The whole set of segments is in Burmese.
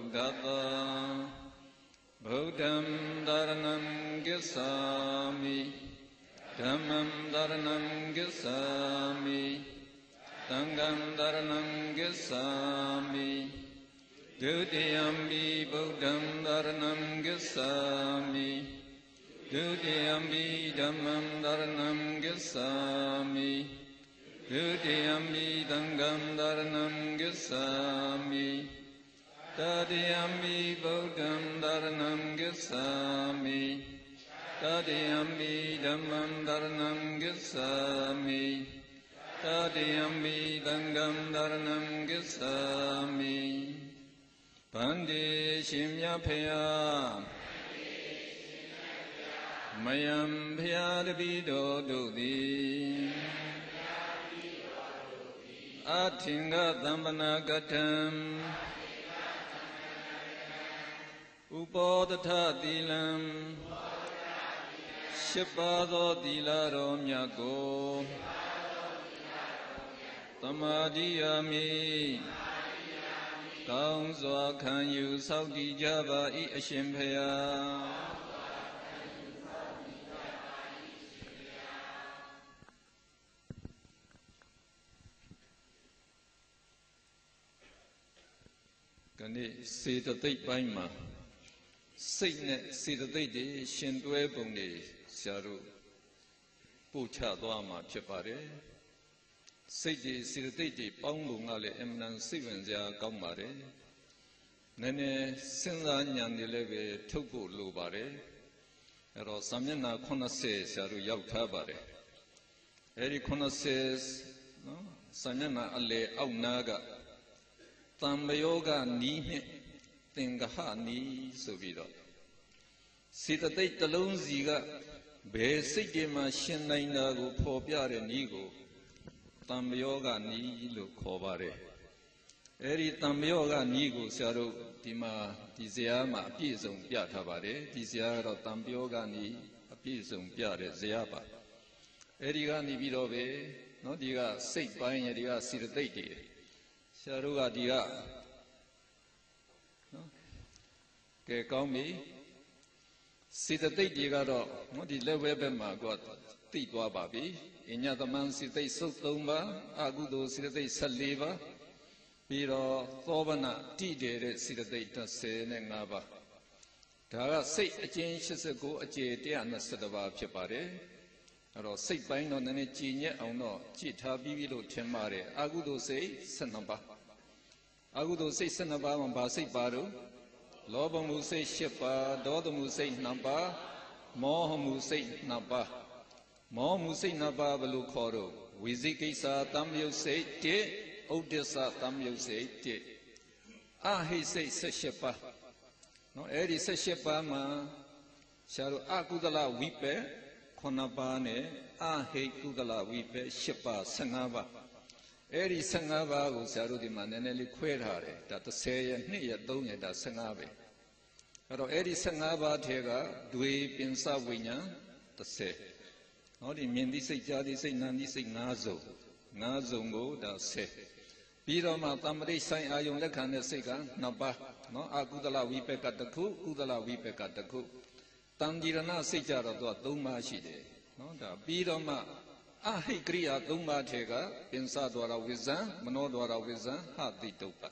Gata Buddham Dharanam Gissami Dhammam Dharanam Gissami Sangam Dharanam Gissami Dutiyambi Buddham Dharanam Gissami Dutiyambi Dhammam Dharanam Gissami Dutiyambi Sangam Dharanam Gissami Tadiyambi Buddham Dharanam Gissami Tadiyambi Dhammam Dharanam Gissami Tadiyambi Sangam Dharanam Gissami Pandi Shimya Phaya Mayam Phaya Dabido Dodi Athinga Dhammana Gatam Upodhatha Tilam Shipado Tilaro Myako Tamadiyami Kaung Zwa Khan Yu Saudi Java I Ashimpaya Kani Siddhatit Baima Signe Siddhatit Shindwe Bungi Sharu Pucha Dwama Chapare Siji Siddhatit Pangungale Emnan Sivanja Kaumare Nene Sinza Nyandileve Tubu Lubare Ero Samyana Konase Sharu Yautabare Eri Konase Samyana Ale Aunaga Tambayoga Ni Tingaha Ni Subido Siddhatit Talunziga Besigima Shinaina Go Popiare Nigo Tambayoga Ni Lukobare Eri Tambayoga Nigo Saru Tima Tiziama Pisum Piatabare Tiziara Tambayoga Ni Pisum Piare Ziaba Eriga Nibidove No Diga Sik Bine Diga Siddhatit Sharuga Diga Ke Kaumi Siddhatit Digaro, what is Levebema got Titwa Babi, Inyataman Siddhatit Sotumba, Agudo Siddhatit Saliva, Biro Thobana Tide Siddhatit Senengaba. Tara say a change as a go a jete and a Sadava Chapare, or say bine on any genius or no, Chita Bivido Temare, Agudo say Sanaba. Agudo say Sanaba and Basi Baru. Lobamu say Shepa, Dodamu say Namba, Mohamu say Naba, Mohamu say Naba Balukoro, Wizikisa Tamil say Te, Odessa Tamil say Te. Ah, he say Shepa. No, Eri say Shepa ma, Sharu Akudala Wipe, Konabane, Ah, he Kudala Wipe, Shepa, Sangava. Eri Sangava was Sarudiman and Eli Querhare, that the say near Donia da Sangabe. Pero Eri Sangava Tega, Dwe Pinsa Winya, the say. Not in Mendi say Jadi say Nandi say Nazo, Nazongo da say. Piro Matamari Saint Ayon Lekan Sega, Naba, no Agudala Wipe at the coup, Udala Wipe at the coup. Tandirana Sejara Duma Shide, no da Piro Ma. Ah, he Kriya Duma Tega, Pinsa Dora Wizan, Manodora Wizan, Hati Topa.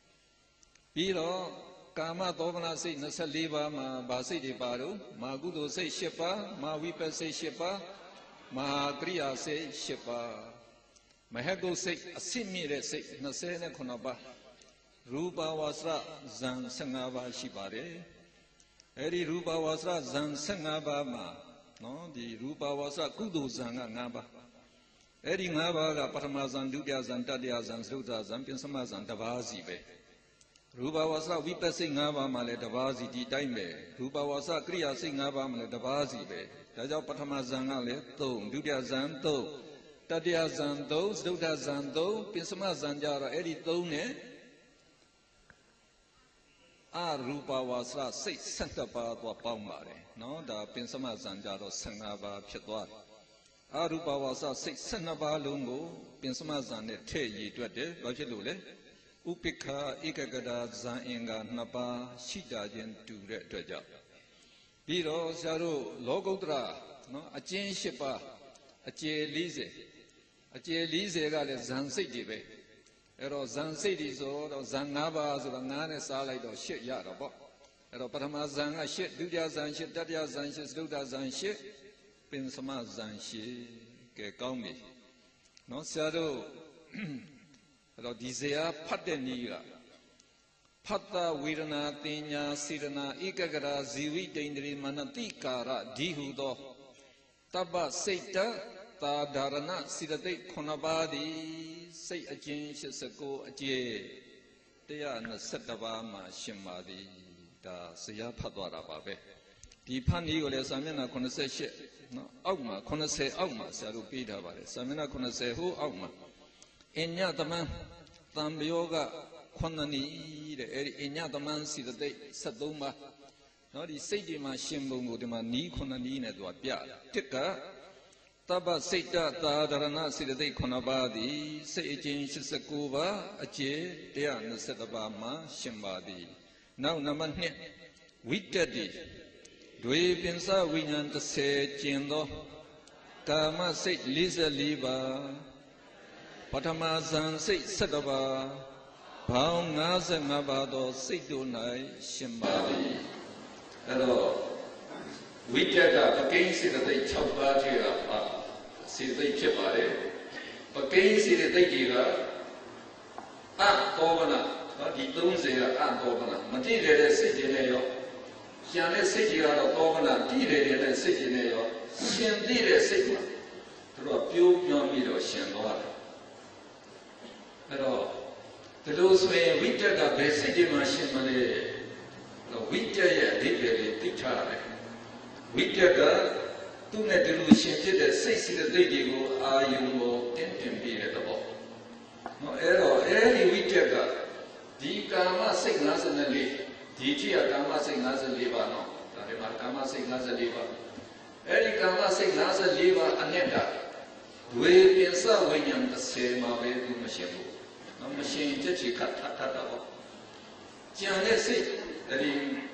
Piro, Kama Dovana say Nasaliva, Ma Basi de Baru, Magudo say Shepa, Ma Wipa say Shepa, Ma Kriya say Shepa. Mahago say Asimire say Nasene Konaba, Ruba Wasra Zan Sangava Shibare, Eri Ruba Wasra Zan Sangava Ma. No, the Rupa was a Kudu Zanga Naba. Eri Naba, Patamazan, Dudias and Tadias and Sudas and Pinsamas and Tavazi. Rupa was a Vipa sing Nava Male Tavazi di Time. Rupa was a Kriya sing Nava Male Tavazi. Taja Patamazanga, Dudias and Do, Tadias and those, Dudas and Do, Pinsamas and Jara, Eri Tone. Ah, Rupa was a 6 center part of Palmare. No, the Pinsama Zanjaro Sangava Pitwa. Arupa was a 6 Sanava Lungo, Pinsama Zan, Te Ye Dwade, Rajulule, ဥပိ္ပခာဧကဂတာဇံအင်္ဂါနှစ်ပါးရှိတာချင်းတူတဲ့အတွက်ကြောင့်ပြီးတော့ဆရာတို့လောကုတ္တရာနော်အကျဉ်း၈ပါးအကျေ40ကလည်းဇံစိတ်တွေပဲအဲ့တော့ဇံစိတ်တွေဆိုတော့ဇံ၅ပါးဆိုတော့9နဲ့စားလိုက်တော့8ရတော့ပေါ့အဲ့တော့ပထမဇံက8ဒုတိယဇံ8တတိယဇံ8စတုတ္ထဇံ8ပင်စမဇံ8ကဲကောင်းပြီနော်ဆရာတို့အဲ့တော့ဒီဇေယဖတ်တဲ့နည်းကဖတ်တာဝေဒနာတင်ညာစေတနာဧကဂရာဇီဝိတိန္ဒြေမနတိကာရဒီဟုသောတပ္ပစိတ်တသာဓာရဏစိတသိက်9ပါးသည်စိတ်အကျဉ်း89အကျေ121ပါးမှာရှင်ပါသည်ဒါဇေယဖတ်သွားတာပါပဲဒီဖတ်နည်းကိုလည်းစာမျက်နှာ88နော်အောက်မှာ90အောက်မှာဆရာတို့ပေးထားပါတယ်စာမျက်နှာ90ဟိုအောက်မှာအညသမန်တံပယောက9နည်းတဲ့အဲ့ဒီအညသမန်စိတသိက်73ပါးနော်ဒီစိတ်ဒီမှာရှင်ပုံကိုဒီမှာနီး9နည်းနဲ့သူကပြတစ်ကတပ္ပစိတ်တသာဒရဏစိတသိက်9ပါးသည်စိတ်အကျဉ်း89ပါးအကျေ121ပါးမှာရှင်ပါသည်နောက်နံပါတ်2ဝိတ္တတိတွေပင်စဝိညာဉ်30ကျင်သောကာမစိတ်44ပါးပထမဇန်စိတ်17ပါးဘောင်း55ပါးသောစိတ်တို့၌ရှင်ပါသည်အဲ့တော့ဝိတ္တကပကိန်းစေတသိက်6ပါးထဲကစေတသိက်ဖြစ်ပါတယ်ပကိန်းစေတသိက်တွေကအတောပနာဒီ30ကအတောပနာမတိရတဲ့စိတ်တွေနဲ့ရောကျန်တဲ့စိတ်တွေကတော့တောပနာတိရတဲ့စိတ်တွေနဲ့ရောရှင်သိတဲ့စိတ်မှာသူတို့ပြိုးပြောင်းပြီးတော့ရှင်သွားတယ်အဲ့တော့ဒီလိုဆိုရင်ဝိတ္တကဘယ်စိတ်တွေမှာရှင်မလဲဝိတ္တရဲ့အဓိပ္ပာယ်ကိုသိထားရတယ်ဝိတ္တကသူ့နဲ့ဒီလိုရှင်ဖြစ်တဲ့စိတ်စိတ္တိတွေကိုအာယုံကိုတင်ပြီးတဲ့သဘောနော်အဲ့တော့အဲ့ဒီဝိတ္တကဒီကာမစိတ်54ဒီကြည့်ရကာမစိတ်54ပါနော်ဒါဒီမှာကာမစိတ်54ပါအဲ့ဒီကာမစိတ်54ပါအနဲ့တာဝေပင်စဝိညာဉ်30မှာပဲသူမရှင်ဘူးနော်မရှင်ချက်ချီခတ်ထတာပေါ့ကြံတဲ့စိတ်ဒီ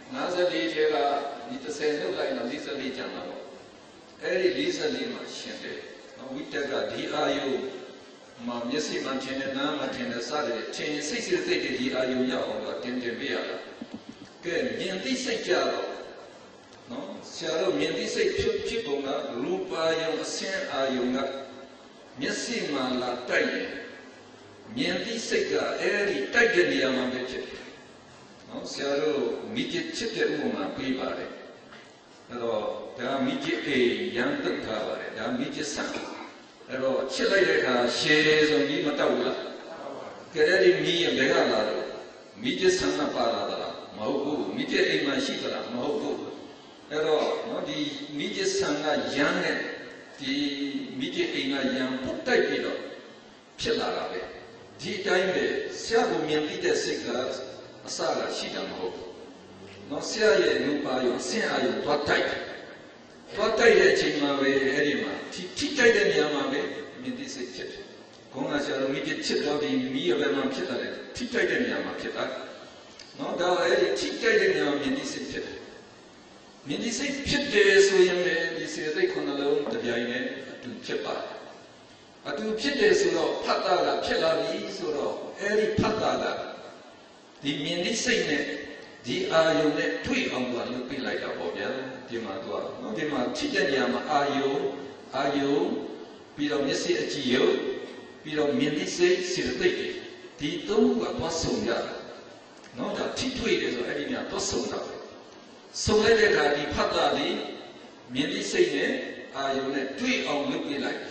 54ထဲကဒီ30လောက်လိုက်တော့44ကျန်တာပေါ့အဲ့ဒီ44မှာရှင်တယ်ဝိတ္တကဒီအာယုမှာမျက်စိမှထင်တဲ့နားမှထင်တဲ့စတဲ့ထင်စိတ်စိတ်သိတဲ့ဒီအာယုရောက်အောင်တော့တင်ပေးရတာကဲမြင်သိစိတ်ကြတော့နော်ဆရာတို့မြင်သိစိတ်ဖြစ်ပုံကရူပါယုံအစင်းအာယုကမျက်စိမှလာတိုက်ရင်မြင်သိစိတ်ကအဲ့ဒီတိုက်တဲ့နေရာမှာပဲဖြစ်တယ်နော်ဆရာတို့မိจิตချစ်တဲ့ဥပမာပေးပါတယ်အဲ့တော့ဒါမိจิตအေရန်တုတ်ထားပါတယ်ဒါမိจิตဆံအဲ့တော့ချစ်လိုက်တဲ့အခါရှည်ဆိုပြီးမတောက်ဘူးလားကဲအဲ့ဒီမိရင်ဘယ်ကလာတော့မိจิตဆံကပါလာတာမဟုတ်ဘူးမိจิตအိမ်မှာရှိသလားမဟုတ်ဘူးအဲ့တော့နော်ဒီမိจิตဆံကရန်နဲ့ဒီမိจิตအိမ်ကရန်ပုတ်တိုက်ပြီးတော့ဖြစ်လာတာပဲဒီအတိုင်းပဲဆရာကိုမြင်သိတဲ့စိတ်ကအစကရှိတာမဟုတ်ဘူးနော်ဆရာရဲ့လူပါယုံဆင်အာယုံသွားတိုက်တဲ့အချိန်မှာပဲအဲ့ဒီမှာထိတိုက်တဲ့နေရာမှာပဲမြင်သိစိတ်ဖြစ်တယ်။ခေါင်းကဆရာတို့မိချစ်တော့ပြီးမိရဘယ်မှာဖြစ်တာလဲထိတိုက်တဲ့နေရာမှာဖြစ်တာ။နော်ဒါအဲ့ဒီထိတိုက်တဲ့နေရာမှာမြင်သိစိတ်ဖြစ်တယ်။မြင်သိစိတ်ဖြစ်တယ်ဆိုရင်လည်းဒီစေတသိက်ခုနှလုံးတစ်ပြိုင်နဲ့အတူဖြစ်ပါတယ်။အတူဖြစ်တယ်ဆိုတော့ဖတ်တာကဖြစ်လာပြီဆိုတော့အဲ့ဒီဖတ်တာကဒီမြင်သိစိတ်နဲ့ဒီအာယုံနဲ့တွေ့အောင်ကလုပ်ပြလိုက်တာပေါ့ဗျာဒီမှာတော့နော်ဒီမှာထိတဲ့နေရာမှာအာယုံပြီးတော့မျက်စိအကြည့်ယုံပြီးတော့မြင်သိစိတ်စေတသိက်ဒီသုံးခုကသွားဆုံရတာနော်ဒါထိတွေ့တယ်ဆိုအဲ့ဒီနေရာသွားဆုံတာဆုံလိုက်တဲ့အခါဒီဖတ်တာလေးမြင်သိစိတ်နဲ့အာယုံနဲ့တွေ့အောင်လုပ်ပြလိုက်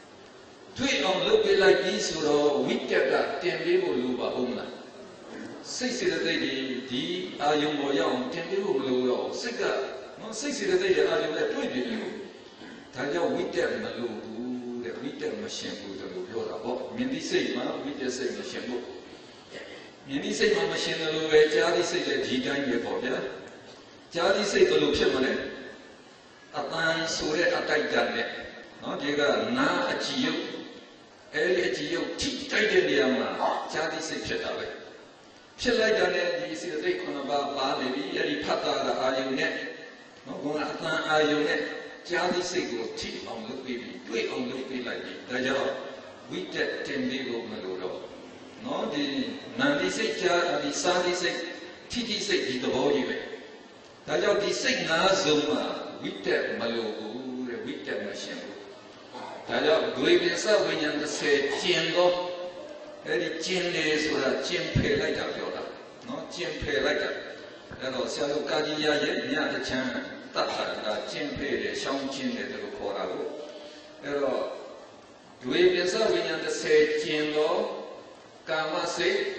ပြီးဆိုတော့ဝိတ္တကတင်ပေးဖို့လိုပါဦးမလားစိတ်စေတသိက်ဒီအာယုံပေါ်ရောက်အောင်တင်ပေးဖို့လိုတော့စိတ်ကနော်စိတ်စေတသိက်ရဲ့အာယုံနဲ့တွေ့ပြီလို့ဒါကြောင့်ဝိတ္တမလို့ဘူးတဲ့ဝိတ္တမရှင်ဘူးလို့ပြောတာပေါ့မြင်သိစိတ်မှာဝိတ္တစိတ်မရှင်ဘူးမြင်သိစိတ်မှာမရှင်တယ်လို့ပဲကြားသိစိတ်လည်းဒီတိုင်းပဲပေါ့ဗျာကြားသိစိတ်ဘယ်လိုဖြစ်မလဲအတန်ဆိုတဲ့အတိုက်တန်နဲ့နော်ဒီကနာအကြည့်ရုပ်အဲ့ဒီအကြည့်ရုပ်ထိတိုက်တဲ့နေရာမှာကြားသိစိတ်ဖြစ်တာပဲဖြစ်လိုက်တာနဲ့ဒီစေတသိက်9ပါးပါနေပြီအဲ့ဒီဖတ်တာကအာယုန်နဲ့နော်ဘုရားအတန်အာယုန်နဲ့ကြားသိစိတ်ကိုထိအောင်လုပ်ပြီးတွေ့အောင်လုပ်ပြီးလိုက်ပြီဒါကြောင့်ဝိတက်တင်ပြီးလို့မလို့တော့နော်ဒီနန္ဒီစိတ်ကြားဒီစာသိစိတ်ထိတိစိတ်ဒီသဘောကြီးပဲဒါကြောင့်ဒီစိတ်5စုံမှာဝိတက်မလို့ဘူးတဲ့ဝိတက်မရှင်ဘူးဒါကြောင့်ဒွေပင်စဝိညာဉ်30ကျင်တော့အဲ့ဒီကျင်လေဆိုတာကျင်ဖယ်လိုက်တာပြောတာနော်ကျင်ဖယ်လိုက်တာအဲ့တော့ဆရာတို့ကာကြီးရရဲ့ညတချမ်းတတ်တာကကျင်ဖယ်တယ်ရှောင်းကျင်တယ်လို့ခေါ်တာကိုအဲ့တော့ဒွေပင်စဝိညာဉ်30ကျင်တော့ကာမစိတ်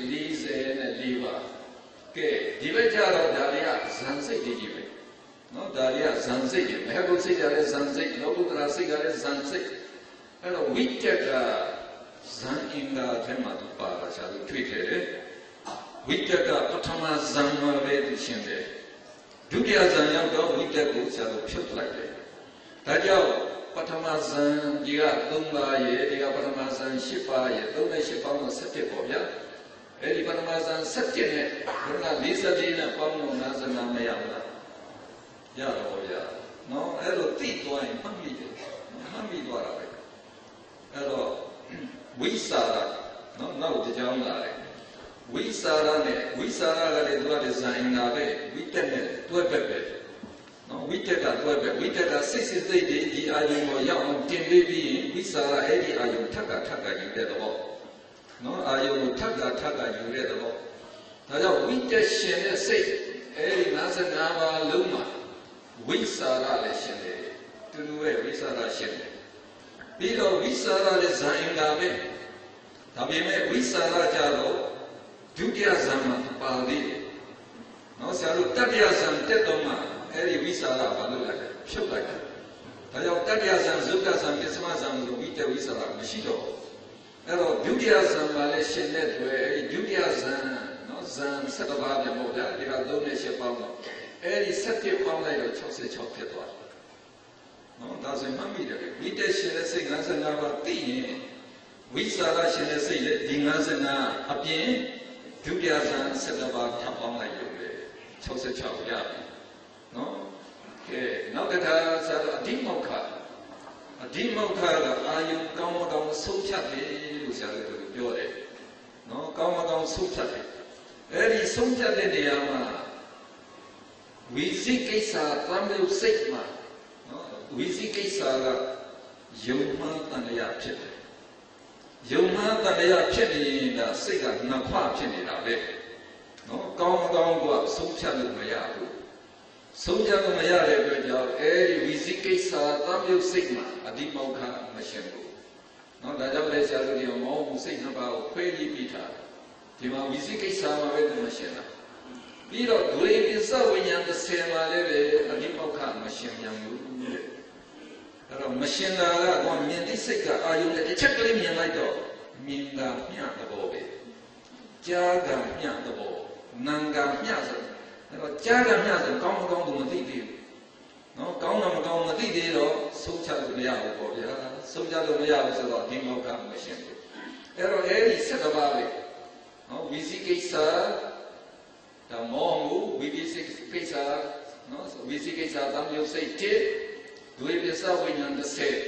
44ပါကဲဒီဘက်ကျတော့ဒါတွေကဇန်စိတ်ကြီးပဲနော်ဒါတွေကဇန်စိတ်ကြီးမဟဘုစိတ်ကလည်းဇန်စိတ်လောကုတ္တရာစိတ်ကလည်းဇန်စိတ်အဲ့တော့ဝိတ္တကဇန်အင်္ဂါထဲမှာသူပါလာရှာလို့တွေ့ခဲ့တယ်ဝိတ္တကပထမဇန်မှာပဲသူရှင်းတယ်ဒုတိယဇန်ရောက်တော့ဝိတ္တကိုရှာလို့ဖြုတ်လိုက်တယ်ဒါကြောင့်ပထမဇန်ဒီက3ပါးရဲ့ဒီကပထမဇန်10ပါးရဲ့38ပေါင်းတော့17ပေါ့ဗျာအဲ့ဒီပထမဇန်17နဲ့ဘုရား44နဲ့ပေါင်းတော့55မရဘူးလားရတော့ဗျာနော်အဲ့လိုသိသွားရင်မှတ်မိတယ်မှတ်မိသွားတာပဲအဲ့တော့ဝိစာရနော်နောက်တစ်ကြောင်းလာတယ်ဝိစာရနဲ့ဝိစာရကလည်းသူကဒီဇိုင်နာပဲဝိတက်နဲ့တွဲပဲနော်ဝိတက်ကတွဲပဲဝိတက်ကစိတ်စိတ်သိဒီအာယုံကိုရောက်အောင်တင်ပေးပြီးဝိစာရအဲ့ဒီအာယုံထက်ကယူတဲ့တော့နော်အာယုံကိုထက်ကယူတဲ့တော့ဒါကြောင့်ဝိတက်ရှင်တဲ့စိတ်အဲ့ဒီ55ပါးလုံးမှာဝိစာရလည်းရှင်တယ်သူတို့ရဲ့ဝိစာရရှင်တယ်ပြီးတော့ဝိစာရလည်းဇာအင်္ဂါပဲဒါပေမဲ့ဝိစာရကြတော့ဒုတိယဇာမှာပါသေးတယ်နော်ဆရာတို့တတိယဇာတက်တော့မှအဲ့ဒီဝိစာရဘာလို့လဲဖြုတ်လိုက်တယ်ဒါကြောင့်တတိယဇာဇုတ္တဇာပစ္စမဇာလို့ဝိတ္တဝိစာရမရှိတော့အဲ့တော့ဒုတိယဇာမှာလည်းရှင်တဲ့တွေ့အဲ့ဒီဒုတိယဇာနော်ဇာ7ပါးပြမို့ဗျာဒီက38ပေါင်းတော့အဲ့ဒီ7ပေါင်းလိုက်တော့66ဖြစ်သွားတယ်နော်ဒါဆိုမှတ်မိတယ်ဝိတ္တရှင်တဲ့စိတ်55ပါးသိရင်ဝိစာရရှင်တဲ့စိတ်လည်းဒီ55အပြင်ဒုတိယဇာ7ပါးထပ်ပေါင်းလိုက်လို့လေ66ရပြီနော်ကဲနောက်တစ်ခါဆိုတော့အဓိမောက္ခကအာယုံကောင်းမကောင်းဆုံးဖြတ်တယ်လို့ဆရာတို့ပြောတယ်နော်ကောင်းမကောင်းဆုံးဖြတ်တယ်အဲ့ဒီဆုံးဖြတ်တဲ့နေရာမှာဝိသိကိစ္စတမ်းလို့စိတ်မှာနော်ဝိသိကိစ္စကယုံမှန်တန်လျာဖြစ်တယ်ယုံမှန်တန်လျာဖြစ်နေတာစိတ်ကနှစ်ခွဖြစ်နေတာပဲနော်ကောင်းမကောင်းကဆုံးဖြတ်လို့မရဘူးဆုံးဖြတ်လို့မရတဲ့အတွက်ကြောင့်အဲဒီဝိသိကိစ္စတမ်းလို့စိတ်မှာအဓိမောက္ခမရှင်ဘူးနော်ဒါကြောင့်လည်းဆရာတို့ဒီမောဟစိတ်နှစ်ပါးကိုခွဲပြီးထားဒီမှာဝိသိကိစ္စမှာပဲမရှင်တာပြီးတော့ဒွေပစ္စဝိညာဉ်30မှာလည်းပဲအဓိမောက္ခမရှင်ပြန်ဘူးတဲ့အဲ့တော့မရှင်တာကတော့မြင်သိစိတ်ကအာယုန်နဲ့တစ်ချက်ကလေးမြင်လိုက်တော့မြင်တာမျှသဘောပဲကြားကမျှသဘောနာမ်ကမျှဆိုအဲ့တော့ကြားကမျှဆိုကောင်းမကောင်းကိုမသိသေးဘူးနော်ကောင်းတာမကောင်းမသိသေးတော့ဆုံးဖြတ်လို့မရဘူးပေါ့ဗျာဆုံးဖြတ်လို့မရဘူးဆိုတော့ဒီမောက္ခမရှင်ဘူးအဲ့တော့အဲ့ဒီ7ပါးပဲနော်ဝိသိကိစ္စဒါမောမှုဝိသိကိစ္စနော်ဝိသိကိစ္စတမ်းလို့စိတ်တည်ဒွေပစ္စဝိညာဉ်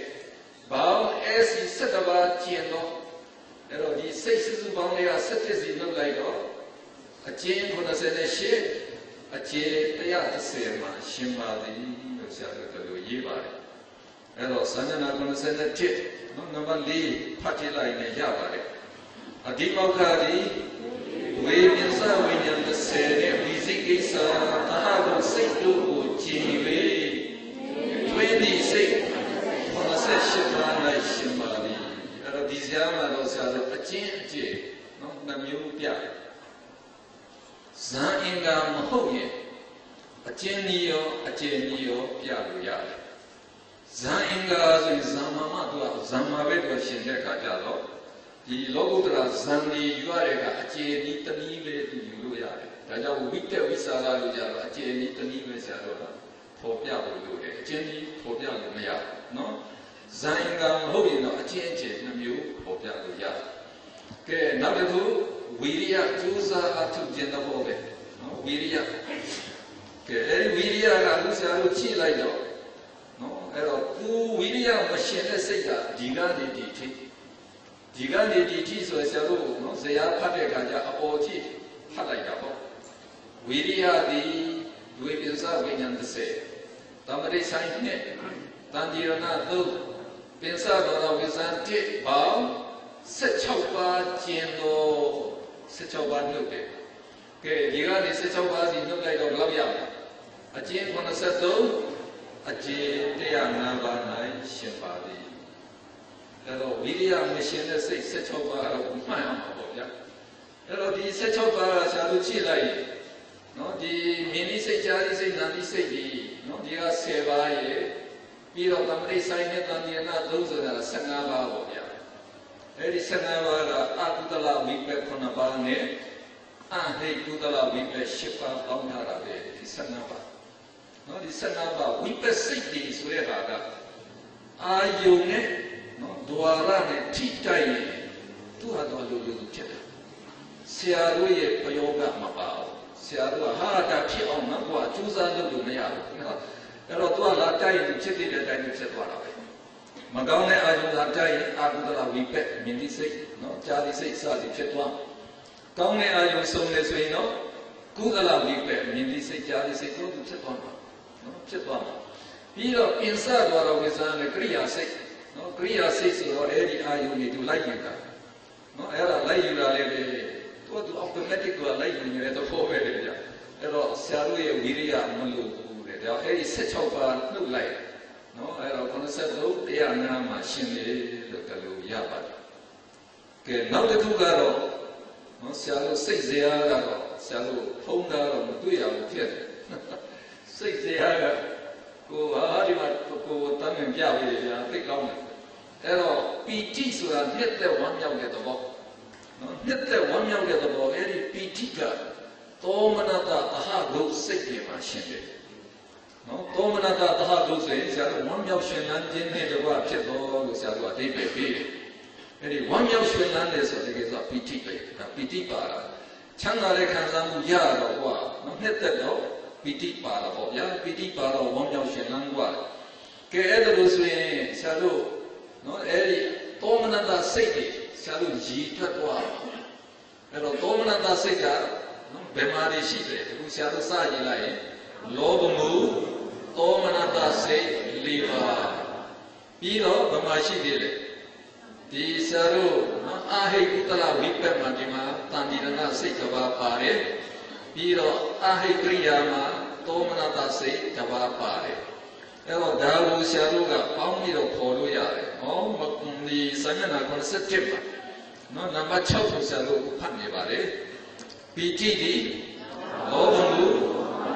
30ဘောင်းအဲ့ဒီ7ပါးကျင့်တော့အဲ့တော့ဒီစိတ်စုပေါင်းတွေက17စီလောက်လိုက်တော့အကျဉ်98အကျေ130မှာရှင်းပါသည်လို့ဆရာတို့တို့ရေးပါတယ်အဲ့တော့သံဃာ97နော်နံပါတ်4ဖတ်ကြည့်လိုက်ရင်ရပါတယ်အဓိမောက္ခဒီဝိပစ္စဝိညာဉ်30နဲ့ဝိသိကိစ္စသဟဘုစိတ်တို့ကိုကြည်၍တွင်သည့်စိတ်98ပါး၌ရှင်းပါသည်အဲ့တော့ဒီဇာမှာတော့ဆရာတို့အကျဉ်းအကျေနော်နှမျိုးပြဇာအင်္ဂါမဟုတ်ရင်အကျဉ်းကြီးရောအကျဉ်းကြီးရောပြလို့ရတယ်ဇာအင်္ဂါဆိုရင်ဇာမမသူကဇာမပဲသူရှင်တဲ့အခါကျတော့ဒီလောကုတ္တရာဇံဒီယူရတဲ့ကအကျေအီးတနည်းပဲသူယူလို့ရတယ်ဒါကြောင့်ဝိတ္တဝိစာရလို့ကြတော့အကျေအီးတနည်းပဲဆရာတော်ကပေါ်ပြလို့လို့တယ်အချင်းကြီးပေါ်ပြလို့မရဘူးနော်ဇံအင်္ဂါမဟုတ်ရင်တော့အချင်းချင်းနှမျိုးပေါ်ပြလို့ရတယ်ကဲနောက်တစ်ခုဝ Viria Jusa Atu Jendabobe, Viria. Viria Lucia Luci Lido, no, Ero, Viria Machine Sega, Gigani DT. Gigani DT so as a rule, no, they are Padekaja, Apoti, Halaitabo. Viria the Duisa Winyan the say. Tamari sign it, Tandirana do, Pensado with Anti, Bow, Setchova, Gendo, Setchova Nuke. Gigani Setchova in the light of Lavia. A Jim on a settle, a Jim de Anava, Shimpadi. Hello, William Machine says Setchova, my uncle. Hello, the Setchova, Shaluchi Lai. No, the mini say Jari say Nandi say, no, the Sevaye, Piro Tamri sign it on the those are Sangava. Eri Sangava, Akutala, Vipe Konabane, Ahe Kutala, Vipe Shipa, Omara, the Sangava. No, the Sangava, Vipe City is where Ayune, no, Duarane, Titai, 200 Lucha. Siaruye Payoga Mabao. Siaru Hada Pion, Nagua, Jusa Lumia, Erotua Latai, Chitty, the Daniel Setwara. Magone Ayun Latai, Agudala Vipet, Mindisi, no, Charlie say Sadi Chetwa. Kaune Ayun Somnes, no, Kudala Vipet, Mindisi, Charlie say, go to Chetwana, no, Chetwana. Piro inside what I was on the Kriya say, no, Kriya says, or Eddie Ayun, you like you. No, Era like you. Automatic to a light in the four area. Ero Saruya Viria Mulu, there is such of a look like. No, I don't want to say, they are now machine, the Kalu Yaba. Okay, now the Tugaro, no, Salu says they are, Salu, Honda, Tuya, says they are, go Harima, go Taman Yavi, take on. Ero PT so that hit the one young at the box. Hit the one young at the ball, Eddie Pitika, Tomanata, Taha goes sick machine. No, Tomanata, Taha goes in, one young Shenland, the rock, Satua, baby. Eddie, one young Shenland is a Pitika, Changa Kanzam Yara, no, hit the dog, Pitika, Ya, Pitika, one young Shenland, Kedus, Salu, no, Eddie, Tomanata City. Salu G. Tatwa. Pero Tomanata Sega, Bemari Shite, who shall say like Lobamu, Tomanata Se, Liva. Piro, Bamashi did it. The Saru, Ahe Kutala Vipe Majima, Tandirana Sekava Pare, Piro, Ahe Kriyama, Tomanata Se, Kava Pare. Ero Daru Sharuga, Pamiro Poluya. Oh, the Sanana concept. No, number 2 Salu Panibare. PTD, Lobamu,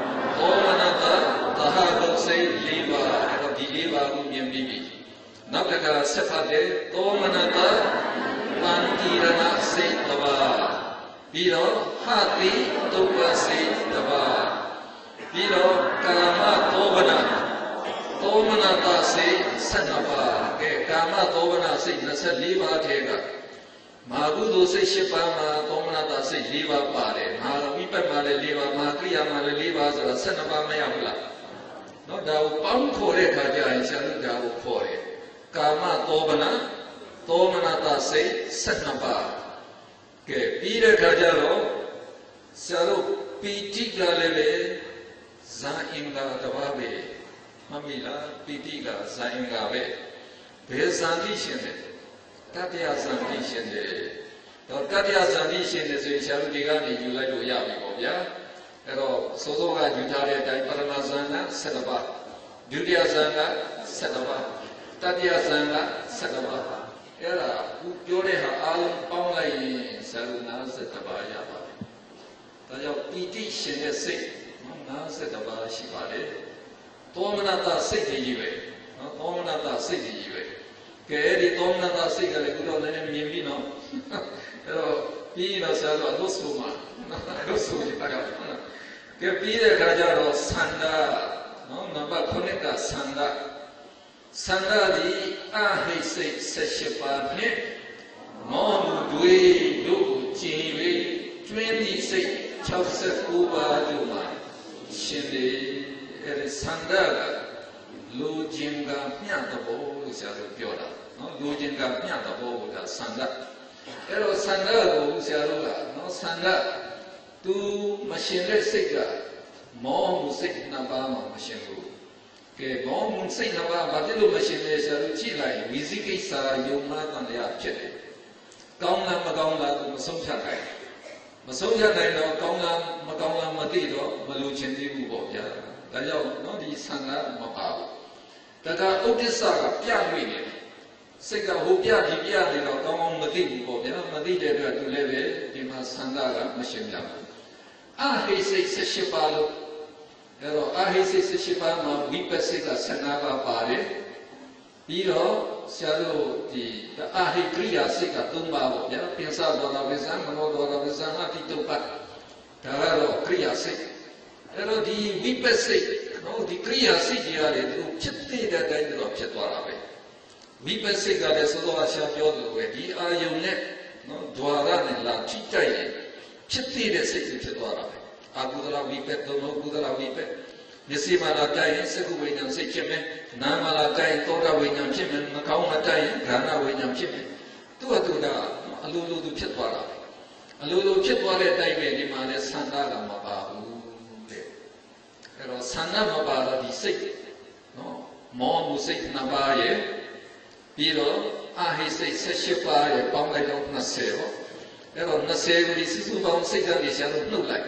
Omanata, Tahago say, Liva, and the Liva Union Bibi. Naka Sepade, Omanata, Pantirana say Tava. Piro, Hati, Topa say Tava. Piro, Kalama, Tobana. Tomanata say Sanava, Kama Tovana say Nasa Liva Tega. Magudu say Shipama, Tomanata say Liva Pare, Mavipa Male Liva, Makria Male Liva, Sanava Mayamla. No doubt, Pam Kore Kaja is Shanugao Kore. Kama Tovana, Tomanata say Sanava. Peter Kajaro, Saru Pitika Leve, Zainga Tavabe. Mamila, Pitika, Zaingabe, Besandition, Tatia Sandishin, Tatia Sandishin is a Sharudigani, you like to Yabia, Ero, Sozoga, Utare, Paramazana, Setaba, Judia Zanga, Setaba, Tatia Zanga, Setaba, Era, Yoreha, Al Paulai, Saruna, Setaba, Tayo Pitishin is sick, Setaba, Shibare. Tomanata City, Tomanata City. Keri Tomanata City, Guru and Mimino. Pina Salo, Losuma, Losu, Kapira Kajaro, Sanda, no, Namba Koneka, Sanda. Sanda di Ahe say, Seshipa, Mon, Dui, Du, Chivi, ကျွင်းဒီစိတ်69ပါးတို့မှာရှင်လေအဲဒီဆန္ဒကလူချင်းကမျှတဖို့လို့ဆရာတို့ပြောတာနော်လူချင်းကမျှတဖို့ကဆန္ဒအဲ့တော့ဆန္ဒကိုဆရာတို့ကနော်ဆန္ဒသူမရှင်တဲ့စိတ်ကမောမှုစိတ်နှစ်ပါးမှမရှင်ဘူးကဲမောမှုစိတ်နှစ်ပါးဘာဖြစ်လို့မရှင်လဲဆရာတို့ကြည့်လိုက်ဝိသိကိစ္စယုံနာတန်တရားဖြစ်တယ်ကောင်းလားမကောင်းလားသူမဆုံးဖြတ်နိုင်မဆုံးဖြတ်နိုင်တော့ကောင်းလားမကောင်းလားမသိတော့မလို့ချင်းသေးဘူးပေါ့ဗျာဒါကြောင့်နော်ဒီဆန္ဒမပါဘူးတခါဥဒ္ဒစ္စကပြန့်နေတယ်စိတ်ကဟိုပြဒီပြနေတော့ကောင်းကောင်းမသိဘူးပေါ့ဗျာမသိတဲ့အတွက်သူလည်းပဲဒီမှာဆန္ဒကမရှင်းပြဘူးအဟိစိတ်18ပါးလို့အဲ့တော့အဟိစိတ်18ပါးမှာဝိပဿနာက15ပါးပါတယ်ပြီးတော့ဆရာတို့ဒီအဟိကရိယာစိတ်က3ပါးပေါ့ဗျာပင်စဒေါသဝိဇ္ဇာမနောဒေါသဝိဇ္ဇာအတိတုပ္ပဒါကတော့ကရိယာစိတ်အဲ့တော့ဒီဝိပဿနာနော်ဒီကရိယာစိတ်ကြီးရတယ်သူဖြစ်တဲ့အတိုင်းတော့ဖြစ်သွားတာပဲဝိပဿနာကလည်းစောစောကဆရာပြောသလိုပဲဒီအာယုန်နဲ့နော်ဓဝရနဲ့လာထိတိုက်ရင်ဖြစ်တဲ့စိတ်ဖြစ်သွားတာပဲအာကုသလဝိပဿနာသောကုသလဝိပဿနာမျက်စိမှာလာတိုက်ရင်စကုဝိညာဉ်စိတ်ဖြစ်မယ်နားမှာလာတိုက်ရင်သောတာဝိညာဉ်ဖြစ်မယ်နှာခေါင်းမှာတိုက်ရင်ခန္ဓာဝိညာဉ်ဖြစ်မယ်သူ့အတူကအလိုလိုသူဖြစ်သွားတာအလိုလိုဖြစ်သွားတဲ့အတိုင်းပဲဒီမှာလည်းဆန္ဒကမပါဘူးတဲ့အဲ့တော့ဆန္ဒမပါတော့ဒီစိတ်နော်မောမှုစိတ်နှစ်ပါးရဲ့ပြီးတော့အဟိစိတ်18ပါးရဲ့ပေါင်းလိုက်တော့20ပေါ့အဲ့တော့20ကိုဒီစုစုပေါင်းစိတ်ဓာတ်တွေရှာလို့နှုတ်လိုက်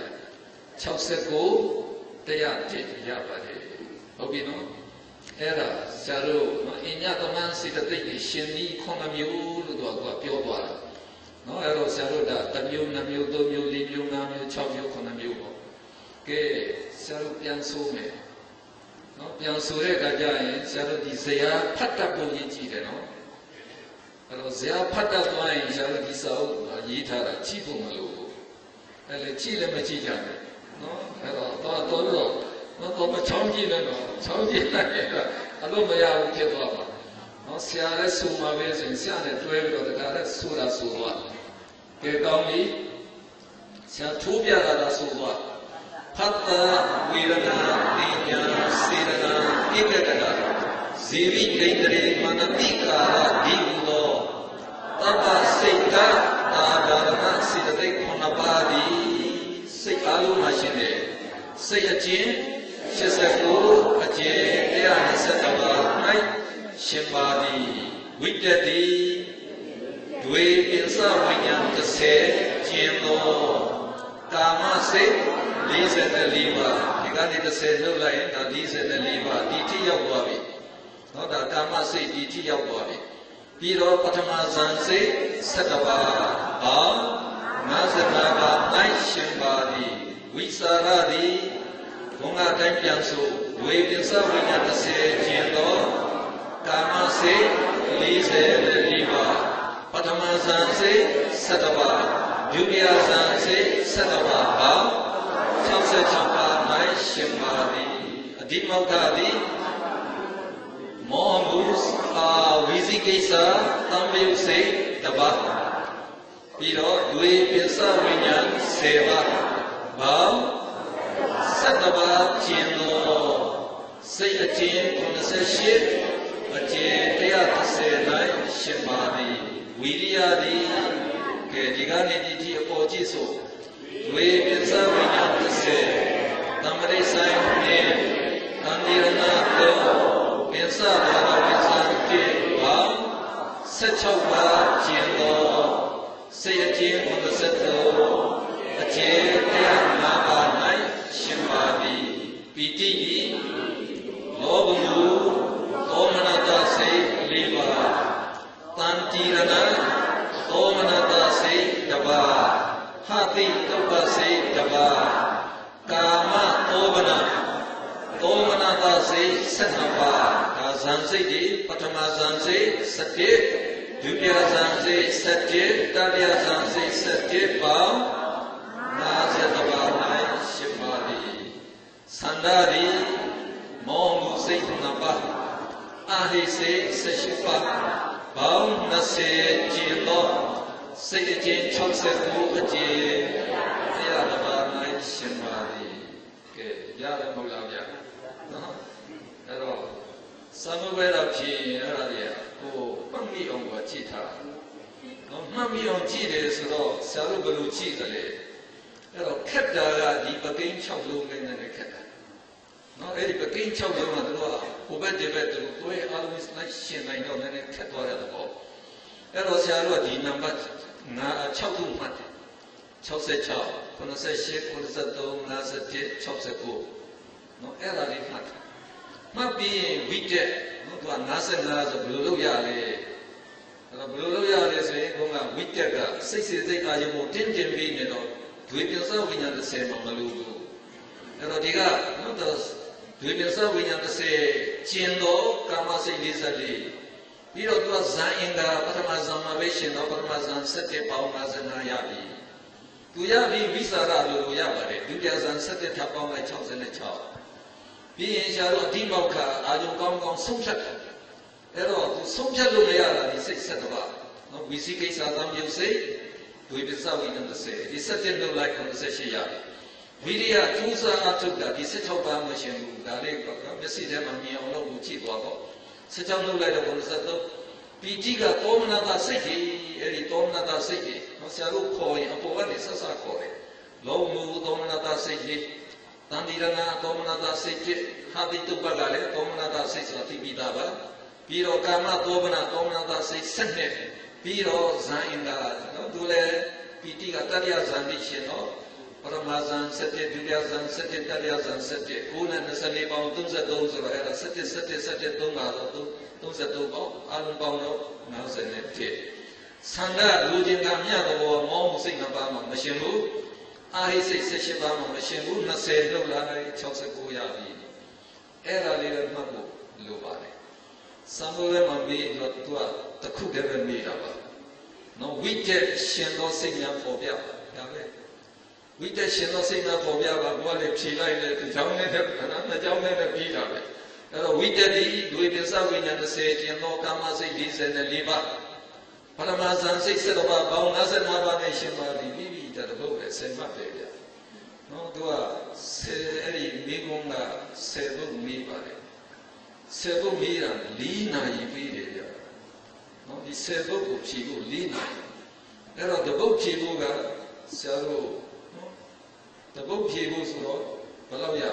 69တရားတည်ရပါတယ်ဟုတ်ပြီနော်အဲ့ဒါဆရာတို့အညတမန်စိတသိက်ကိုရှင်ဒီ9မျိုးလို့တော့ပြောသွားတာနော်အဲ့တော့ဆရာတို့ဒါ1မျိုး2မျိုး3မျိုး4မျိုး5မျိုး6မျိုး9မျိုးပေါ့ကဲဆရာတို့ပြန်ဆိုမယ်နော်ပြန်ဆိုတဲ့အခါကျရင်ဆရာတို့ဒီဇရာဖတ်တတ်ဖို့ရည်ကြည့်တယ်နော်အဲ့တော့ဇရာဖတ်တတ်သွားရင်ဆရာတို့ဒီစာအုပ်ရေးထားတာကြည့်ဖို့မလိုဘူးအဲ့လေကြည့်လည်းမကြည့်ကြဘူးနော်အဲ့တော့တော့တော့မချောင်းကြည့်နဲ့တော့ချောင်းကြည့်လိုက်တော့အလို့မရဘူးဖြစ်သွားပါနော်ဆရာလည်းဆိုမှာပဲဆိုရင်ဆရာနဲ့တွဲပြီးတော့တခါလည်းဆိုတာဆိုသွားကဲကောင်းပြီဆရာထိုးပြတာဆိုသွားဖတ်တာဝေဒနာပညာစေတနာဧကဂတာဇီရိဒိဋ္ဌိမနတိကာဒီဟုသောတပ္ပစိတ်တာအာဒါရဏစေတသိက်9ပါးသည်စိတ်အားလုံးမှာရှိတဲ့စိတ်အကျဉ်89အကျဉ်120ပါး၌ရှင်ပါသည်ဝိတ္တတိဒွေပင်စဝိညာဉ်30ကျင်းသောကာမစိတ်44ပါးဒီကနေ30နှုတ်လိုက်ရင်ဒါ44ပါးဒီထိရောက်သွားပြီနော်ဒါကာမစိတ်ဒီထိရောက်သွားပြီပြီးတော့ပထမဇန်စိတ်7ပါးပေါင်း55ပါး၌ရှင်ပါသည်ဝိစာရသည်ဘုံကအတိုင်းပြန်ဆိုဝေပစ္စဝိညာဉ်30ကျင်းသောကာမစိတ်44ပါးပထမဇန်စိတ်7ပါးဒုတိယဇန်စိတ်7ပါးပေါင်း66ပါး၌ရှင်ပါသည်အဓိမောက္ခသည်မောမှုဝိသိကိစ္စသံယုစိတ်တပါးပြီးတော့ဒွေပစ္စဝိညာဉ်10ပါးပေါင်း17ပါးကျင်းသောစိတ်အကျဉ်98အကျဉ်130၌ရှင်ပါသည်ဝိရိယသည်ကဲဒီကနေဒီအပေါ်ကြည့်ဆိုဝေပစ္စဝိညာဉ်30သမရိဆိုင်နှင့်သံဃာနာပင်စဘာဝပင်စတိပါ16ပါးကျင်းသောစိတ်အကျဉ်93အကျဉ်105ပါး၌ရှင်ပါသည်ပိဋိလောဘမှုသောမနတစိတ်4ပါးတန်တိရဏသောမနတစိတ်1ပါးဟာတိတုပ္ပစိတ်1ပါးကာမသောမနသောမနတစိတ်12ပါးဒါဇန်စိတ်ဒီပထမဇန်စိတ်7ဒုတိယဇန်စိတ်7တတိယဇန်စိတ်7ပေါင်း50ပါး၌ရှင်ပါသည်သန္တာသည်မောမှုစိတ်2ပါးအာဟိစိတ်18ပါးပေါင်း20ကျင်းသော 세계진 척세도 어찌 야다바나이 신마리 야다 몰라ဗျ아 그래서 사무베라 피에라리야 고 빵미용과 지타 빵미용 지대에서도 사루브루 지들래 그래서 캡다가 이北京 척로 있는 캡다 에리北京 척로만 들어와 고베데베도 또에 아루미스나 신나이도 내내 캡도라도 그래서 사루가 이 넘버 나 6두 맞대 66, 98, 92, 97, 69 에라리 맞대 맞비 위대 누가 55서 불러로 야래 불러로 야래ဆိုရင် 뭔가 위대가စိတ်အာရုံကိုတင်းကျင်ပြီးနေတော့ဒွေပြန်စဝိညာဉ်30မှာမလို့ဘူးအဲ့တော့ဒီကနော်ဒွေပြန်စဝိညာဉ်30ကျင်တော့ကာမစိတ်44ပြီးတော့သူကဇန်အင်္ဂါပထမဇန်မှာပဲရှင်တော့ပထမဇန်7ပေါင်း55ရပြီသူရပြီးဝိစာရလို့ရပါတယ်ဒုတိယဇန်7ထပ်ပေါင်းလိုက်66ပြီးရင်ရှားတော့အတိမောက္ခအာယုံကောင်းကောင်းဆုံးဖြတ်တယ်အဲ့တော့သူဆုံးဖြတ်လို့မရတာဒီစိတ်7ပါးနော်ဝိသိကိစ္စသံယုတ်စိတ်ဒွေပစ္စဝိန30ဒီ7နှုတ်လိုက်98ရတယ်ဝိရိယကျူးစာအထုတ်တာဒီ16ပါးမရှင်ဘူးဒါလေးကမျက်စိထဲမှာမြင်အောင်လုပ်ကြည့်သွားတော့16နှုတ်လိုက်တော့93ပီတိကတောမနတာစိတ်ကြီးအဲ့ဒီတောမနတာစိတ်ကြီးနော်ဆရာတို့ခေါ်ရင်အပေါ်ကနေဆက်ဆက်ခေါ်တယ်လောမူတောမနတာစိတ်ကြီးတန်ဒီရဏတောမနတာစိတ်ကြီးဟာတိတုပ္ပကလည်းတောမနတာစိတ်ဆိုတာသိပြီးသားပါပြီးတော့ကာမတောမနတောမနတာစိတ်7နဲ့ပြီးတော့ဇန်အင်္ဂါနော်သူလည်းပီတိကတတိယဇန်တိရှင်တော့ပရမဇန်7ဒုတိယဇန်7တတိယဇန်7ကိုယ်နဲ့24ပေါင်း33ဆိုတော့အဲ့ဒါ7 3ပါတော့33ပေါင်းအလုံးပေါင်းတော့91ဆန္ဒလူချင်းကမြတ်တော်မောမှုစိတ်နှစ်ပါးမှမရှင်ဘူးအာဟိစိတ်18ပါးမှမရှင်ဘူး20လောက်လာတယ်69ရပြီအဲ့ဒါလေးလည်းမှတ်ဖို့လိုပါတယ်သံဃာရဲ့မှာမေးတော့သူကတစ်ခုတည်းပဲမေးတာပါနော်ဝိတက်ရှင်သောစိတ်များပေါ်ပြဒါပဲဝိတက်ရှင်သောစိတ်များပေါ်ပြပါဘုရားလည်းဖြေလိုက်တယ်ဒီကြောင်းနဲ့နှစ်ကြောင်းနဲ့ပြီးတာပဲအဲ့တော့ဝိတက်ဒီဒွေပစ္စဝိညာဉ်30ကျင်သောကာမစိတ်44ပါးပရမဇန်စိတ်7ပါးပေါင်း55ပါးနဲ့ရှင်ပါပြီပြီးတဘုတ်ပဲဆယ်မှတ်တယ်ဗျနော်သူကအဲ့ဒီမိကုန်းက10ဘုတ်မိပါတယ်10ဘုတ်မိတာ4နာရီပြီးတယ်ဗျနော်ဒီ10ဘုတ်ကိုဖြေဖို့4နာရီအဲ့တော့တဘုတ်ဖြေဖို့ကဆရာတို့နော်တဘုတ်ဖြေဖို့ဆိုတော့ဘယ်လောက်ရ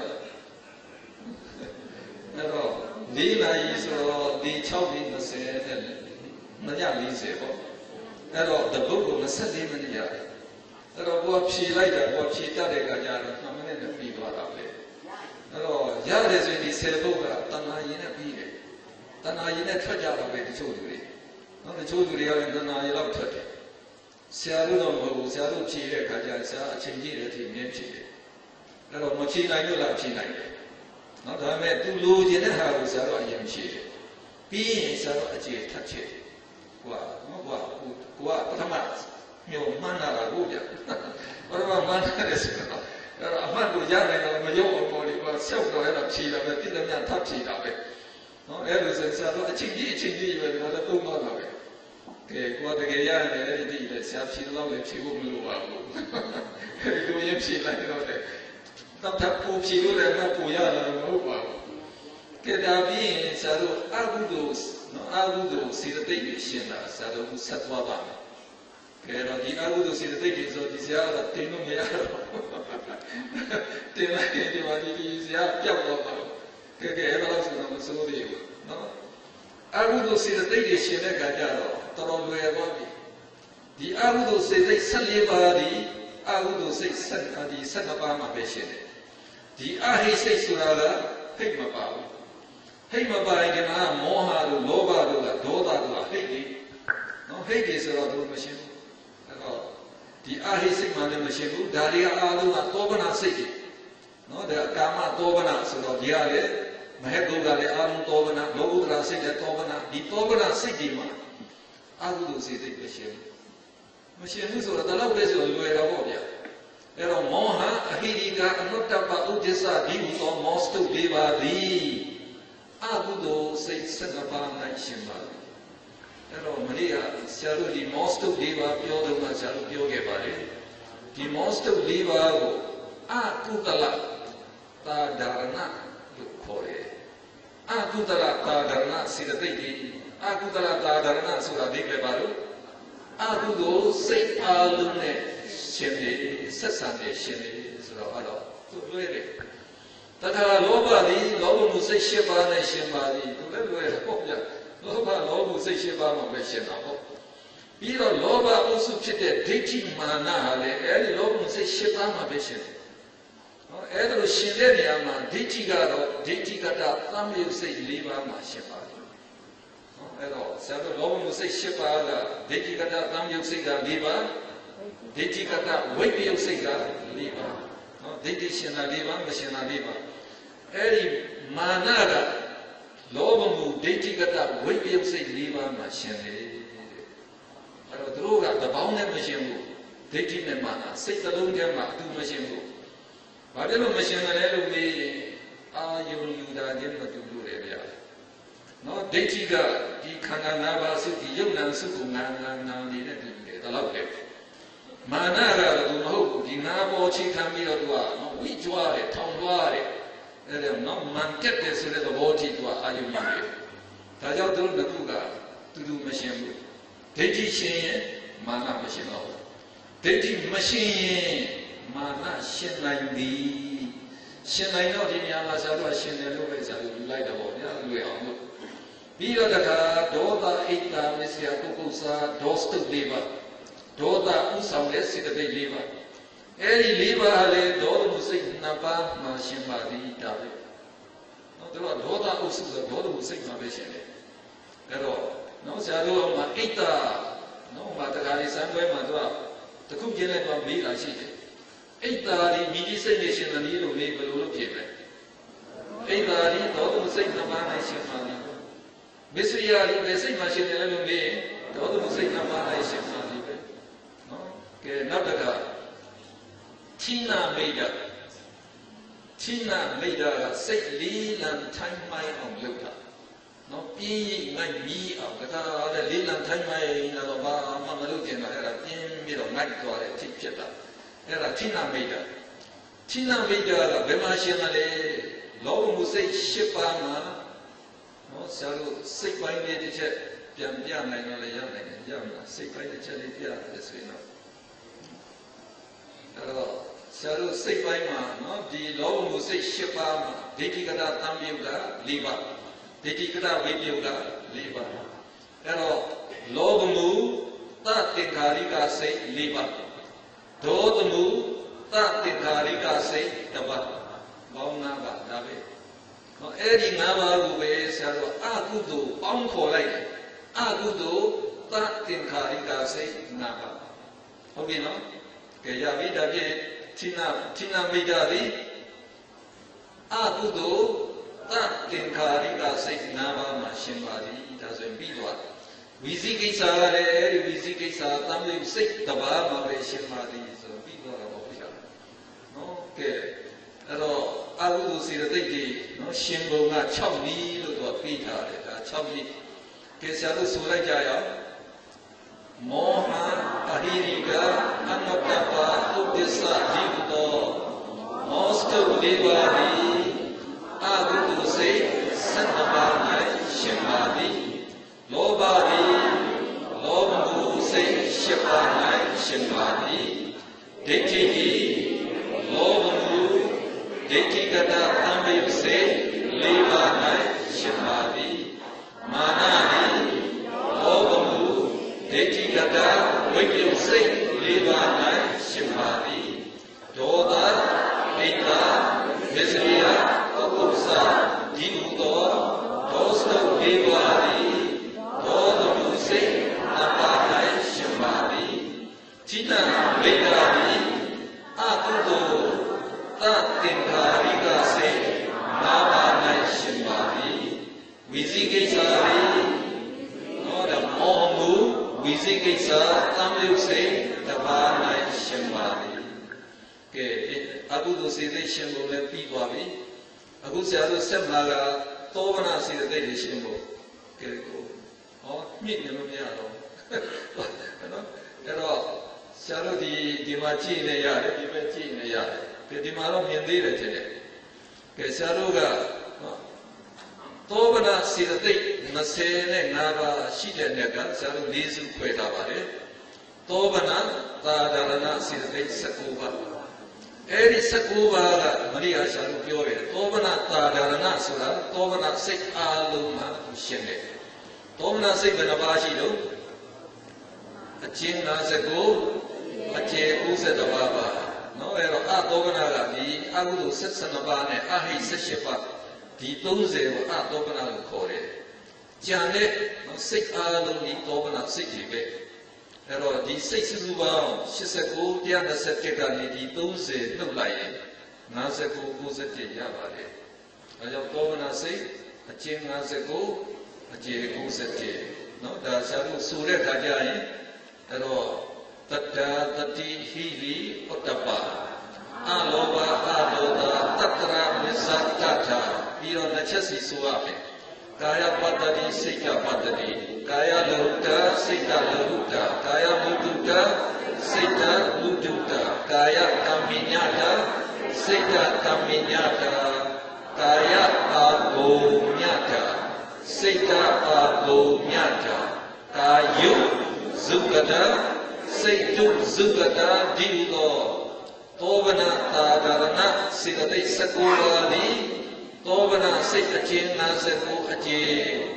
အဲ့တော့4နာရီဆိုတော့ဒီ6ပြီး20နဲ့မရ40ပေါ့အဲ့တော့တပုတ်ကို24မိနစ်ရတယ်အဲ့တော့ကိုယ်ဖြေလိုက်တာကိုယ်ဖြေတတ်တဲ့အခါကျတော့2မိနစ်နဲ့ပြီးသွားတာပဲအဲ့တော့ရတယ်ဆိုရင်ဒီ10ပုတ်ကတဏှာရည်နဲ့ပြီးတယ်တဏှာရည်နဲ့ထွက်ကြတော့ပဲတချို့လူတွေနော်တချို့လူတွေကလည်းတဏှာရည်လောက်ထွက်တယ်ဆရာတို့တော့မဟုတ်ဘူးဆရာတို့ဖြေတဲ့အခါကျဆရာအချိန်ကြီးတဲ့အထိမြင်ဖြေတယ်အဲ့တော့မဖြေနိုင်လို့လားဖြေနိုင်တယ်နော်ဒါပေမဲ့သူလိုချင်တဲ့ဟာကိုဆရာတို့အရင်ဖြေတယ်ပြီးရင်ဆရာတို့အခြေထပ်ဖြေတယ်ကိုကပထမမျိုးမှန်းလာတာကိုဗျပထမမှန်းတယ်ဆိုတော့အဲ့တော့အမှန်ကိုရနိုင်တော့မရုပ်အောင်ပေါ်လေကဆောက်တော့အဲ့ဒါဖြေတာပဲပြည့်တဲ့များထပ်ဖြေတာပဲနော်အဲ့လိုဆိုဆရာတို့အချိန်ကြီးပဲဒါလည်းပုံမှန်ပါပဲကဲကိုကတကယ်ရတယ်အဲ့ဒီလေဆရာဖြေတော့လည်းဖြေဖို့မလိုပါဘူးအဲ့ဒီလိုရင်ဖြေလိုက်တော့တယ်တော့ထပ်ဖို့ဖြေလို့လည်းမဖို့ရတာမဟုတ်ပါဘူးကဲဒါပြီးရင်ဆရာတို့အကုသိုလ်နော်အကုသိုလ်စေတသိက်တွေရှင်းတာဆရာတို့ဆက်သွားပါမယ်ကဲတော့ဒီအကုသိုလ်စေတသိက်တွေဆိုဒီဆရာကတင်လို့မရတော့တင်လိုက်ရင်ဒီမှာဒီဆရာပျောက်တော့ပါကဲအဲ့ဒါလို့ဆိုတော့မစိုးသေးဘူးနော်အကုသိုလ်စေတသိက်တွေရှင်းတဲ့အခါကျတော့တော်တော်လွယ်သွားပြီဒီအကုသိုလ်စေတသိက်14ပါးဒီအကုသိုလ်စိတ်12ပါးမှာပဲရှင်းတယ်ဒီအဟိစိတ်ဆိုတာကဟိတ်မပါဘူးဟိတ်မပါရင်ဒီမှာမောဟတို့လောဘတို့ကဒေါသတို့ကဟိတ်ကြီးနော်ဟိတ်ကြီးဆိုတော့တို့မရှင်းဘူးအဲ့တော့ဒီအဟိစိတ်မှလည်းမရှင်းဘူးဒါတွေကအားလုံးကသောဘနာစိတ်ကြီးနော်ဒါကာမသောဘနာဆိုတော့ဒီကလည်းမဟက်ကုကလည်းအားလုံးသောဘနာလောကုတ္တရာစိတ်လည်းသောဘနာဒီသောဘနာစိတ်ကြီးမှာအကုသိုလ်စိတ်မရှင်းဘူးဆိုတော့တလောက်လဲဆိုတော့လွယ်တော့ပေါ့ဗျာအဲ့တော့မောဟအဟိရိကအနုတ္တပဥဒ္ဒစ္စဒီဟုသောမောစတုလေးပါသည်အကုသိုလ်စိတ်12ပါး၌ရှင်ပါသည် Maria, Shadow the most of Deva, Pure Shadow Pure Bari. The most of Deva, Kutala, Tadarana, Kore. Kutala, Tadarana, Sidati, Kutala, Tadarana, Suradi Baru. Akudo, say Alune, Shende, Sasande, Shende, Surado, to Lere. Tata Loba, the Lobo Musay Sheba, Shemadi, to Lere, Loba, Lobo say Sheba, Meshana. Iro Loba also cheated, Diti Mana, and Lobo say Sheba, Mabeshan. Edo Shileniama, Diti Gado, Diti Gata, Tamu say Liva, Masheba. Sado Lobo say Sheba, Diti Gata, Tamu say Liva, Diti Gata, Wait say Liva. Diti Shana Liva, Mashana Liva. Eri Manada. Lobamu, Diti Gata, Wait say Liva, Mashane. Droga, the bound machine, Diti Mana, say the Lunga, two machine. Whatever machine and me, you that didn't do it. No, Detiga, the Kananava City, Yunan Sukuman, now needed to love it. Manara, the Ho, the Nabo Chicamilla, no, we draw it, Tom Wari. No man kept this little body to Ayumi. Tajado Nakuga to do machine. Deti Shin, Mana machine. Deti machine, Mana Shin the Shin I know in Yamasado Shin and Lewis light about Yalu. Biodaka, Doda Ita, Miss Yakusa, Dosta Liva, Doda Usam, let's see the big liver. Eri Liva, Dodo Musik Napa, Mashimadi, David. No, Doda Usu, Dodo Musik Mabeshin. No, Sado, Maita, no, Matagari, somewhere Madua, the cooking of me, I see. Eita, the medicination and you may be looking at. Eita, Dodo Musik Namana, Shimani. Missia, the same machine, Dodo Musik Namana, Shimani. No, Nadaga. Tina made a say Leland time my on Luta. No, be my me of the Leland time my in Mamma Lucan, in middle night or a teacher. Tina made a Bemashina, Low Musay Shipama, no, so sick by the jet, Jam, and Yam, sick by the jet, this way now. Shadow say by man, the law will say Shipama, Dikigata Tambuga, Liva, Dikigata Vidioga, Liva. Lobamu, that the Karika say Liva. Dodamu, that the Karika say Daba, Baunaba, David. Eddie Nava Rube, Shadow, Akudu, Uncle like Akudu, that the Karika say Nava. Okay, no? Yavi Tina Midadi Akudo, that Tinkarika say Nava Mashimbadi doesn't be what. Vizikisa, Vizikisa, Tamil sick the Bama Shimbadi, so people are okay. Akudu see the day, no Shimbo, not Chummy, look what Peter, Chummy. Kesadu Surajaya. Mohan Ahiriga Anatapa Udisa Jivuto Mosto Livari Agudu say Sanabani Shimadi Lobadi Lobu say Shipani Shimadi Deki Lobu Deki Gata Tambi say Livani Shimadi Manani Lobu Deti Gata, Wikim Sing, Liva, Shimadi, Doda, Eta, Visria, Okusa, Dimuto, Dosto, Livari, Doda Musik, Napa, Shimadi, Tina, Vidari, Akudo, Tatinkarika Sing, Nava, Shimadi, Vizikisari, Mohamu, Vizikisa, Tamil say, Tabana Shambadi. Abu to see the Shimbo and Pibabi. Abu Sadu Semaga, Tovana see the day Shimbo. မြင့်နေလို့မရတော့နော်အဲ့တော့ဆရာတို့ဒီမှာကြည့်နေရတယ်ဒီဘက်ကြည့်နေရတယ်ဒီမှာတော့မြင်သေးတယ်တဲ့ကဲဆရာတို့ကနော်သောဗနာစေတသိက်25ပါးရှိတဲ့နေ့ကဆရာတို့၄စုခွဲထားပါတယ်သောဗနာသာဒရဏစေတသိက်19ပါးအဲ့ဒီ19ပါးကမရိယာဆရာတို့ပြောတယ်သောဗနာသာဒရဏဆိုတာသောဗနာစိတ်အားလုံးမှာရှင်းတယ်သောဗနာစိတ်ဘယ်နှပါးရှိလို့အကျဉ်း59အကျေ92ပါးပါနော်အဲ့တော့အသောဗနာကဒီအကုသိုလ်12ပါးနဲ့အဟိ18ပါးဒီ30ကိုအသောဗနာလို့ခေါ်တယ်ကြံတဲ့စိတ်အားလုံးဒီသောဗနာစိတ်တွေပဲအဲ့တော့ဒီစိတ်စုပေါင်း89 127ကနေဒီ30နှုတ်လိုက်ရင်59 91ရပါတယ်အဲကြောင့်သောဗနာစိတ်အကျဉ်း59အကျေ91နော်ဒါဆရာတို့ဆိုတဲ့ခါကျရင်အဲ့တော့တတ္တတတိဟိရိဥတ္တပအလောဘအဒေါသတတ္တရမစ္ဆတထပြီးတော့နှစ်ချက်စီဆိုရမယ်ကာယပတ္တိစိတ်ကပတ္တိကာယလောကုတ္တစိတ်တလောကုတ္တကာယမုတုတ္တစိတ်တမုတုတ္တကာယကမ္မိညတစိတ်တကမ္မိညတကာယအာဂုညတစိတ်တအာဂုညတကာယုဇုကတစိတ်တုဇုကတဒီလောသောဗနာသာဒရဏစေတသိက်19ပါးသည်သောဗနာစိတ်အကျဉ်း59အကျေ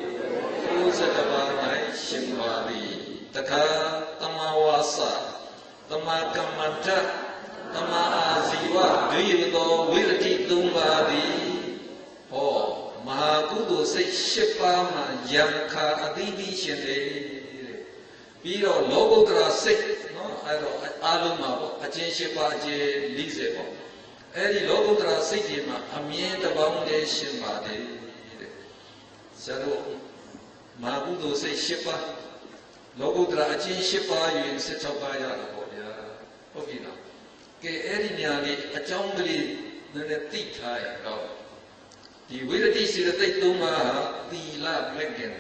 90ပါး၌ရှင်ပါသည်တခါတမဝါစာတမကမ္မတတမအာဇီဝဒွေသောဝိရတိ3ပါးသည်ဟောမဟာကုသိုလ်စိတ်10ပါးမှာယံခာအတိတိရှင်တယ်ပြီးတော့လောကုတ္တရာစိတ်နော်အဲ့တော့အားလုံးမှာပေါ့အကျဉ်း10ပါးအကျေ40ပေါ့အဲ့ဒီလောကုတ္တရာစိတ်ကြီးမှာအမြင်တစ်ပေါင်းတည်းရှင်ပါတယ်တဲ့ဆရာတို့မဟာကုသိုလ်စိတ်10ပါးလောကုတ္တရာအကျဉ်း10ပါးယူရင်16ပါးရတာပေါ့ဗျာဟုတ်ပြီနော်ကဲအဲ့ဒီညာလေးအကြောင်းကလေးနည်းနည်းသိထားရတော့ဒီဝိရတိစေတသိက်3ပါးဟာသီလမဂ္ဂင်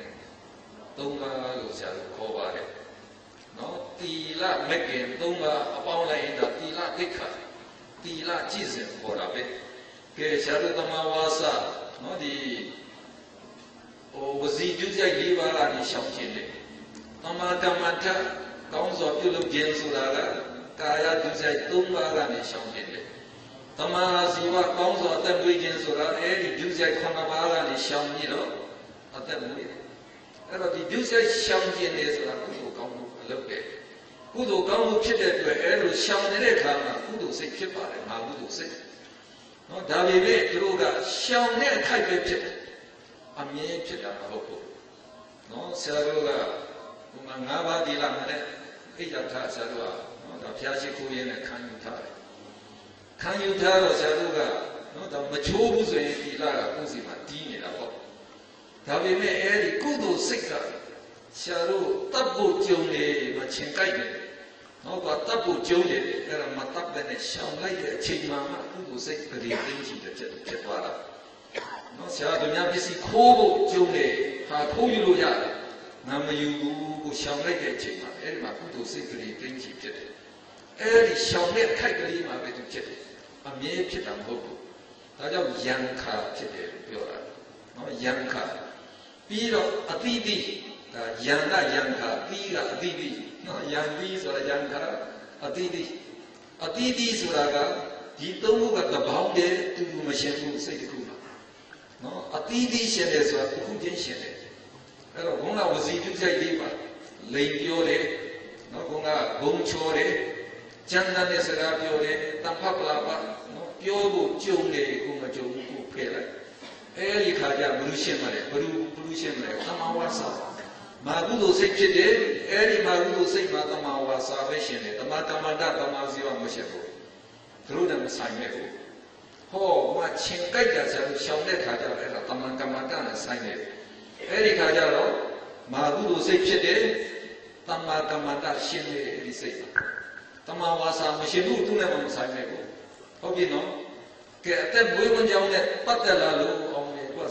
3ပါးလို့ဆရာတို့ခေါ်ပါတယ်နော်သီလမဂ္ဂင်3ပါးအပေါင်းလိုက်ရင်ဒါသီလဒိဋ္ဌာသီလကြည်စဉ်ခေါ်တာပဲကဲဆရာတို့တမဝါစာနော်ဒီဝစီပြုကြိုက်၄ပါးကနေရှောင်ခြင်းတယ်တမကမ္မထကောင်းစွာပြုလုပ်ခြင်းဆိုတာကကာယပြုကြိုက်3ပါးကနေရှောင်ခြင်းတယ်တမဟာဇီဝကောင်းစွာအသက်မွေးခြင်းဆိုတာအဲဒီပြုကြိုက်9ပါးကနေရှောင်ပြီးတော့အသက်မွေးတယ်အဲ့တော့ဒီပြုကြိုက်ရှောင်ခြင်းတယ်ဆိုတာကုသိုလ်ကောင်းမှုအလုပ်တယ်ကုသိုလ်ကောင်းမှုဖြစ်တဲ့အတွက်အဲလိုရှောင်နေတဲ့အခါမှာကုသိုလ်စိတ်ဖြစ်ပါတယ်ငါကုသိုလ်စိတ်နော်ဒါပေမဲ့သူတို့ကရှောင်တဲ့အခိုက်ပဲဖြစ်တယ်အမြင်ဖြစ်တာမဟုတ်ဘူးနော်ဆရာတို့ကဒီမှာ9ပါးဒီလာမနဲ့အိဋ္ဌထဆရာတို့ကနော်ဒါဘုရားရှိခိုးရင်းနဲ့ခံယူထားတယ်ခံယူထားတော့ဆရာတို့ကနော်ဒါမချိုးဘူးဆိုရင်ဒီလာကကိုယ်စီမှာတီးနေတာပေါ့ဒါပေမဲ့အဲဒီကုသိုလ်စိတ်ကဆရာတို့တပ်ဖို့ကြုံနေမချင်ကြိုက်တယ်နော်ကတပ်ဖို့ကြုံနေတယ်အဲ့ဒါမတပ်တဲ့နဲ့ရှောင်လိုက်တဲ့အချိန်မှကုသိုလ်စိတ်ပရိသိမ့်ရှိတဲ့ဖြစ်သွားတာနော်ဆရာတို့များပစ္စည်းခိုးဖို့ကြုံနေဟာခိုးယူလို့ရတယ်ငါမယူဘူးကိုရှောင်လိုက်တဲ့အချိန်မှာအဲ့ဒီမှာကုသိုလ်စိတ်ပရိသိမ့်ရှိဖြစ်တယ်အဲ့ဒီရှောင်တဲ့အခိုက်ကလေးမှာပဲသူဖြစ်တယ်အမြဲဖြစ်တာမဟုတ်ဘူးဒါကြောင့်ယံခါဖြစ်တယ်လို့ပြောတာနော်ယံခါပြီးတော့အတိတိဒါယံကယံခါပြီးကအတိတိနော်ယံပြီးဆိုတာယံခါအတိတိအတိတိဆိုတာကဒီသုံးခုကတပေါင်းတည်းတူတူမရှင်းဘူးစိတ်တစ်ခုပါနော်အတိတိရှင်းတယ်ဆိုတာတစ်ခုချင်းရှင်းတယ်အဲ့တော့ဘုန်းကဝစီပြုစိတ်လေးပါလိန်ပြောတယ်နော်ဘုန်းကဂုံချောတယ်ကျမ်းစာနဲ့စကားပြောတယ်တမ္ဖပလာပါနော်ပြောဖို့ကြုံတယ်ကိုမကြုံဘူးကိုဖဲလိုက်အဲဒီခါကျဘုရုရှင်းမလဲဘုရုရှင်းမလဲတမဝါစာမာကုသိုလ်စိတ်ဖြစ်တယ်အဲဒီမာကုသိုလ်စိတ်မှာတမဝါစာပဲရှင်းတယ်တမကမ္မန္တတမဇီဝမရှင်းဘူးသူတို့လည်းမဆိုင်မဲ့ဘူးဟောမချင်ကြိုက်တာဆိုရှောင်းတဲ့ခါကျတော့အဲ့ဒါတမကမ္မန္တနဲ့ဆိုင်တယ်အဲဒီခါကျတော့မာကုသိုလ်စိတ်ဖြစ်တယ်တမကမ္မန္တရှင်းတယ်အဲဒီစိတ်တမဝါစာမရှင်းဘူးသူနဲ့မဆိုင်မဲ့ဘူးဟုတ်ပြီနော်ကဲအသက်မွေးဝမ်းကြောင်းနဲ့ပတ်သက်လာလို့အောင်လေသူကဇ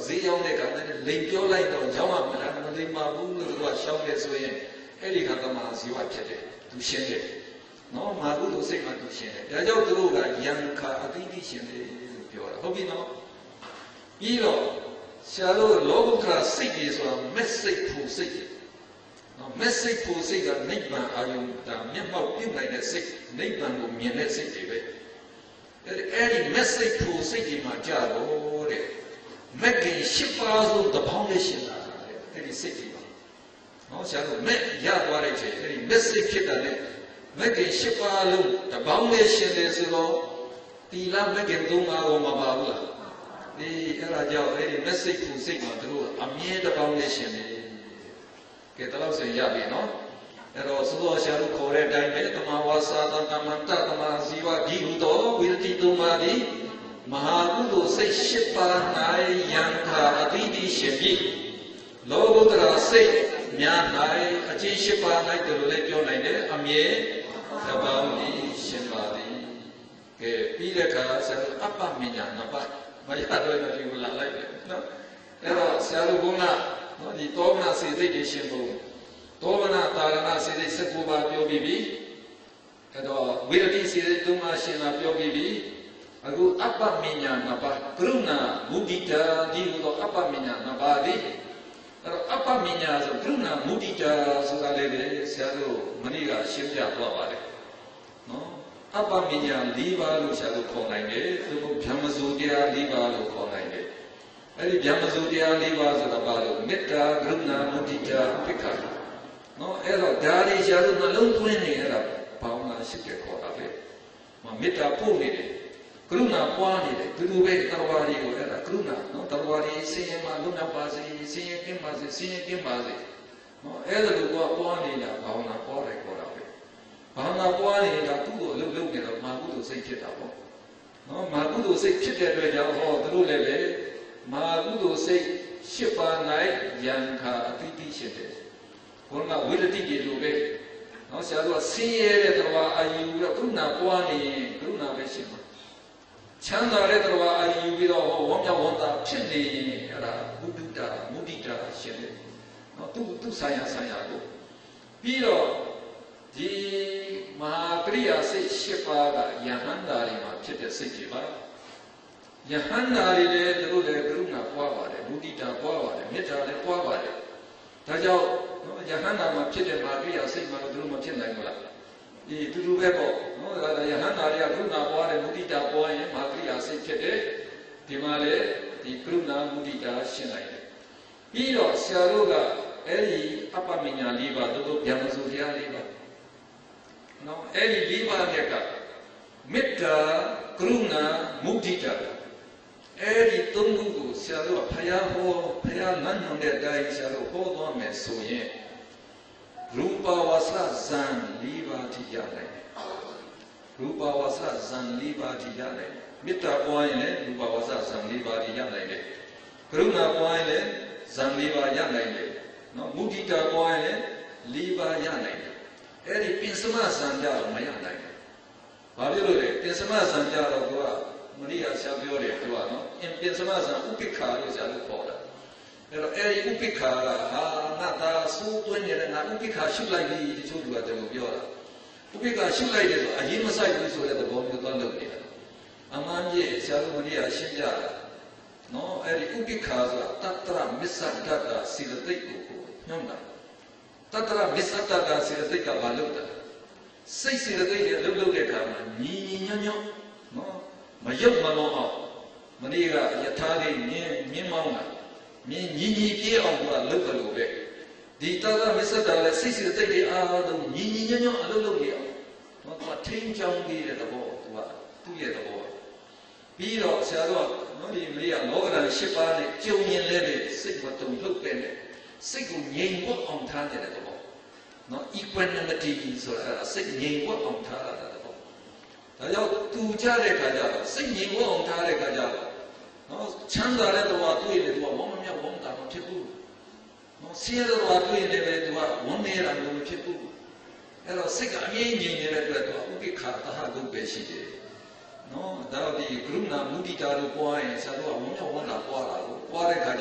ဈေးရောက်တဲ့ခါနဲ့လိန်ပြောလိုက်တော့ရောင်းရမလားမလိန်ပါဘူးလို့သူကရှောင်းတယ်ဆိုရင်အဲ့ဒီခါတမဟာဇီဝဖြစ်တယ်သူရှင်းတယ်နော်မာကုသိုလ်စိတ်မှသူရှင်းတယ်ဒါကြောင့်သူတို့ကယံခာအတိတိရှင်းတယ်လို့ပြောတာဟုတ်ပြီနော်ပြီးတော့ဆရာတို့လောကုတ္တရာစိတ်ကြီးဆိုတာမက်စိတ်ဖို့စိတ်နော်မက်စိတ်ဖို့စိတ်ကနိဗ္ဗာန်အာယုန်ဒါမျက်မှောက်ပြုနိုင်တဲ့စိတ်နိဗ္ဗာန်ကိုမြင်တဲ့စိတ်တွေပဲအဲ့ဒီမက်စိတ်ဖို့စိတ်ကြီးမှာကြာတော့တဲ့မက်ကင်၈ပါးစုတပေါင်းနဲ့ရှင်းတာတဲ့အဲ့ဒီစိတ်ကြီးပါနော်ဆရာတို့မက်ရသွားတဲ့ချိန်အဲ့ဒီမက်စိတ်ဖြစ်တာနဲ့မက်ကင်၈ပါးလုံးတပေါင်းနဲ့ရှင်းတယ်ဆိုတော့တီလာမက်ကင်၃ပါးကိုမပါဘူးလားဒီအဲ့ဒါကြောင့်အဲ့ဒီမက်စိတ်ဖို့စိတ်မှာတို့အမြဲတပေါင်းနဲ့ရှင်းတယ်ကဲတလောက်ဆိုရပြီနော်အဲ့တော့သုသောဆရာတို့ခေါ်တဲ့အတိုင်းပဲတမဝါစာတကမ္မတတမဇီဝဒီဟုသောဝိရတိသုံးပါးသည်မဟာကုသိုလ်စိတ်၈ပါး၌ယံခာအတိတိရှင်ပြီးလောကုတ္တရာစိတ်များ၌အကျဉ်း၈ပါး၌တလို့လည်းပြောနိုင်တယ်အမြဲတပေါင်းသည်ရှင်ပါသည်ကဲပြီးတဲ့အခါဆရာတို့အပ္ပမညာနှစ်ပါးမရတော့ဒီကိုလာလိုက်တယ်နော်အဲ့တော့ဆရာတို့ကနော်ဒီတောမနာစေစိတ်တွေရှင်ဖို့တောမနာတာရဏစေစိတ်19ပါးပြောပြီးပြီအဲ့တော့ဝိရတိစေစိတ်3ပါးရှင်တာပြောပြီးပြီအခုအပ္ပမညာနှစ်ပါးကရုဏာမုဒိတာဒီလိုတော့အပ္ပမညာနှစ်ပါးဒီအဲ့တော့အပ္ပမညာဆိုကရုဏာမုဒိတာဆိုတာလည်းပဲဆရာတို့မနေ့ကရှင်းပြသွားပါတယ်နော်အပ္ပမညာ၄ပါးလို့ဆရာတို့ခေါ်နိုင်တယ်သူကဗျမဇုတရား၄ပါးလို့ခေါ်နိုင်တယ်အဲ့ဒီဗျမဇုတရား၄ပါးဆိုတာဘာလို့မေတ္တာကရုဏာမုဒိတာပိက္ခာနော်အဲ့တော့ဒါတွေဆရာတို့နှလုံးသွင်းနေအဲ့ဒါဘာဝနာရှိတဲ့ခေါ်တာပဲမေတ္တာပို့နေတယ်ကရုဏာပွားနေတယ်သူတို့ပဲတော်ဝါတွေကိုအဲ့ဒါကရုဏာနော်တော်ဝါတွေဆင်းရဲမှလွတ်မြောက်ပါစေဆင်းရဲကင်းပါစေဆင်းရဲကင်းပါစေနော်အဲ့ဒါလိုကပွားနေတာဘာဝနာပွားတယ်ခေါ်တာပဲဘာဝနာပွားနေတာသူ့ကိုအလုပ်လုပ်နေတော့မာကုသိုလ်စိတ်ဖြစ်တာပေါ့နော်မာကုသိုလ်စိတ်ဖြစ်တဲ့အတွက်ကြောင့်ဟောသူတို့လည်းပဲမာကုသိုလ်စိတ်၈ပါး၌ယံခာအတိတိရှိတယ်ဘုရားဝိရတိကြီးလိုပဲနော်ဆရာတို့ကဆင်းရဲတဲ့တော်ဝါအာယူတော့ကရုဏာပွားနေရင်ကရုဏာပဲရှိမှာချမ်းသာတဲ့တော်ဝါအာယူပြီးတော့ဝမ်းမြောက်ဝမ်းသာဖြစ်နေရင်အဲ့ဒါဘုဒ္ဓတာမုဒိတာရှင်တယ်နော်သူဆိုင်ရာကိုပြီးတော့ဒီမဟာကရိယာစိတ်၈ပါးကယဟန္တာတွေမှာဖြစ်တဲ့စိတ်တွေပါယဟန္တာတွေလည်းသူတို့လည်းကရုဏာပွားပါတယ်မုဒိတာပွားပါတယ်မေတ္တာလည်းပွားပါတယ်ဒါကြောင့်နော်ယဟန္တာမှာဖြစ်တဲ့မဟာကရိယာစိတ်မှာသူတို့မဖြစ်နိုင်ဘူးလားဒီတူတူပဲပေါ့နော်ဒါယဟန္တာတွေကကရုဏာပွားတယ်မုဒိတာပွားရင်မဟာကရိယာစိတ်ဖြစ်တယ်ဒီမှာလေဒီကရုဏာမုဒိတာရှင်းနိုင်တယ်ပြီးတော့ဆရာတို့ကအဲ့ဒီအပ္ပမညာ၄ပါးတို့ဗျမဇုတရား၄ပါးနော်အဲ့ဒီ၄ပါးမြတ်ကမေတ္တာကရုဏာမုဒိတာအဲ့ဒီ၃ခုကိုဆရာတို့ကဖယားဟောဖယားနန်းတော်တဲ့အတိုင်းဆရာတို့ဟောသွားမယ်ဆိုရင်ရူပဝါစဇံ၄ပါးထိရနိုင်တယ်ရူပဝါစဇံ၄ပါးထိရနိုင်တယ်မေတ္တာပွားရင်လည်းရူပဝါစဇံ၄ပါးထိရနိုင်တယ်ကရုဏာပွားရင်လည်းဇံ၄ပါးရနိုင်တယ်နော်မုဒိတာပွားရင်လည်း၄ပါးရနိုင်တယ်အဲ့ဒီပင်စမဇံကြတော့မရနိုင်ဘူးဘာဖြစ်လို့လဲပင်စမဇံကြတော့သူကမရိယာဆရာပြောတယ်သူကနော်ပင်စမဇံဥပိ္ပခာလို့ဆရာတို့ခေါ်တာအဲ့တော့အဲ့ဒီဥပိ္ပခာကဟာငါသာစိုးသွင်းနေတဲ့ငါဥပိ္ပခာရှုလိုက်ပြီတချို့သူကတည်းကပြောတာဥပိ္ပခာရှုလိုက်တယ်ဆိုအရင်မဆိုင်ဘူးဆိုတဲ့သဘောမျိုးသွားလုပ်နေတာအမှန်ကြီးဆရာတို့မရိယာရှင်းပြတာနော်အဲ့ဒီဥပိ္ပခာဆိုတာတတ္တရမစ္ဆတတ္တစီလသိတ်ကိုညွှန်းတာတတ္တရမစ္ဆတတ္တစီလသိတ်ကဘာလုပ်တာစိတ်စီလသိတ်တွေလုပ်တဲ့အခါမှာညီညွတ်နော်မရုပ်မလုံးအောင်မနေ့ကယထာလေးမြင်းမောင်းတာမြင်းညီပြေးအောင်ကလုပ်တယ်လို့ပဲဒီတတ္တရမစ္ဆတတ္တလည်းစိတ်စီလသိတ်တွေအားလုံးညီညွတ်အလုပ်လုပ်နေအောင်နော်သူကထိန်းချောင်းပြီးတဲ့သဘောသူ့ရဲ့သဘောပြီးတော့ဆရာတော်နော်ဒီမလေးကလောကဓာတ်၈ပါးနဲ့ကြုံရင်လည်းစိတ်မတုံ့လှုပ်ပဲနဲ့စိတ်ကိုငြိမ်ဝတ်အောင်ထားတဲ့သဘောနော် equanimity ဆိုတာစိတ်ငြိမ်ဝတ်အောင်ထားတာတဲ့သဘောဒါကြောင့်သူကြတဲ့ခါကျတော့စိတ်ငြိမ်ဝတ်အောင်ထားတဲ့ခါကျတော့နော်ချမ်းသာတဲ့ဘဝတွေ့တယ်သူကဝမ်းမမြောက်ဝမ်းသာမဖြစ်ဘူးနော်ဆင်းရဲတဲ့ဘဝတွေ့တယ်ပဲသူကဝမ်းနေတာမဖြစ်ဘူးအဲ့တော့စိတ်ကအငြိမ်ငြိမ်နေတဲ့အတွက်သူကဥပိ္ပခာတဟဂုတ်ပဲရှိတယ်နော်ဒါတော့ဒီကရုဏာမုဒိတာတို့ပွားရင်ဆရာတို့ကဝမ်းမြောက်ဝမ်းသာပွားတာကိုပွားတဲ့ခါကျ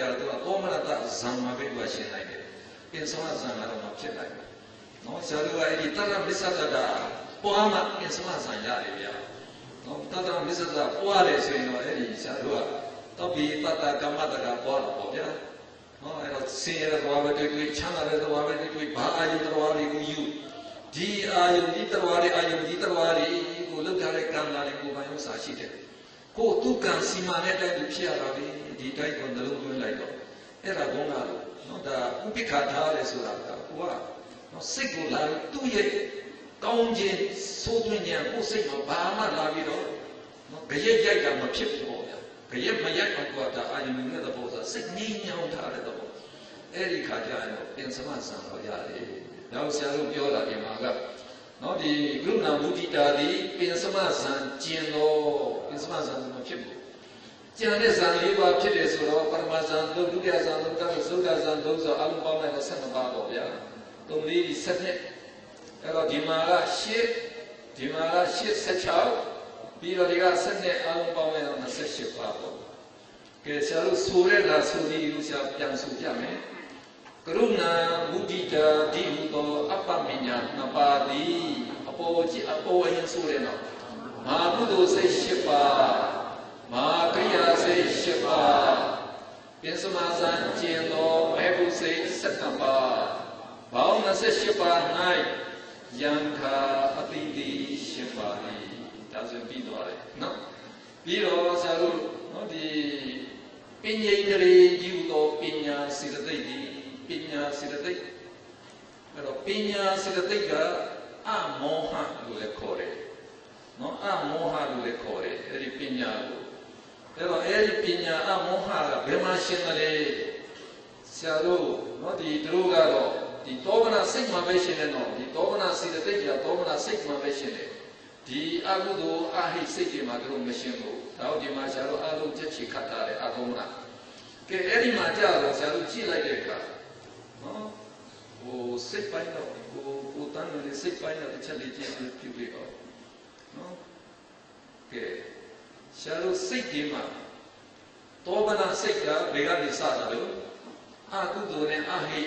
多么的上马被我现来的，变什么上来了嘛ဖြစ်来的，နော်ဆရာတို့ကအဲ့ဒီတတမစ္ဆတတာပွားမှ变什么上ရတယ်ဗျာနော်တတမစ္ဆတပွားတယ်ဆိုရင်တော့အဲ့ဒီဆရာတို့ကတော့ဒီတတကမ္မတကပွားတော့ဗျာနော်အဲ့တော့ဆင်းရဲတဲ့ဘဝပဲတွေ့ချမ်းသာတဲ့ဘဝပဲတွေ့ဘာအာယုတော်တွေကိုယူဒီအာယုဒီတော်တွေအာယုဒီတော်တွေကိုလောက်ထားတဲ့ကံလာတွေကိုဘာလို့စာရှိတယ်ကိုသူကံစီမံတဲ့အတိုင်းဖြစ်ရတာပဲဒီတိုင်းကိုနှလုံးသွင်းလိုက်တော့အဲ့ဒါကောင်းတာလို့နော်ဒါဥပိ္ပခာထားတယ်ဆိုတာကကိုကနော်စိတ်ကိုလာသူ့ရဲ့ကောင်းခြင်းစိုးသွင်းခြင်းကိုစိတ်မှာဘာမှလာပြီးတော့နော်ကြရက်ရိုက်တာမဖြစ်ဘူးပေါ့ဗျာကြရက်မရိုက်အောင်ကဒါအာယုနဲ့သဘောဆိုစိတ်ငြိမ်းချမ်းထားတဲ့သဘောအဲ့ဒီခါကျရင်တော့ပြင်စမဆံတော့ရတယ်နောက်ဆရာတို့ပြောတာဒီမှာကနော်ဒီကရုဏာမုဒိတာဒီပြင်စမဆံကျင်တော့ပြင်စမဆံမဖြစ်ဘူးကျန်တဲ့ဇာ၄ပါးဖြစ်တယ်ဆိုတော့ပရမဇာဒုတိယဇာဒုတ္တသုဒ္ဓဇာဒုဆိုအလုံးပေါင်းလိုက်တော့12ပါးပေါ့ဗျာသုံးလေးဒီ7နှစ်အဲ့တော့ဒီမှာက8ဒီမှာက16ပြီးတော့ဒီက7နှစ်အလုံးပေါင်းလိုက်တော့28ပါးပေါ့ကဲဆရာတို့ဆိုတဲ့လားဆိုပြီးလို့ဆရာပြန်ဆိုပြမယ်ကရုဏာမုဒိတာဒီဟူသောအပ္ပမညာနှစ်ပါးသည်အပေါ်ကြီးအပေါ်အရင်ဆိုတယ်နော်မဟာကုသိုလ်စိတ်8ပါးမဟာကရိယာစိတ်8ပါးပြင်စမဇန်ကျင်သောမေဘုစိတ်7ပါးဘောင်း28ပါး၌ယံခာအတိတိ8ပါး၏ဒါဆိုပြီးသွားတယ်နော်ပြီးတော့ဆရာတို့နော်ဒီပညာတရေယူသောပညာစေတသိက်သည်ပညာစေတသိက်အဲ့တော့ပညာစေတသိက်ကအမောဟလို့လည်းခေါ်တယ်နော်အမောဟလို့လည်းခေါ်တယ်အဲ့ဒီပညာကိုအဲ့တော့အဲ့ဒီပညာအမောဟကဘယ်မှာရှင်းတယ်လဲဆရာတို့နော်ဒီတို့ကတော့ဒီတောမနာစိတ်မှာပဲရှင်းတယ်နော်ဒီတောမနာစေတသိက်ကတောမနာစိတ်မှာပဲရှင်းတယ်ဒီအကုသိုလ်အဟိစိတ်တွေမှာတို့မရှင်းဘူးဒါတို့ဒီမှာဆရာတို့အလုံးချက်ချီခတ်ထားတယ်အကုမနာကဲအဲ့ဒီမှာကြာတော့ဆရာတို့ကြည့်လိုက်တဲ့အခါနော်ဟိုစိတ်ပိုင်းတော့ကိုတန်းနေတဲ့စိတ်ပိုင်းတော့တစ်ချက်လေးကြည့်ပြီးပြုပြီးတော့နော်ကဲဆရာတို့စိတ်ဒီမှာတောမနာစိတ်ကဘယ်ကနေစတာလို့အကုသိုလ်နဲ့အဟိ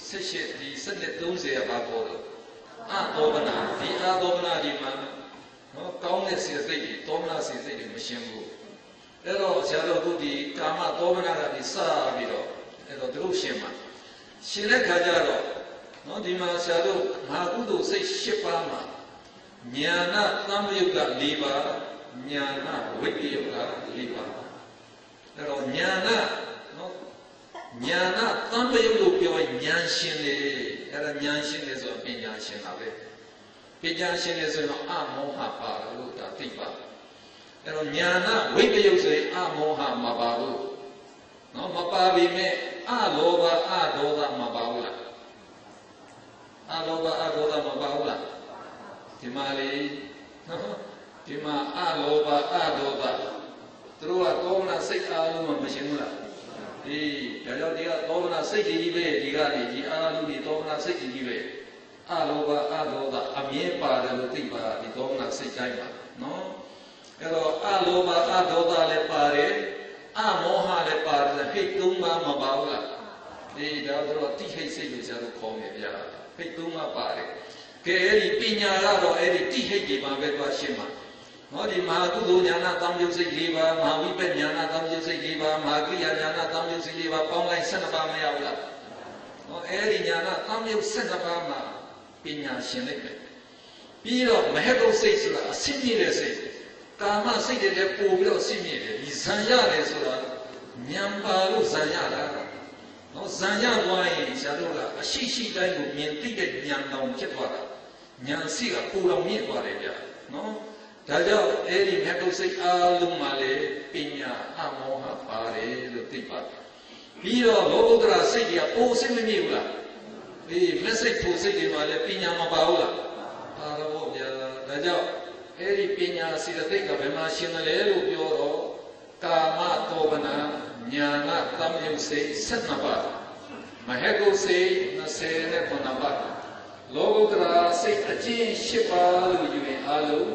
78ဒီ730ပါပေါ်တော့အတောမနာဒီအတောမနာဒီမှာနော်ကောင်းတဲ့စေတသိက်တောမနာစေတသိက်တွေမရှင်းဘူးအဲ့တော့ဆရာတို့ဒီကာမတောမနာကနေစပြီးတော့အဲ့တော့တို့ရှင်းမှာရှင်းတဲ့ခါကျတော့နော်ဒီမှာဆရာတို့မဟာကုသိုလ်စိတ်8ပါးမှာညာနာသံယုတ်က4ပါးညာနာဝိတ္တယုတ်က4ပါးအဲ့တော့ညာနာနော်ညာနာသံယုတ်လို့ပြောရင်ဉာဏ်ရှင်လေအဲ့ဒါဉာဏ်ရှင်လေဆိုပညာရှင်ပါပဲပညာရှင်လေဆိုတော့အမောဟပါလို့ဒါသိပါအဲ့တော့ညာနာဝိတ္တယုတ်ဆိုရင်အမောဟမပါဘူးနော်မပါပြီမဲ့အလောဘအဒေါသမပါဘူးလားအလောဘအဒေါသမပါဘူးလားဒီမှာလေနော်ဒီမှာအလောဘအဒေါသသူတို့ကတောမနာစိတ်အားလုံးမရှင်းဘူးလားဒီဒါကြောင့်ဒီကတောမနာစိတ်ကြီးပဲဒီကနေဒီအားလုံးဒီတောမနာစိတ်ကြီးပဲအလောဘအဒေါသအမြဲပါတယ်လို့သိပါဒီတောမနာစိတ်တိုင်းပါနော်အဲ့တော့အလောဘအဒေါသလည်းပါတယ်အမောဟလည်းပါတယ်ဟိတ်သုံးပါမပါဘူးလားဒီဒါတော့တိဟိတ်စိတ်လို့ဆရာတို့ခေါ်နေဗျာဟိတ်သုံးပါပါတယ်ကဲအဲ့ဒီပညာကတော့အဲ့ဒီတိဟိတ်ဒီမှာပဲသွားရှင်းပါနော်ဒီမဟာကုသိုလ်ဉာဏ်သံယုတ်စိတ်၄ပါးမဟာဝိပဿနာဉာဏ်သံယုတ်စိတ်၄ပါးမဟာကိရိယာဉာဏ်သံယုတ်စိတ်၄ပါးပေါင်းလိုက်12ပါးမရဘူးလားနော်အဲ့ဒီဉာဏ်သံယုတ်12ပါးမှာပညာရှင်လိုက်ပဲပြီးတော့မဟေတုစိတ်ဆိုတာအစစ်မြင့်တဲ့စိတ်ကာမစိတ်တွေပို့ပြီးတော့အစစ်မြင့်တယ်ဒီဇံရတယ်ဆိုတာဉာဏ်ပါလို့ဇံရတာနော်ဇံရသွားရင်ဆရာတို့ကအရှိရှိတိုင်းကိုမြင်သိတဲ့ဉာဏ်တော်ဖြစ်သွားတာဉာဏ်စိတ်ကပိုတော်မြင့်သွားတယ်ဗျာနော်ဒါကြောင့်အဲ့ဒီမြတ်တုစိတ်အားလုံးမှာလေပညာအမောဟပါတယ်လို့သိပါပြီးတော့လောကုတ္တရာစိတ်တွေကပိုစိတ်မမြင့်ဘူးလားဒီမက်စိတ်ပိုစိတ်တွေမှာလည်းပညာမပါဘူးလားပါတော့ဗျာဒါကြောင့်အဲ့ဒီပညာစေတသိက်ကဘယ်မှာရှင်းတယ်လဲလို့ပြောတော့ကာမတောပနာညာနာသံယုတ်စိတ်7ပါးမဟေကုစိတ်29ပါးလောကုတ္တရာစိတ်အကျဉ်း8ပါးလို့ယူရင်အားလုံး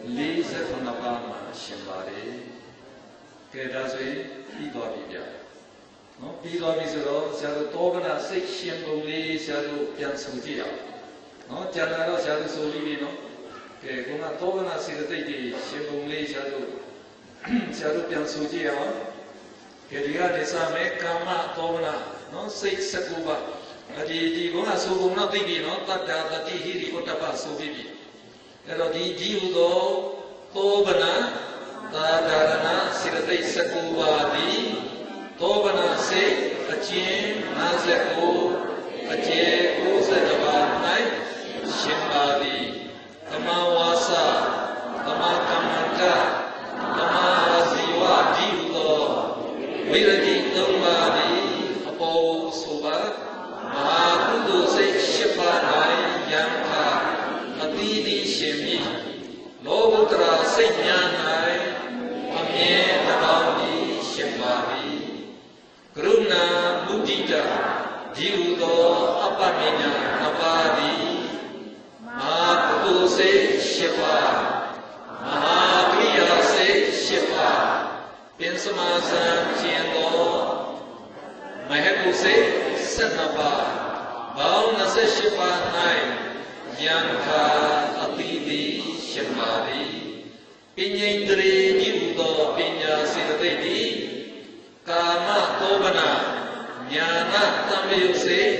49ပါးမှာရှင်းပါတယ်ကဲဒါဆိုရင်ပြီးသွားပြီဗျာနော်ပြီးပြီးသွားပြီဆိုတော့ဆရာတို့တောကနာစိတ်ရှင်ပုံလေးဆရာတို့ပြန်ဆိုကြည့်အောင်နော်ကျန်တာတော့ဆရာတို့ဆိုပြီးပြီနော်ကဲခုနတောကနာစေတသိက်တွေရှင်ပုံလေးဆရာတို့ပြန်ဆိုကြည့်အောင်ကဲဒီကနေစမယ်ကာမတောကနာနော်စိတ်19ပါးဒီခုနဆိုပုံတော့သိပြီနော်တတ္တာတတိဟိရိဥတ္တပဆိုပြီးပြီအဲ့တော့ဒီဟူသောတောကနာသာဒရဏစေတသိက်19ပါးသည်တောကနာစိတ်အကျဉ်59အကျယ်90ပါး၌ရှင်ပါသည်သမာဝါစာသမာကမ္မန္တသမာအာဇီဝဒီဟုသောဝိရတိ3ပါးသည်အပေါ်ဆိုပါမဟာကုသိုလ်စိတ်10ပါး၌ယံခာအသီးသီးရှင်မည်လောကုတ္တရာစိတ်များ၌အမြဲတမ်းသည်ရှင်ပါသည်ကရုဏာမုဒိတာဒီဟုသောအပ္ပမညာနှစ်ပါးသည်မဟာကုသိုလ်စိတ်10ပါးမဟာကရိယာစိတ်10ပါးပင်စမာစံကျင့်သောမဟကုစိတ်12ပါးပေါင်း28ပါး၌ယံခာအတိတိရှင်ပါသည်ပညိန္ဒြေဒီဟုသောပညာစေတသိက်သည်ကာမတောကနာညာနာတမယုတ်စေ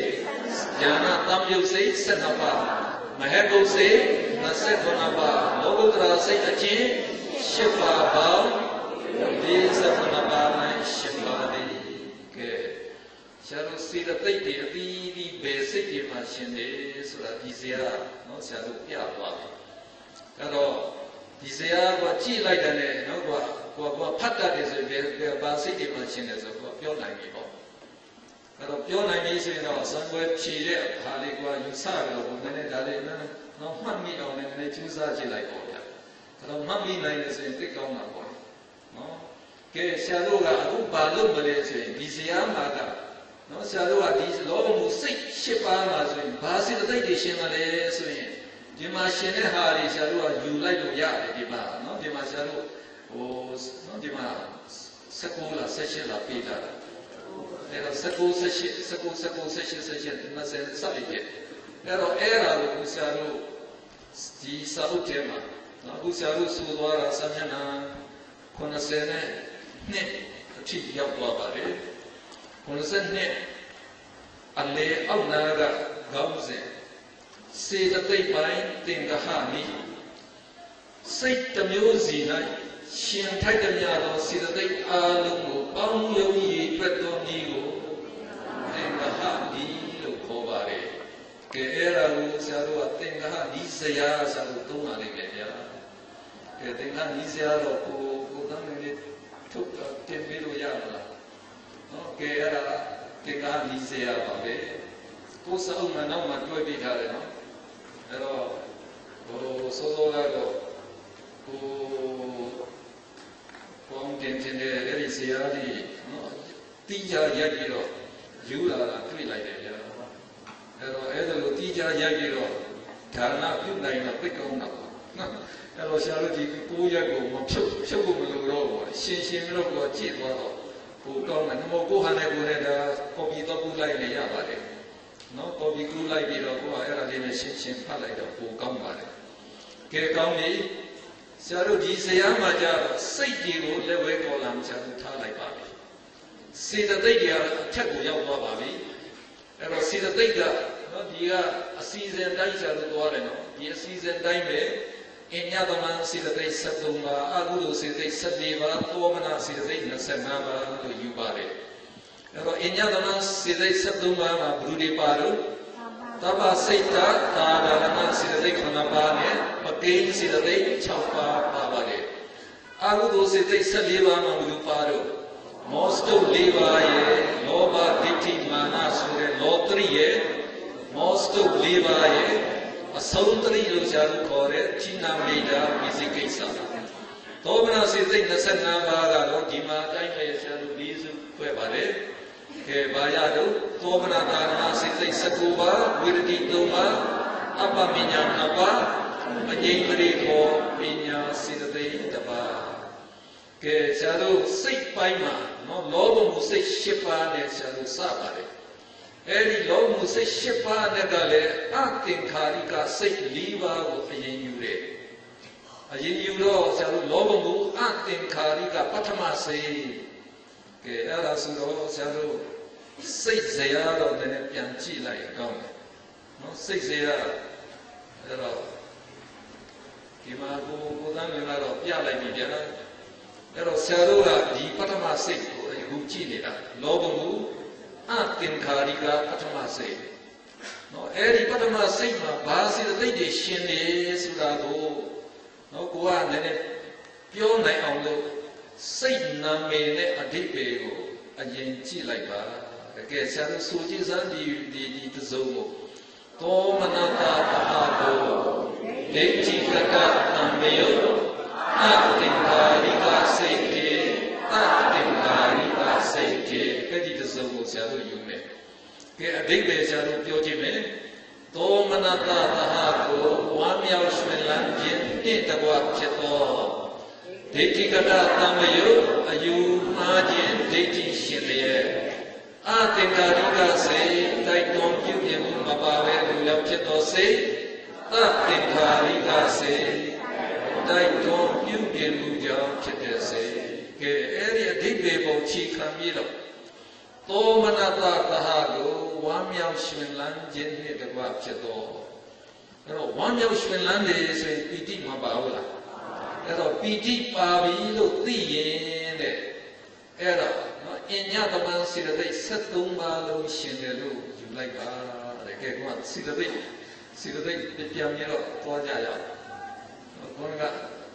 12ပါးမဟကုစေ29ပါးလောကုတ္တရာစိတ်အကျဉ်10ပါးပေါင်း49ပါး၌ရှင်ပါသည်ကဲဆရာတို့စေတသိက်တွေအသီးသီးဘယ်စိတ်တွေမှာရှင်တယ်ဆိုတာဒီဇာနော်ဆရာတို့ပြသွားတယ်အဲ့တော့ဒီဇာကကြည့်လိုက်တယ်နော်ကွာဖတ်တတ်တယ်ဆိုရင်ဘာစိတ်တွေမှာရှင်တယ်ဆိုတော့ပြောနိုင်ပြီပေါ့အဲ့တော့ပြောနိုင်ပြီဆိုရင်တော့စံပွဲဖြေတဲ့အခါလေးကယူဆပြီးတော့ဘုန်းနဲ့ဒါလေးနော်မှတ်မိအောင်လည်းကျူးစားကြည့်လိုက်ပေါ့ဗျာအဲ့တော့မှတ်မိနိုင်တယ်ဆိုရင်သိကောင်းတာပေါ့နော်ကဲဆရာတို့ကအခုဘာလုပ်မလဲဆိုရင်ဒီဇာမှာကနော်ဆရာတို့ကဒီလောဘမှုစိတ်10ပါးမှာဆိုရင်ဘာစေတသိက်တွေရှင်မလဲဆိုရင်ဒီမှာရှင်တဲ့ဟာတွေဆရာတို့ကယူလိုက်လို့ရတယ်ဒီမှာနော်ဒီမှာဆရာတို့နော်ဒီမှာ19လား18လားပေးတာအဲ့တော့19 စပ်ပြီးအဲ့တော့အဲ့ဒါကိုဆရာတို့ဒီစာအုပ်ထဲမှာနော်အခုဆရာတို့ဆိုသွားတာစာမျက်နှာ90နဲ့အထိရောက်သွားပါတယ်92အလေအောက်နာကခေါင်းစဉ်စေတသိက်ပိုင်းတင်ကဟနိစိတ်တစ်မျိုးစီ၌ရှင်ထိုက်သမျှသောစေတသိက်အားလုံးကိုပေါင်းယုံရည်အတွက်သောနည်းကိုတင်ကဟနိလို့ခေါ်ပါတယ်ကဲအဲ့ဒါကိုဆရာတို့ကတင်ကဟနိဇယာဆရာတို့သုံးပါလိမ့်မယ်ဗျာကဲတင်ကဟနိဇယာတော့ကိုသမ်းနေထုတ်တင်ပေးလို့ရမလားနော်ကဲအဲ့ဒါတင်ကဟနိဇယာပါပဲကိုယ်စအုပ်မှာနောက်မှတွဲပေးထားတယ်နော်အဲ့တော့စောစောကတော့ပေါင်းတင်တဲ့အဲ့ဒီဇာတိနော်တိကျရိုက်ပြီးတော့ယူလာတာတွေ့လိုက်တယ်ဗျာအဲ့တော့အဲ့ဒါလိုတိကျရိုက်ပြီးတော့ဒါနပြုနိုင်တော့သိကောင်းတာပေါ့နော်အဲ့တော့ဆရာတို့ဒီ9ရက်ကိုမဖြုတ်ဖို့မလိုတော့ဘူးရှင်းပြီးတော့ကြည့်သွားတော့ကိုကောင်းတယ်နမောကိုဟန်နဲ့ကိုလည်းဒါကော်ပီတော့ကူလိုက်နေရပါတယ်နော်ကော်ပီကူလိုက်ပြီးတော့ကိုကအဲ့ဒါလေးနဲ့ရှင်းဖတ်လိုက်တော့ကိုကောင်းပါတယ်ကဲကောင်းပြီဆရာတို့ဒီဇာတ်မှာကြတော့စိတ်တွေကိုလက်ဝဲကော်လာဆရာတို့ထားလိုက်ပါပြီစေတသိက်တွေကအထက်ကိုရောက်သွားပါပြီအဲ့တော့စေတသိက်ကနော်ဒီကအစီအစဉ်တိုင်းဆရာတို့သွားတယ်နော်ဒီအစီအစဉ်တိုင်းပဲအညသမန်စေတသိက်73ပါးအကုသိုလ်စေတသိက်14ပါးသောမနာစေတသိက်25ပါးလို့ယူပါတယ်အဲ့တော့အညသမန်စေတသိက်73ပါးမှာဘုရားပါတော့တပ္ပစိတ်တာသာဒရဏစေတသိက်9ပါးနဲ့ပကိန်းစေတသိက်6ပါးပါပါတယ်အကုသိုလ်စေတသိက်14ပါးမှာဘုရားပါတော့မောစတု4ပါးရဲ့လောဘဒိဋ္ဌိမာနဆိုတဲ့လောတရိရဲ့မောစတု4ပါးရဲ့အဆုံးတရိလို့ဆရာတို့ခေါ်တဲ့ချိနာမိတာဝိသိကိစ္စသောမနာစေတသိက်25ပါးကတော့ဒီမှာအတိုင်းပဲဆရာတို့၄စုဖွဲ့ပါတယ်ကဲဘာရတော့သောမနာဒါနစေတသိက်19ပါးဝိရတိ3ပါးအပ္ပမညာ2ပါးအငြိမ္ပရိခောပညာစေတသိက်1ပါး che c'ero sei paima, no? Lobo sei shepane c'ero sapare. E lobo sei shepane gale, anche carica sei liva o ayenyure. Ayenyuro c'ero lobo anche carica patama sei. Che era solo c'ero sei zero nelle pianci lai come. No? Sei zero. Era che ma go danno la roba lai mi piano. Però se allora di patama secco e guccinera, lobo anche carica patama secco. No, di patama secco ma base di scende sulla go, no, qua nelle più nei auto, sei namene a dipego, a genci lai ba, che se allora suci san di tesoro, tomanata tahago, leggi kata nameo. Atinkarika seike, atinkarika seike, cái gì thực sự của xã hội dùng này, cái định về xã hội tiêu chí này, tô manata taha ko quan nhau xuyên lan diễn đi tập hoạt chết to, để chỉ cả tam yêu ayu ma diễn để chỉ xuyên lệ, atinkarika se đại tôn yêu niệm mà bảo vệ được lập chết to se, atinkarika se đại tôn yêu niệm mù giáo chết to se, cái area định về bộ chỉ khám gì đâu. Tô manata taha ko quan nhau xuyên lan diễn đi tập hoạt chết to. Cái đó quan nhau xuyên lan để sẽ piti mà bảo là, cái đó piti bảo vì lúc tiền đấy, cái đó in nhà tâm an sĩ đấy sát tung ba lâu xuyên để lúc dùng lại ba để cái quan sĩ đấy để tiêm như đó to dài dài, con cái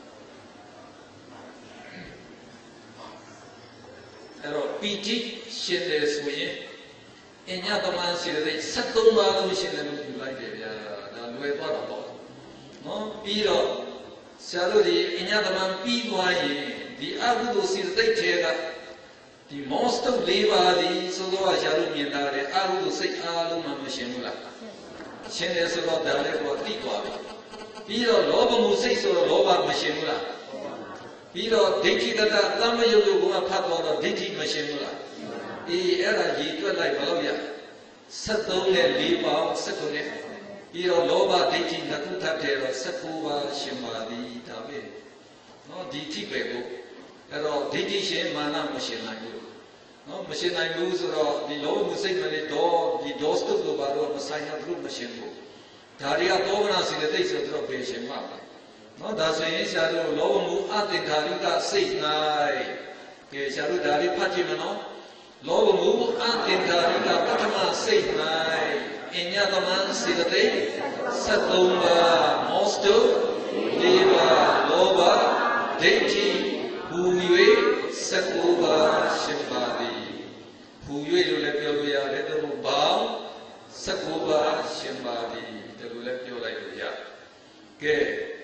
đó piti xuyên để suy in nhà tâm an sĩ đấy sát tung ba lâu xuyên để lúc dùng lại để là nuôi to là to, nó pi đó, sau đó thì in nhà tâm an pi ngoài thì áp dụng sĩ đấy chơi cả. The most of labor is so that Sharu Miendare, Aru say Aluma Mashemula. Shene so that Dale for Tikwa. Piro Loba Musay so Loba Mashemula. Piro Dikita Tamayu Pato, Diki Mashemula. E era Yitua like Baloya. Satone Liba, Sakune. Piro Loba Diki Nakuta Tero, Sakuba Shemadi Tabe. No Diti Bego. Pero Diti Shemana Mashemana. No, machine I lose or the low music when it door, the doors to the barrow of a sign of room machine. Daria Dovenas in the days of the patient mother. No, that's why it's a low move at the Karika say night. Kesharu Dari Patimano, low move at the Karika Patama say night. In Yataman see the day, Satumba, Mosto, Deva, Loba, Deji, Huwe, Sakuba, Shimbadi. Huye lo le pyo lo ya le to ba sakuba shimbadi te lo le pyo lai lo ya ke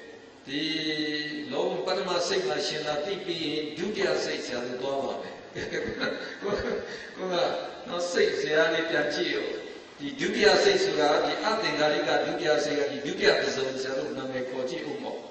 di long padma sai ma shin la ti pi dutiya sai sia lo twa ba me ko ga no sai sia ni pyan chi yo di dutiya sai sura di athengkarika dutiya sai ga di dutiya tasam sia lo na me ko chi u mo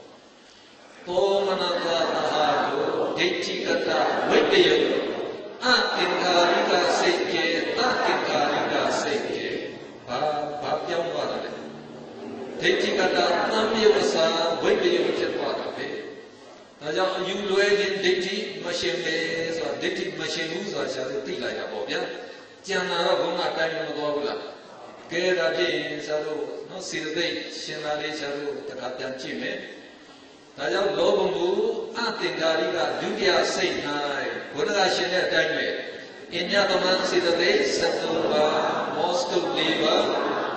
to manata taha ko dechi kata vitya Atinkarika seike, atinkarika seike, ba pyong ba la le. Dechi kata namyasa vitya chet ba la be. Da jaw ayu lwe din dechi ma shin le so dechi ma shin bu so sha lo ti lai ta paw bya. Chan na ro bong a tai ma twa bu la. Ke da pyin sa lo no sirathai shin la le sha lo ta kha pyan chi me. Da jaw lo bong bu atinkarika dutiya sai nai Buddha Shin at Dangme. In Yataman Siddhate, Satumba, most of labor,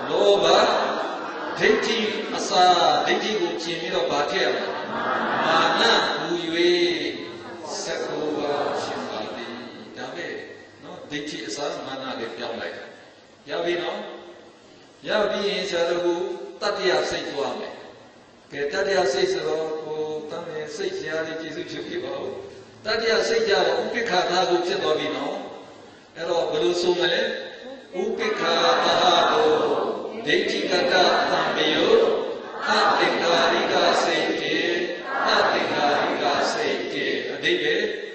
Loba, Diti Asa, Diti Chimiro Batia, Mana, Uyue, Sakuba, Shimbadi, Dame, no, Diti Asa, Mana, the Yamai. Yavino, Yavi is a Tatia Saituame. Tatia says, Oh, Tame says, Yari, Jesus, Tadia Seja, Upika Tabu Chetovino, Ero Belusumele, Upika Tahago, Dechi Kata Tambio, Atinkarika Seike, Atinkarika Seike, Adibe,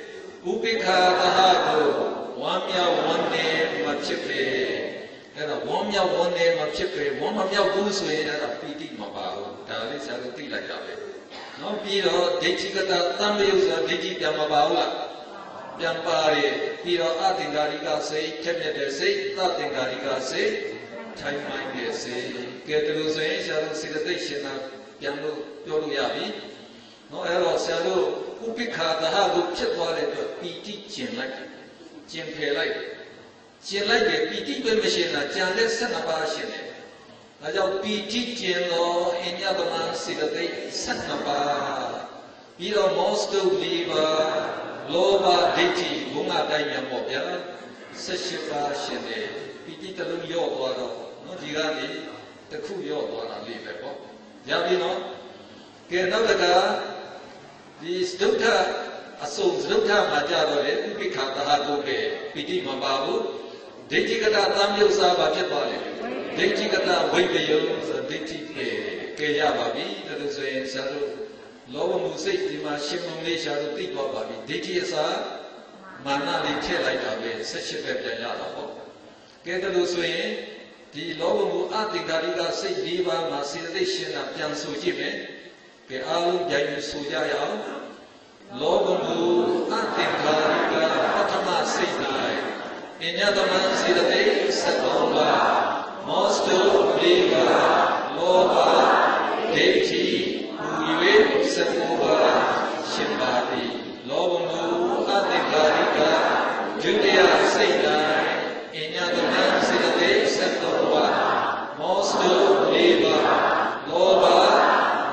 Upika Tahago, Wamya one name Machipe, and a Wamya one name Machipe, Wamya Gusu and a Piti Mabao, Dalis are the thing like that. No Piro, Dechikata, Tambius, Digi Yamabaula, Yampari, Piro Atingariga say, Kemete say, Tatingariga say, Time Mind say, get to say, Shadow Citation of Yanu Yoruyabi, no error, Shadow. Upika the Hago Chetwale to PT Chin like Jim Pelay. Chin like a PT machine, a Janus and a Bashin. I don't PT Chin or any other man see the day Sanaba. Either Moscow Liva, Loba Diti, Bunga Dayam Mobia, Seshiba Shene, PT Talun Yordo, no Digani, the Ku Yordo, leave a pop. Yabino, get another. This Dutta assumes Dutta Majaro, Upika Tahago, Piti Mababu, Dejikata Tamyosa Bajabali, Dejikata Wayo, Deti Kayababi, that is a shadow, Lower Musima, Shimon Shadow, Tibabi, Dejiasa, Manali Telaitabe, Seshibet Yalabo. Get a Lusuin, the Lower Atikariga, say Diva, Masilation of Jansu Jime. Ke alu jai sujaya, logomu antikariga patama sinai. Inya daman sidate satomba, mosto liva, loba, dechi, uive satomba, shimbadi. Logomu antikariga, judia sinai. Inya daman sidate satomba, mosto liva, loba.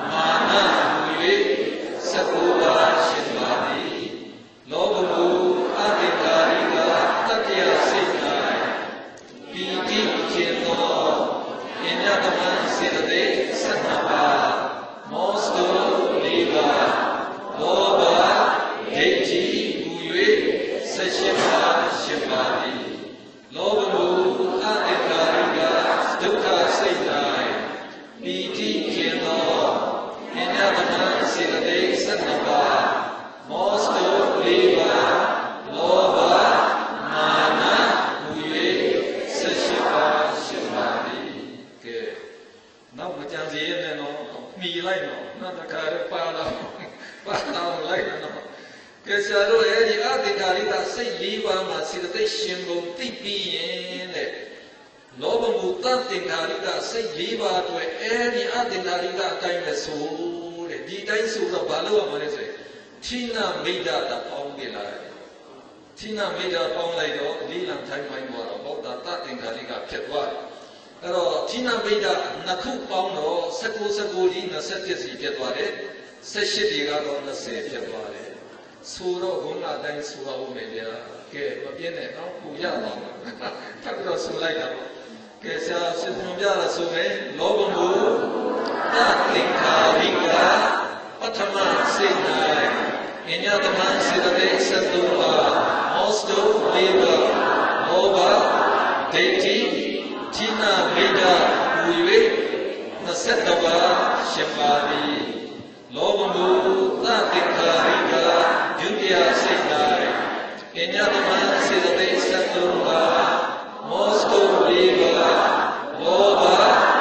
Sakuba Shimbadi, Lobu Adikariga, Tatia Sinai, Piti Chino, Inyataman Sidade, Sanaba, Mosto Liva, Loba, Deji, Uwe, Seshiba Shimbadi, Lobu Adikariga, Stuka Sinai, Piti Chino. Inyataman Sidade Sanaba, Mosto Liva, Loba, Mana, Uye, Seshiba, Shimadi. Okay. Now, Majanzi, no, me like no, not a car of Pala, but now like no. Kesaro, Eddie, Adigarita, say Liva, Masidate Shimbo, Tipi, and Loba Mutanting Harida, say Liva to any Adinarida time as so, the details of the Balua Manese, Tina made that upon the line. Tina made that upon like Lilan time my mother, about that Tating Hariga Ketwa. Tina made that Naku Pauno, Saku Sakuri, Naseti Ketware, Seshitiga on the safe Ketware. Suro Guna, then Sura Media, Ke, Viene, Uyama, Takra Sulaika. Que se ha cambiado su vez, Lobo Mu, Tatinka, Patama Sinai, Inyataman Sidade Satura, Mosto Liva, Loba, Deiti, Tina Vida, Uive, Nasetava, Shembadi, Lobo Mu, Tatinka, Judia Sinai, Inyataman Sidade Satura, Mosto Liva, Loba,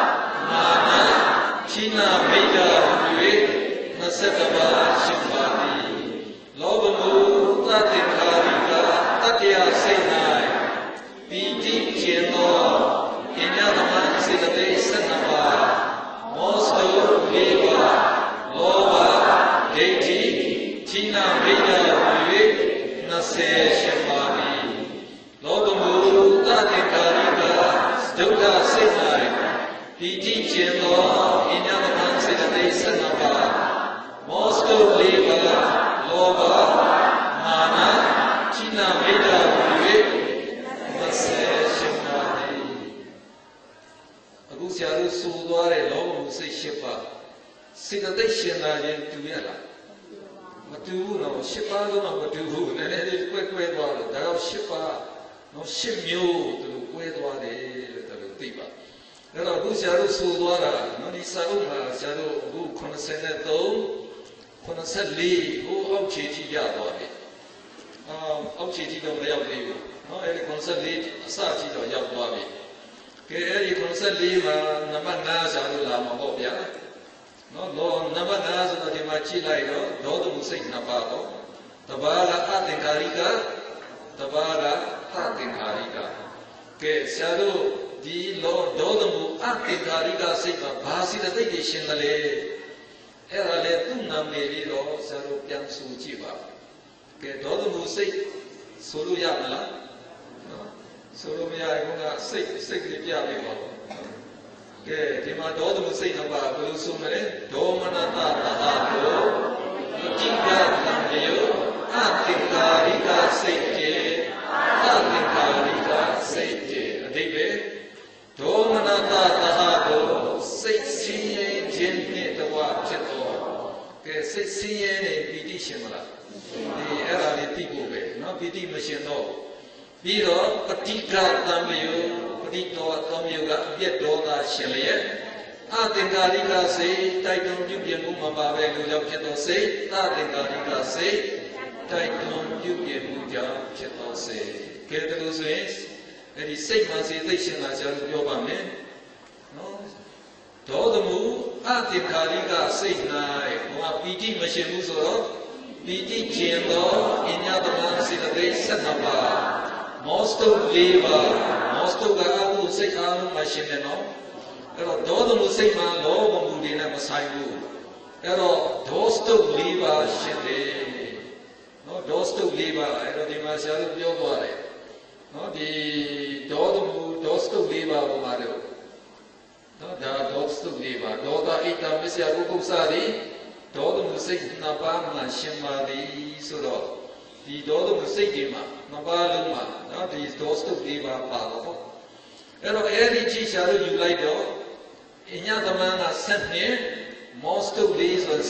Mana, China Veda, Nasetava, Shimbadi, Loba Mu, Tatinkarika, Tatia Senai, Piti Chino, Inyataman Sidate Sanava, Mosto Liva, Loba, Deiti, China Veda, Nase Shimbadi. Logomu, Tatinkarika, Stuka Sinai, Piti Chino, Inyamaman Sidate Sanaba, Mosto Liva, Loba, Mana, China Veda, Nase Shimadi. Agusiaru Sudware, Logomu say Shipa, Sidate Shinayan Tuyala. Matu, no, Shipa, no, Matu, and then it's quick way water, there are Shipa. No shimyo to Wedwa de Tiba. There are Busaru Sudwara, no Nisaruma, Shadow, who consented though, consented Lee, who Ochi Yadwadi. အောက်ခြေထိတော့မရောက်သေးဘူးနော်အဲ့ဒီ84အစထိတော့ရောက်သွားပြီကဲအဲ့ဒီ84မှာနံပါတ်5ဆရာတို့လာမှာပေါ့ဗျာနော်လောနံပါတ်5ဆိုတော့ဒီမှာကြည့်လိုက်တော့ဒေါသမှုစိတ်2ပါးပေါ့တပါးကအသင်္ခါရိကတပါးကအသင်္ခါရိကကဲဆရာတို့ဒီလောဒေါသမှုအသင်္ခါရိကစိတ်မှာဘာစိတသိက်တွေရှင်တယ်လဲအဲ့ဒါလေသူ့နာမည်လေးတော့ဆရာတို့ပြန်ဆိုကြည့်ပါကဲဒေါသမှုစိတ်ဆိုလို့ရမလားနော်ဆိုလို့မရဘူးကစိတ်ကလေးပြပေးပါဦးကဲဒီမှာဒေါသမှုစိတ်2ပါးဘယ်လိုဆိုမလဲဒေါမနတတဟာကိုအတိကတံယုအသင်္ခါရိကစိတ်ကျေအသင်္ခါရိကစိတ်ကျေအဓိပ္ပာယ်ဒေါမနတတဟာကိုစိတ်ဆင်းရဲခြင်းနှင့်တဝဖြစ်တော်ကဲစိတ်ဆင်းရဲနေပီတိရှင်မလားဒီအဲ့ဒါလေးသိဖို့ပဲနော်ပီတိမရှင်တော့ပြီးတော့ပဋိကတံယုပဋိတော်သောမျိုးကအပြည့်ဒေါသရှင်လျက်အသင်္ကာရိကစိတ်တိုက်တွန်းပြုပြင်မှုမပါပဲလူကြောင့်ဖြစ်သောစိတ်အသင်္ကာရိကစိတ်တိုက်တွန်းပြုပြင်မှုကြောင့်ဖြစ်သောစိတ်ကဲဒါလို့ဆိုရင်အဲ့ဒီစိတ်မှစိတ်သိရှင်တာဆရာတို့ပြောပါမယ်နော်ဒေါသမှုအသင်္ခါရိကစိတ်၌ဟောပီတိမရှင်ဘူးဆိုတော့ပီတိကျင်သောအညတမစေတသိက်12ပါးမောစတု4ပါးမောစတုကအမှုစိတ်အားလုံးမရှင်တယ်နော်အဲ့တော့ဒေါသမှုစိတ်မှာလောဘမှုတွေနဲ့မဆိုင်ဘူးအဲ့တော့ဒေါစတု4ပါးရှင်တယ်နော်ဒေါစတု4ပါးအဲ့တော့ဒီမှာဆရာတို့ပြောသွားတယ်နော်ဒီဒေါသမှုဒေါစတု4ပါးပေါ်မှာတော့နော်ဒါဒေါစတု4ပါးဒေါသဣတ္တမစ္စယဥပု္ပ္ပစာတိဒေါသမှုစိတ်2ပါးမှရှင်ပါသည်ဆိုတော့ဒီဒေါသမှုစိတ်တွေမှာ2ပါးလုံးမှာနော်ဒီဒေါစတု4ပါးပါတော့အဲ့တော့အဲ့ဒီကြည့်ရှာလို့ယူလိုက်တော့အညသမန်က7မောစတု4ဆို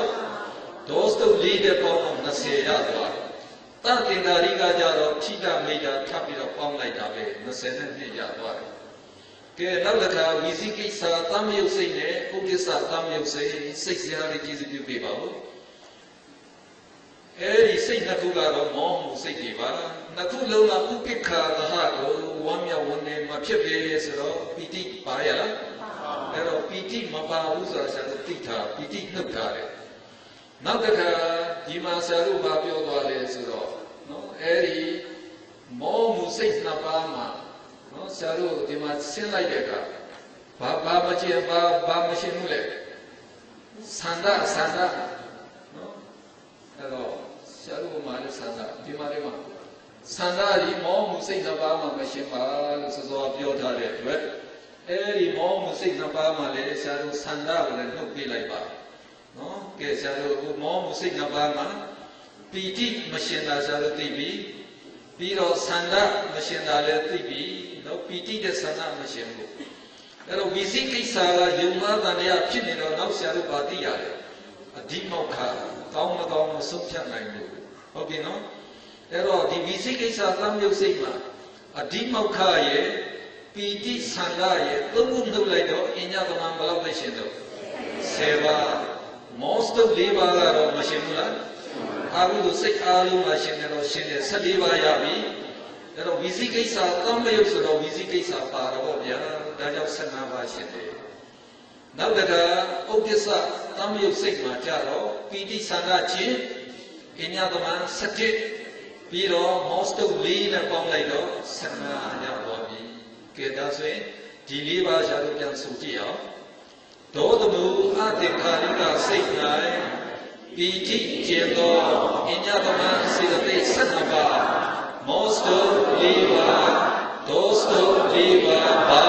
16ဒေါစတု4တဲ့ပေါင်းတော့20ရသွားတသင်္ကာရိကကြတော့ထိတမိတ်တာထပ်ပြီးတော့ပေါင်းလိုက်တာပဲ22ရသွားတယ်ကဲနောက်တစ်ခါဝီစီကိစ္စတမ်းမြုပ်စိတ်နဲ့ဥပ္ပစ္စတမ်းမြုပ်စိတ်စိတ်စရာလေးကျေစုပြုပေးပါဦးအဲဒီစိတ်နှစ်ခုကတော့မောမှုစိတ်တွေပါနှစ်ခုလုံးကဥပိ္ပခာသဟကိုဝမ်းမြောက်ဝမ်းနည်းမဖြစ်ပေဆိုတော့ပီတိပါရလားအဲ့တော့ပီတိမပါဘူးဆိုတာဆရာတို့သိထားပီတိနှုတ်ထားတယ်နောက်တစ်ခါဒီမှာဆရာတို့ကပြောသွားလဲဆိုတော့နော်အဲ့ဒီမောမှုစိတ်နှစ်ပါးမှာနော်ဆရာတို့ဒီမှာဆင်းလိုက်တဲ့အခါဘာမချင်ဘာမရှင်းဘူးလေသန္တာနော်အဲ့တော့ဆရာတို့ကမှလည်းသန္တာဒီမှာလည်းမှသန္တာဒီမောမှုစိတ်နှစ်ပါးမှာမရှင်းပါလို့စောစောပြောထားတဲ့အတွက်အဲ့ဒီမောမှုစိတ်နှစ်ပါးမှာလည်းဆရာတို့သန္တာကိုလည်းနှုတ်ပေးလိုက်ပါနော်ကဲဆရာတို့မောမှုစိတ်နှစ်ပါးမှာပီတိမရှင်တာဆရာတို့သိပြီပြီးတော့သန္တာမရှင်တာလည်းသိပြီနော်ပီတိတဲ့သန္တာမရှင်ဘူးအဲ့တော့ဝိသိကိစ္စကယုံမှတန်တရားဖြစ်နေတော့နောက်ဆရာတို့ဗာသိရတယ်အဓိမောက္ခကောင်းမကောင်းမဆုံးဖြတ်နိုင်ဘူးဟုတ်ပြီနော်အဲ့တော့ဒီဝိသိကိစ္စသံယုတ်စိတ်မှာအဓိမောက္ခရဲ့ပီတိသန္တာရဲ့သုံးခုနှုတ်လိုက်တော့အညတမန်ဘယ်လောက်ပဲရှင်တော့10ပါးမောစတု4ပါးကတော့မရှင်ဘူးလားအာဟုတို့စိတ်အားလုံးမှာရှင်တယ်တော့ရှင်တယ်14ပါးရပြီအဲ့တော့ဝိသိကိစ္စသံယုတ်ဆိုတော့ဝိသိကိစ္စပါတော့ဗျာဒါကြောင့်15ပါးရှင်တယ်နောက်တကဥပ္ပစ္စသံယုတ်စိတ်မှာကြတော့ပီတိသန္တာခြင်းအညတမန်17ပြီးတော့မောစတု4နဲ့ပေါင်းလိုက်တော့15ရသွားပြီကဲဒါဆိုရင်ဒီ4ပါးရှာလို့ပြန်ဆိုကြည့်အောင်ဒေါသမှုအသင်္ခါရိကစိတ်၌ပီတိကျင်သောအညတမန်စေတသိက်12ပါးမောစတု4ပါးဒေါစတု4ပါးပါ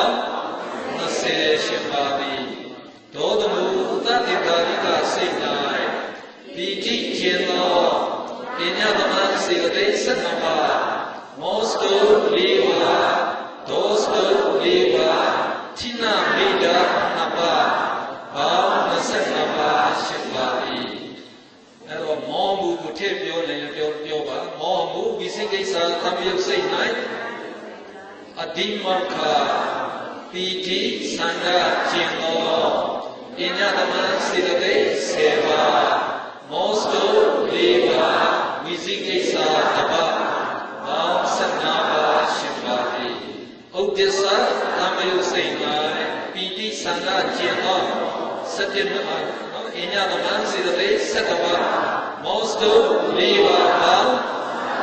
28ပါးပြီဒေါသမှုအသင်္ခါရိကစိတ်၌ပီတိကျင်သောပညာသမန်စေတသိက်12ပါးမောစတု4ပါးဒေါစတု4ပါးထိနာမိဒ္ဒ2ပါးပေါင်း22ပါးရှိပါပြီအဲ့တော့မောမှုကိုထည့်ပြောရင်ပြောပါမောမှုဝိသိကိစ္စသံယုတ်စိတ်၌အဓိမောက္ခပီတိသန္တာကျင်သောပညာသမန်စေတသိက်10ပါးမောစတု4ပါးဝိ Sikesa Taba Mam Sanaba Shimbadi Odessa Tamayu Sainai Piti Sanga Jema Satyam Inya Naman Sidate Sataba Mosto Leva Bal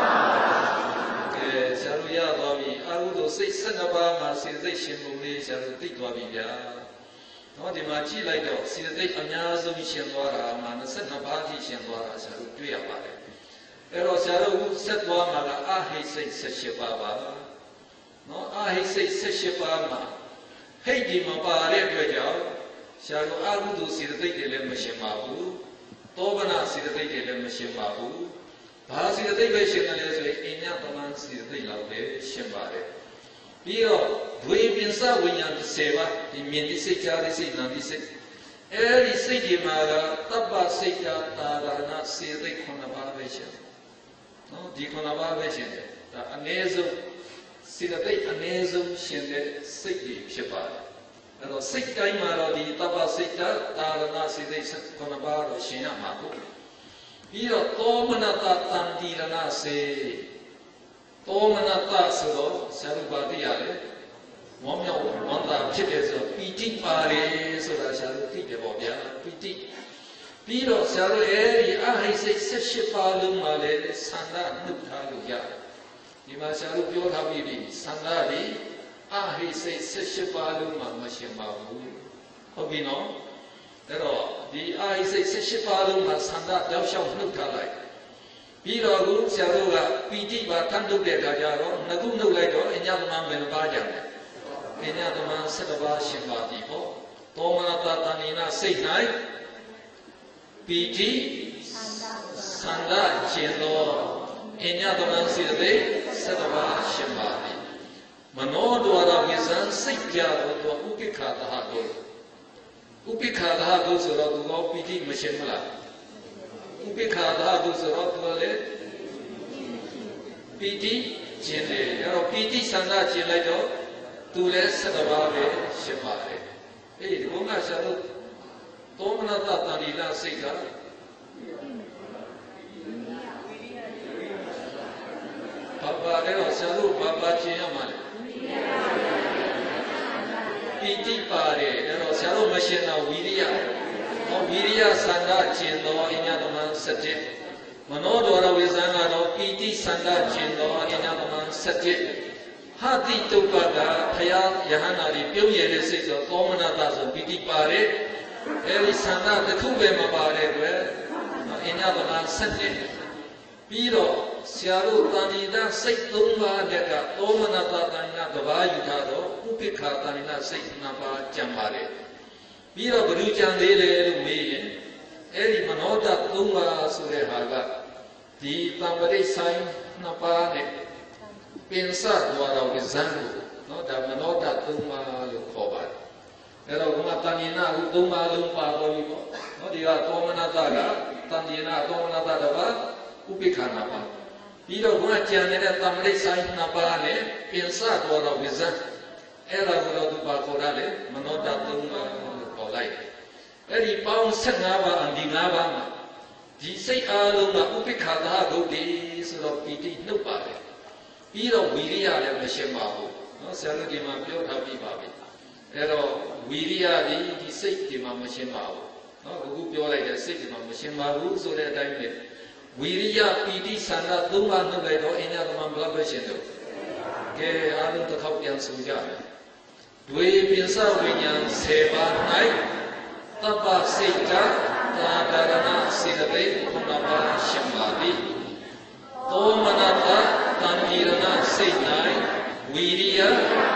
Sharuya Babi Arudo Say Sanaba Sidate Shimbuli Sharuti Babia No di Machi like Sidate Anyazo Shandwara Manasanabati Shandwara Sharuya Bari Pero Sharu Satwa Mala Ahi Say Sashibaba No Ahi Say Sashibama Heidi Mabare Dwajao Sharu Arudu Sidate Mashimabu Tobana Sidate Mashimabu Basidate Veshinales Inya Taman Sidate Lave Shimbare Pio Dwebinsa Winyan Seva in Mindisika Nandisi Eri Sidi Mara Taba Sika Tarana Sidate Konabavation No Dikonabavation the Anezo Sidate Anezo Shinde Siki Shipara and Sika Mara di Taba Sika Tarana Sidate Konabaro Shinamaku Pio Tomanata Tandirana Se Tomanata Sado Sarubadiale Momio Manda Chides Piti Pare Sura Saruti Devobia Piti Piro Saru Eri Ahi Seshipalum Male Sanda Nutaluya Ima Saru Pio Habibi Sandari Ahi Seshipalum Mashimabu Hobino Pero the I say Seshipalum Sanda Dasham Nutalai Piro Gu Saruga Piti Batandu de Gajaro Nagu no Ledo in Yadaman Benabajan in Yadaman Setaba Shimbati Tomanata Tanina Sainai Piti Sanda Chendo in Yadaman Sidate Setaba Shimbati Manodwara Vizan Sikya to Upikata Hago Upikada goes around the Piti Mashimala. Upikada goes around the Piti Chile, Piti Sanda Chiledo, Tule Sadabave Shimare. Hey, the Guna Shadow Tomanata Tanila Sika Papa Shadow Papa Chiamale. Piti Pare, Shadow Machine of Viria, Viria Sanda Chindo, Inyadaman Sati, Manodora Vizana, Piti Sanda Chindo, Inyadaman Sati, Hati Tupaga, Paya Yahanari, Pioye Sizo, Tomanata, Piti Pare, Eli Sanda, the Kube Mabare, Inyadaman Sati, Piro, Siaru Tanida, Saitumba, Deka, Tomanata, Gavayutado, Upika Tanina, Saitnapa, Jambare. Piro Brujan Dele, Million, Eri Manota, Tumba, Surehaga, the Tambare Sign, Napane, Pensa, Dwara Vizangu, not that Manota, Tumba, Lukoba. Eroguma Tanina, Tumba, Lumpa, not the Tomanataga, Tanina, Tomanataba, Upikanapa. Piro Gunachian Tamre Sign Napane, Pensa, Dwara Vizan, Era Gurupa Corale, Manota, Tumba. Eri Pound Sanava and Dinava, Gisay Aluma Upikada go days of Piti Nupare. Piro Viria and Meshemaho, no Saladima Pio Happy Babi. Ero Viria di Safety Mamashemaho, no Gupio like a Safety Mamashemaho, so that I made Viria Piti Sanda Duma Nubedo in Adamambla Bashendo. Gay Adam to Hopian Sujana. Dwe Pinsa Winyan Seva Night. Tapa Sita, Tadarana Sidate, Punapa Shambadi, Tomanata, Tandirana Sainai, Viria,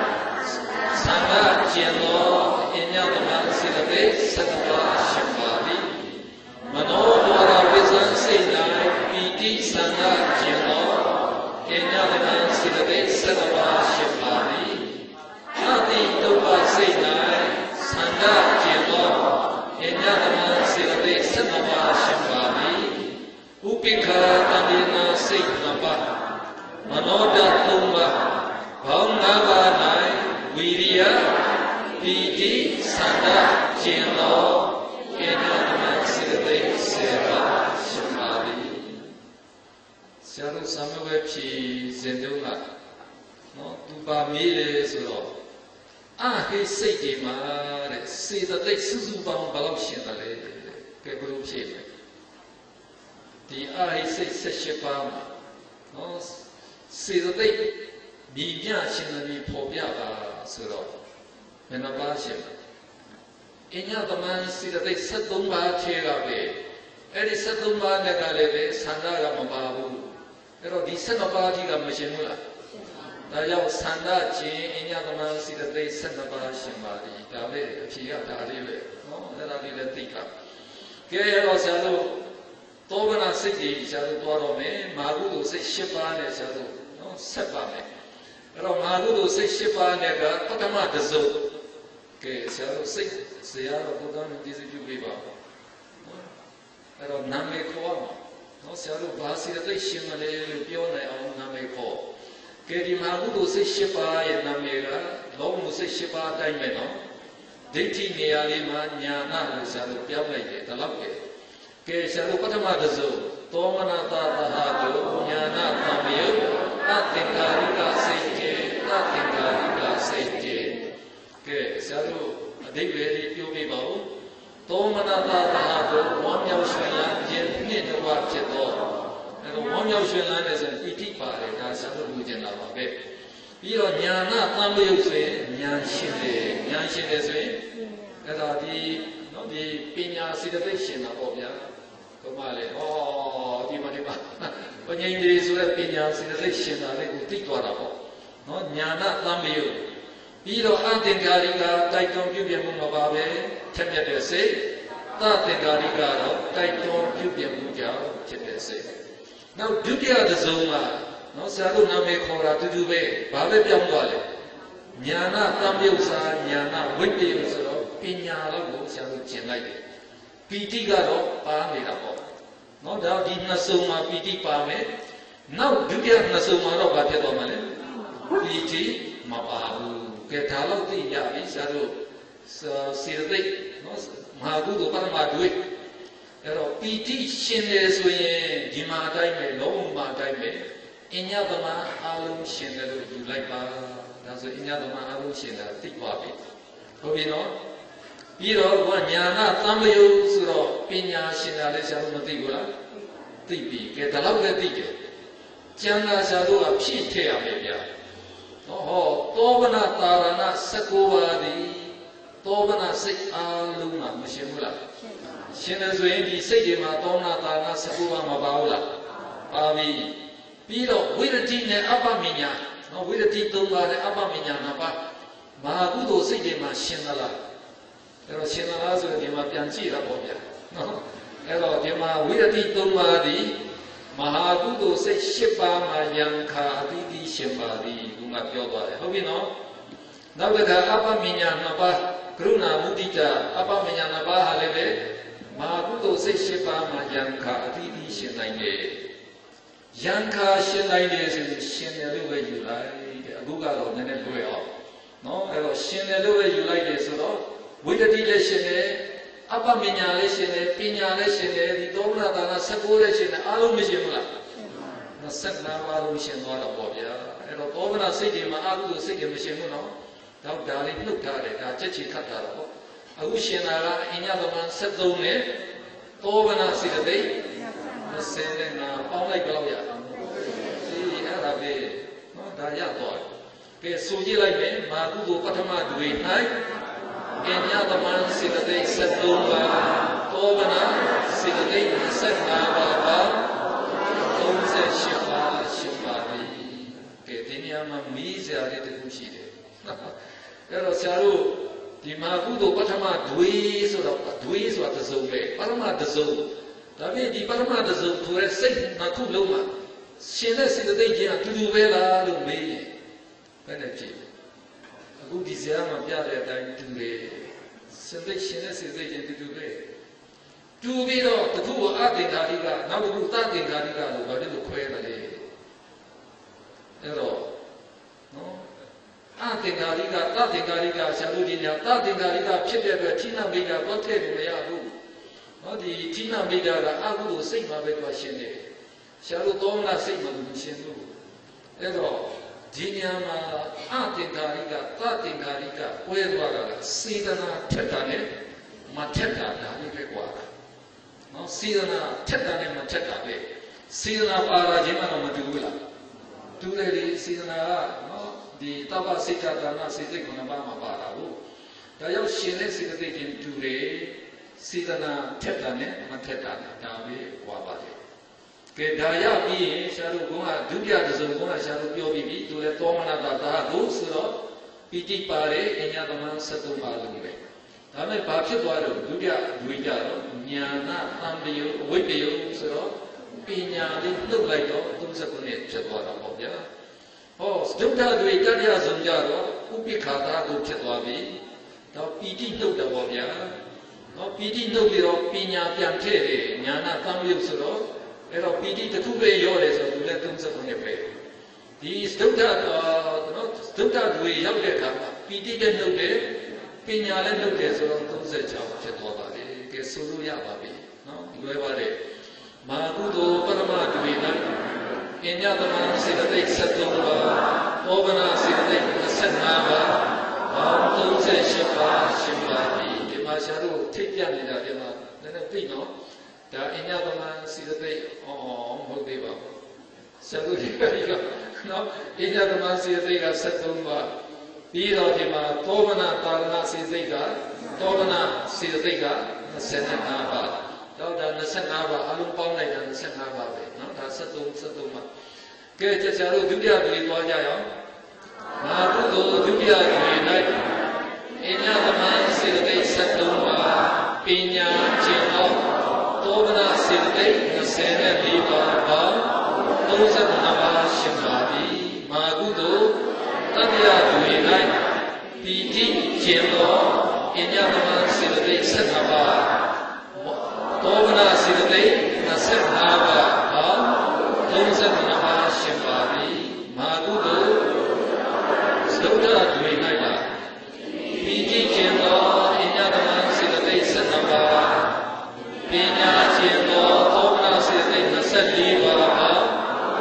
Sanga Jeno, Inyadaman Sidate, Satapa Shambadi, Manodora Vizan Sainai, Piti Sanga Jeno, Inyadaman Sidate, Satapa Shambadi, Hati Tupa Sainai, Sanga Jeno. Inyadaman Sidate Sanava Shambadi Upika Tandina Saitnapa Manoda Tumba Bhaunava Nai Viria Piti Sanda Jeno Inyadaman Sidate Seva Shambadi ဆရာတို့စာမေးပွဲဖြေစဉ်တုန်းကနော်သူပါမေးတယ်ဆိုတော့အဟိစိတ်တွေမှာတဲ့စေတသိက်စုစုပေါင်းဘယ်လောက်ရှင်တယ်လဲကဲဘယ်လိုဖြေလဲဒီအဟိစိတ်18ပါးမှာနော်စေတသိက်ဒီပြရှင်တယ်ဒီပေါ်ပြပါဆိုတော့ဘယ်နှပါးရှင်လဲအညတမန်စေတသိက်73ပါးဖြေတာပဲအဲ့ဒီ73ပါးနဲ့ကလည်းပဲဆန္ဒကမပါဘူးအဲ့တော့ဒီ12ပါးကြီးကမရှင်ဘူးလားဒါကြောင့်ဆန္ဒခြင်းအညတမန်စေတသိက်12ပါးရှင်ပါသည်ဒါပဲအဖြေကဒါလေးပဲနော်အဲ့ဒါလေးလည်းသိတာကဲရောဆရာတို့တောဗနာစိတ်ကြီးဆရာတို့တွားတော့မယ်မာကုသိုလ်စိတ်10ပါးနဲ့ဆရာတို့နော်ဆက်ပါမယ်အဲ့တော့မာကုသိုလ်စိတ်10ပါးနဲ့ကပထမတစ်စုံကဲဆရာတို့စိတ်ဆရာတော်ဘုရားမြတ်ကြီးပြုပေးပါအဲ့တော့နာမည်ခေါ်အောင်နော်ဆရာတို့ဘာစီတဲ့ရှင်မလဲလို့ပြောနိုင်အောင်နာမည်ခေါ်ကဲဒီမာကုသိုလ်စိတ်10ပါးရဲ့နာမည်ကလောဘစိတ်10ပါးအတိုင်းပဲနော်ဒိဋ္ဌိနေရာလေးမှာညာနာလို့ဆရာတို့ပြောင်းလိုက်တယ်ဒါတော့ကဲဆရာတို့ပထမတစ်စုံသောမနတသဟာတုညာနာသံယုအသင်္ကာရိကစိတ်ကေအသင်္ကာရိကစိတ်ကေကဲဆရာတို့အဓိပ္ပာယ်လေးပြောပြပါဦးသောမနတသဟာတုဝမ်းမြောက်ရွှင်လန်းခြင်းနှစ်တစ်ဝဖြစ်သောအဲတော့ဝမ်းမြောက်ရွှင်လန်းတယ်ဆိုရင်ပီတိပါတယ်ဒါဆရာတို့လူကျင်တာပါပဲပြီးတော့ညာနာသံယုဆိုရင်ဉာဏ်ရှင်တယ်ဆိုရင်အဲ့ဒါဒီနော်ဒီပညာစေတသိက်ရှင်တာပေါ့ဗျာဘုမလေးဟောဒီမှာပညာရည်ဆိုတဲ့ပညာစေတသိက်ရှင်တာလေးကိုသိသွားတာပေါ့နော်ညာနာသံယုပြီးတော့အသင်္ကာရိကတိုက်တွန်းပြုပြင်မှုမပါပဲထက်မြက်တဲ့စိတ်သသင်္ကာရိကတော့တိုက်တွန်းပြုပြင်မှုကြောင့်ဖြစ်တဲ့စိတ်နောက်ဒုတိယတစ်စုံမှာနော်ဆရာတို့နာမည်ခေါ်တာတူတူပဲဘာပဲပြောင်းသွားလဲညာနာသံယုစာညာနာဝိတ္တယဆိုတော့ပညာတော့ကိုဆရာတို့ကျင်လိုက်တယ်ပီတိကတော့ပါနေတာပေါ့နော်ဒါဒီနှစ်စုံမှာပီတိပါမယ်နောက်ဒုတိယနှစ်စုံမှာတော့ဘာဖြစ်သွားမှာလဲပီတိမပါဘူးကဲဒါတော့သိရပြီဆရာတို့စေတသိက်နော်မဟာကုသိုလ်ပထမတွေ့အဲ့တော့ပီတိရှင်တယ်ဆိုရင်ဒီမှာအတိုင်းပဲလုံးဝအတိုင်းပဲအညတမအာလုံးရှင်တယ်လို့ယူလိုက်ပါဒါဆိုအညတမအာလုံးရှင်တာသိသွားပြီဟုတ်ပြီနော်ပြီးတော့ကညာနာသံယုဆိုတော့ပညာရှင်တာလည်းဆရာတို့မသိဘူးလားသိပြီကဲဒါတော့လည်းသိတယ်ကျမ်းစာဆရာတို့ကဖြည့်ထည့်ရမယ်ဗျာဟောသောဗနာတာရဏ19ပါးသည်သောဗနာစိတ်အားလုံးမှာမရှင်ဘူးလားရှင်တယ်ဆိုရင်ဒီစိတ်တွေမှာသောဗနာတာရဏ19ပါးမပါဘူးလားပါပြီပြီးတော့ဝိရတိနဲ့အပ္ပမညာနော်ဝိရတိ3ပါးနဲ့အပ္ပမညာ5ပါးမဟာကုသိုလ်စိတ်တွေမှာရှင်သလားအဲ့တော့ရှင်သလားဆိုရင်ဒီမှာပြန်ကြည့်ရပေါ့ဗျာနော်အဲ့တော့ဒီမှာဝိရတိ3ပါးသည်မဟာကုသိုလ်စိတ်10ပါးမှာယံခာအတိတိရှင်ပါသည်ဘုရားပြောသွားတယ်ဟုတ်ပြီနော်နောက်တစ်ခါအပ္ပမညာ2ပါးကရုဏာမုဒိတာအပ္ပမညာ2ပါးဟာလည်းပဲမဟာကုသိုလ်စိတ်10ပါးမှာယံခာအတိတိရှင်နိုင်တယ်ယံခာရှင်နိုင်တယ်ဆိုရင်ရှင်တယ်လို့ပဲယူလိုက်တဲ့အခုကတော့နည်းနည်းတွေ့အောင်နော်အဲ့တော့ရှင်တယ်လို့ပဲယူလိုက်တယ်ဆိုတော့ဝိတ္တိလည်းရှင်တယ်အပ္ပမညာလည်းရှင်တယ်ပညာလည်းရှင်တယ်ဒီသောမနာတာက19လည်းရှင်တယ်အားလုံးမရှင်ဘူးလား25ပါးလုံးရှင်သွားတော့ပေါ့ဗျာအဲ့တော့သောမနာစိတ်တွေမှာအကုသိုလ်စိတ်တွေမရှင်ဘူးနော်တော့ဒါလေးနှုတ်ထားတယ်ဒါချက်ချီခတ်ထားတာပေါ့အခုရှင်တာကအညသမန်73နဲ့သောမနာစိတ်တွေ25ပေါင်းလိုက်ဘယ်လောက်ရဒီအဲ့ဒါပဲနော်ဒါရတော့ကဲဆိုကြည့်လိုက်မယ်မာကုသိုလ်ပထမတွေ၌အညသမန်စိတ်တွေ73ပါသောမနာစိတ်တွေ25ပါပါ38ပါရှင်ပါပြီကဲဒီနေရာမှာမီးစရာလေးတစ်ခုရှိတယ်အဲ့တော့ဆရာတို့ဒီမာကုသိုလ်ပထမတွေဆိုတော့တွေဆိုတာတစ်စုံပဲပထမတစ်စုံဒါဖြင့်ဒီပထမတစ်စုံဆိုတဲ့စိတ်နှစ်ခုလုံးမှာရှင်တဲ့စိတ်သိချင်းအတူတူပဲလားလို့မေးရင်ဘယ်နဲ့ဖြစ်အခုဒီဇာတ်မှာပြတဲ့အတိုင်းတူတယ်စိတ်သိရှင်တဲ့စိတ်သိချင်းတူတူပဲတူပြီးတော့တခုအသင်္ခါရိကနောက်တစ်ခုသသင်္ခါရိကလို့ဘာလို့ခွဲတယ်လဲအဲ့တော့နော်အသင်္ခါရိကသသင်္ခါရိကဆရာတို့ဒီညသသင်္ခါရိကဖြစ်တဲ့အတွက်ဌိနမိတ်ကတော့ထည့်လို့မရဘူးနော်ဒီဌိနမိတ်ကအကုသိုလ်စိတ်မှာပဲတွားရှင်းတယ်ရှာလို့သောမနာစိတ်မှမရှင်းဘူးအဲ့တော့ဒီနေရာမှာအတင်္ကာရိကသတင်္ကာရိကပွဲသွားတာကစေတနာထက်တာနဲ့မထက်တာဒါလေးပဲကွာနော်စေတနာထက်တာနဲ့မထက်တာပဲစေတနာပါလာခြင်းမှတော့မတူဘူးလားတူတယ်လေစေတနာကနော်ဒီတပ္ပစိတ်ဒါနစေစိတ်9ပါးမှာပါတာဘူးဒါကြောင့်ရှင်တဲ့စေတသိက်ချင်းတူတယ်စေတနာထက်တာနဲ့မထက်တာဒါပဲကွာပါတယ်ကဲဒါရပြီးရင်ရှားတို့ကဒုတိယတစ်စုံကရှားတို့ပြောပြီးပြီသူလည်းသောမနတာဒါကိုဆိုတော့ပီတိပါတယ်အညာသမန်73ပါလုံးပဲဒါမဲ့ဘာဖြစ်သွားတော့ဒုတိယဝိကြတော့ညာနာသံတယအဝိတ္တယဆိုတော့ပညာလေးလှုပ်လိုက်တော့39နှစ်ဖြစ်သွားတာပေါ့ဗျာဟောဒုက္ခတွေတတိယဆုံးကြတော့ဥပိ္ပခာတာကိုဖြစ်သွားပြီတော့ပီတိလှုပ်တယ်ပေါ့ဗျာဟောပီတိလှုပ်ပြီးတော့ပညာပြန်ထည့်တယ်ညာနာသံယဆိုတော့အဲ့တော့ပီတိတစ်ခုပဲရောတယ်ဆိုတော့သူလည်း39နှစ်ပဲဒီဒုက္ခနော်ဒုက္ခတွေရောက်တဲ့အခါမှာပီတိလည်းနှုတ်တယ်ပညာလည်းနှုတ်တယ်ဆိုတော့36ဖြစ်သွားပါလေကဲဆိုလို့ရပါပြီနော်လွယ်ပါတယ်မာကုသိုလ်ပရမတွေ၌အညတမစေတသိက်73ပါးဩဝနာစေတသိက်25ပါးပေါင်း38ပါးရှင်းပါပြီဒီမှာရှားတို့ထိတ်ပြနေတာဒီမှာနည်းနည်းသိနော်ဒါအညတမစေတသိက်မဟုတ်သေးပါဘူးဆရာတို့ဒီကနော်အညတမစေတသိက်က73ပါးပြီးတော့ဒီမှာသောမနာတာရဏစေတသိက်ကသောမနာစေတသိက်က25ပါးတော့ဒါ25ပါးအလုံးပေါင်းလိုက်တာ25ပါးပဲနော်ဒါ73ပါးကဲဆရာတို့ဒုတိယတွေသွားကြရအောင်မာကုသိုလ်ဒုတိယတွေ၌အညတမစေတသိက်73ပါးပညာကျင့်သောသောမနာစေတသိက်24ပါးပေါင်း32ပါးရှင်းပါပြီမာကုသိုလ်တတိယတွေ၌ပီတိကျင့်သောအညတမစေတသိက်15ပါးသောမနာစေတသိက်25ပါးပေါင်း32ပါးရှင်းပါပြီမာကုသိုလ်သုဒ္ဓတွေ၌ပါပီတိကျင့်သောအညတမစေတသိက်15ပါးပညာကျင့်သောသောမနာစေတသိက်24ပါးပေါင်း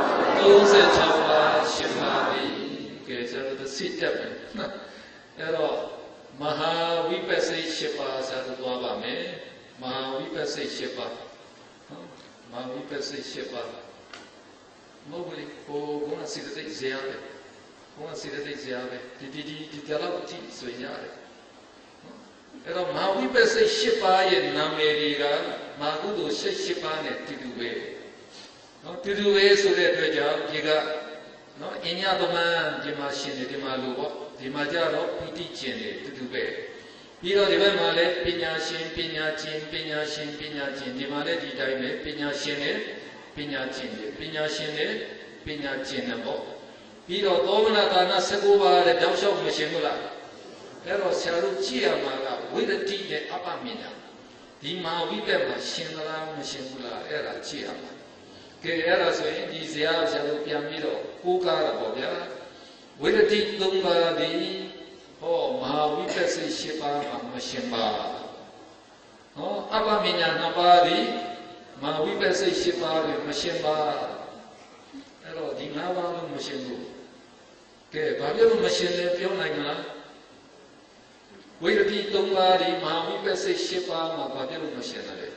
36ပါးရှင်းပါပြီကဲဆရာတို့စိတ်တက်မယ်နော်အဲ့တော့မဟာဝိပဿနာ7ပါးဆရာတို့သွားပါမယ်မဟာဝိပဿနာ7ပါးနော်မဟာဝိပဿနာ7ပါးမဟုတ်ဘူးဟိုကစေတသိက်ဇေယျပဲဟိုကစေတသိက်ဇေယျပဲဒီတော့အကြည့်ဆိုရင်ရတယ်အဲ့တော့မဟာဝိပဿနာ7ပါးရဲ့နာမည်တွေကမဟာကုသိုလ်7ပါးနဲ့တူတူပဲနော်တူတူပဲဆိုတဲ့အတွက်ကြောင့်ဒီကနော်အညတမန်ဒီမှာရှင်တယ်ဒီမှာလို့ပေါ့ဒီမှာကြတော့ပီတိကျင်တယ်တူတူပဲပြီးတော့ဒီဘက်မှာလည်းပညာရှင်ပညာကျင်ပညာရှင်ပညာကျင်ဒီမှာလည်းဒီတိုင်းပဲပညာရှင်နဲ့ပညာကျင်တယ်ပညာရှင်နဲ့ပညာကျင်တယ်ပေါ့ပြီးတော့သောမနာဒါန19ပါးလည်းတောက်လျှောက်မရှင်ဘူးလားအဲ့တော့ဆရာတို့ကြည့်ရမှာကဝိရတိနဲ့အပ္ပမညာဒီမှာဝိပက်မှာရှင်သလားမရှင်ဘူးလားအဲ့ဒါကြည့်ရမှာကဲအဲ့ဒါဆိုရင်ဒီဇာတ်ဆရာတို့ပြန်ပြီးတော့ကိုးကားတာပေါ့ဗျာဝိရတိ3ပါးဒီဟောမဟာဝိပဿနာ7ပါးမှာမရှင်ပါဟောအပ္ပမညာ2ပါးဒီမဟာဝိပဿနာ7ပါးတွေမရှင်ပါအဲ့တော့ဒီ5ပါးလုံးမရှင်ဘူးကဲဘာဖြစ်လို့မရှင်လဲပြောနိုင်မလားဝိရတိ3ပါးဒီမဟာဝိပဿနာ7ပါးမှာဘာဖြစ်လို့မရှင်လဲ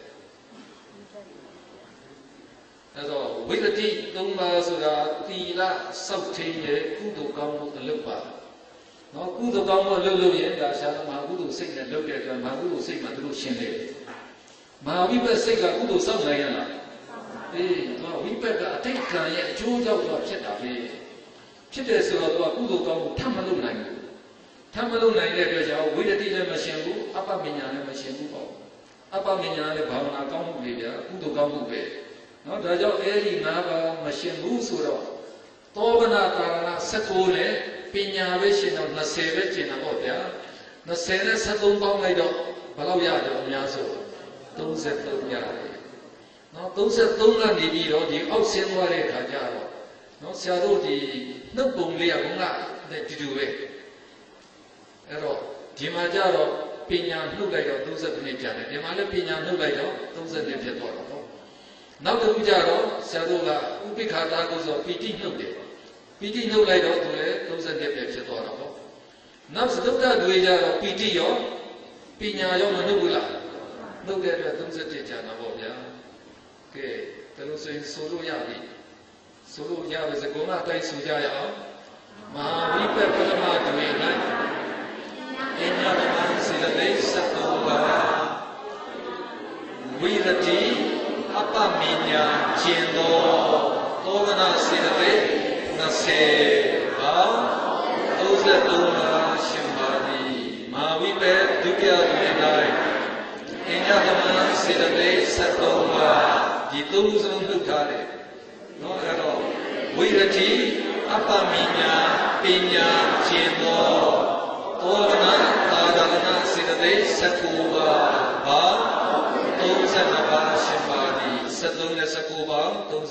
အဲ့တော့ဝိရတိ3ပါးဆိုတာသီလစောင့်ထိန်ရဲ့ကုသိုလ်ကောင်းမှုအလုပ်ပါနော်ကုသိုလ်ကောင်းမှုလုပ်လို့ရင်ဒါရှားမဟာကုသိုလ်စိတ်နဲ့လုပ်တဲ့အတွက်မဟာကုသိုလ်စိတ်မှာသူတို့ရှင်းတယ်မဟာဝိပဿနာစိတ်ကကုသိုလ်စောင့်နိုင်ရလားအေးတော့ဝိပဿနာအတိတ်ကံရဲ့အကျိုးကြောင့်တော့ဖြစ်တာပဲဖြစ်တယ်ဆိုတော့သူကကုသိုလ်ကောင်းမှုထပ်မလုပ်နိုင်ဘူးထပ်မလုပ်နိုင်တဲ့အတွက်ကြောင့်ဝိရတိလည်းမရှင်ဘူးအပ္ပမညာလည်းမရှင်ဘူးပေါ့အပ္ပမညာလည်းဘာဝနာကောင်းမှုတွေဗျာကုသိုလ်ကောင်းမှုပဲနော်ဒါကြောင့်အဲဒီ5ပါးမရှင်ဘူးဆိုတော့သောဗနာကာရဏ19နဲ့ပညာပဲရှင်တော့20ပဲကျင်တာပေါ့ဗျာ20နဲ့73ပေါင်းလိုက်တော့ဘယ်လောက်ရတော့အများဆုံး33ရတယ်နော်33ကနေပြီးတော့ဒီအောက်ဆင်းသွားတဲ့ခါကျတော့နော်ဆရာတို့ဒီနှုတ်ပုံလေးကဘုံကဒီတူပဲအဲ့တော့ဒီမှာကျတော့ပညာနှုတ်လိုက်တော့30နှစ်ကြာတယ်ဒီမှာလည်းပညာနှုတ်လိုက်တော့30နှစ်ဖြစ်သွားတော့နောက်တစ်ခုကြတော့ဆရာတို့ကဥပိ္ပခာတာကိုဆိုပီတိနှုတ်တယ်ပီတိနှုတ်လိုက်တော့သူလည်း32ပဲဖြစ်သွားတာပေါ့နောက်သတုတ္တတွေကြတော့ပီတိရောပညာရောမနှုတ်ဘူးလားနှုတ်တဲ့အတွက်31ကျန်တာပေါ့ဗျာကဲဒါလို့ဆိုရင်ဆိုလို့ရပြီဆိုလို့ရပြီစကုံကအတိုင်းဆိုကြရအောင်မဟာဝိပဿနာတွေ၌အင်္ဂါဓမ္မစေတသိက်73ပါးဝိရတိအပ္ပမညာကျင့်သောသောကနာစေတသိက်20ပါး33ပါးရှင်ပါသည်မဟာဝိပဿဒုတိယတွင်၌အင်္ဂါဓမ္မစေတသိက်73ပါးဒီသုံးစုံထုတ်ထားတယ်နော်အဲ့တော့ဝိရတိအပ္ပမညာပညာကျင့်သောသောကနာသာဒနာစေတသိက်19ပါးဘာ32ပါးရှင်ပါသည်73နဲ့19ပါး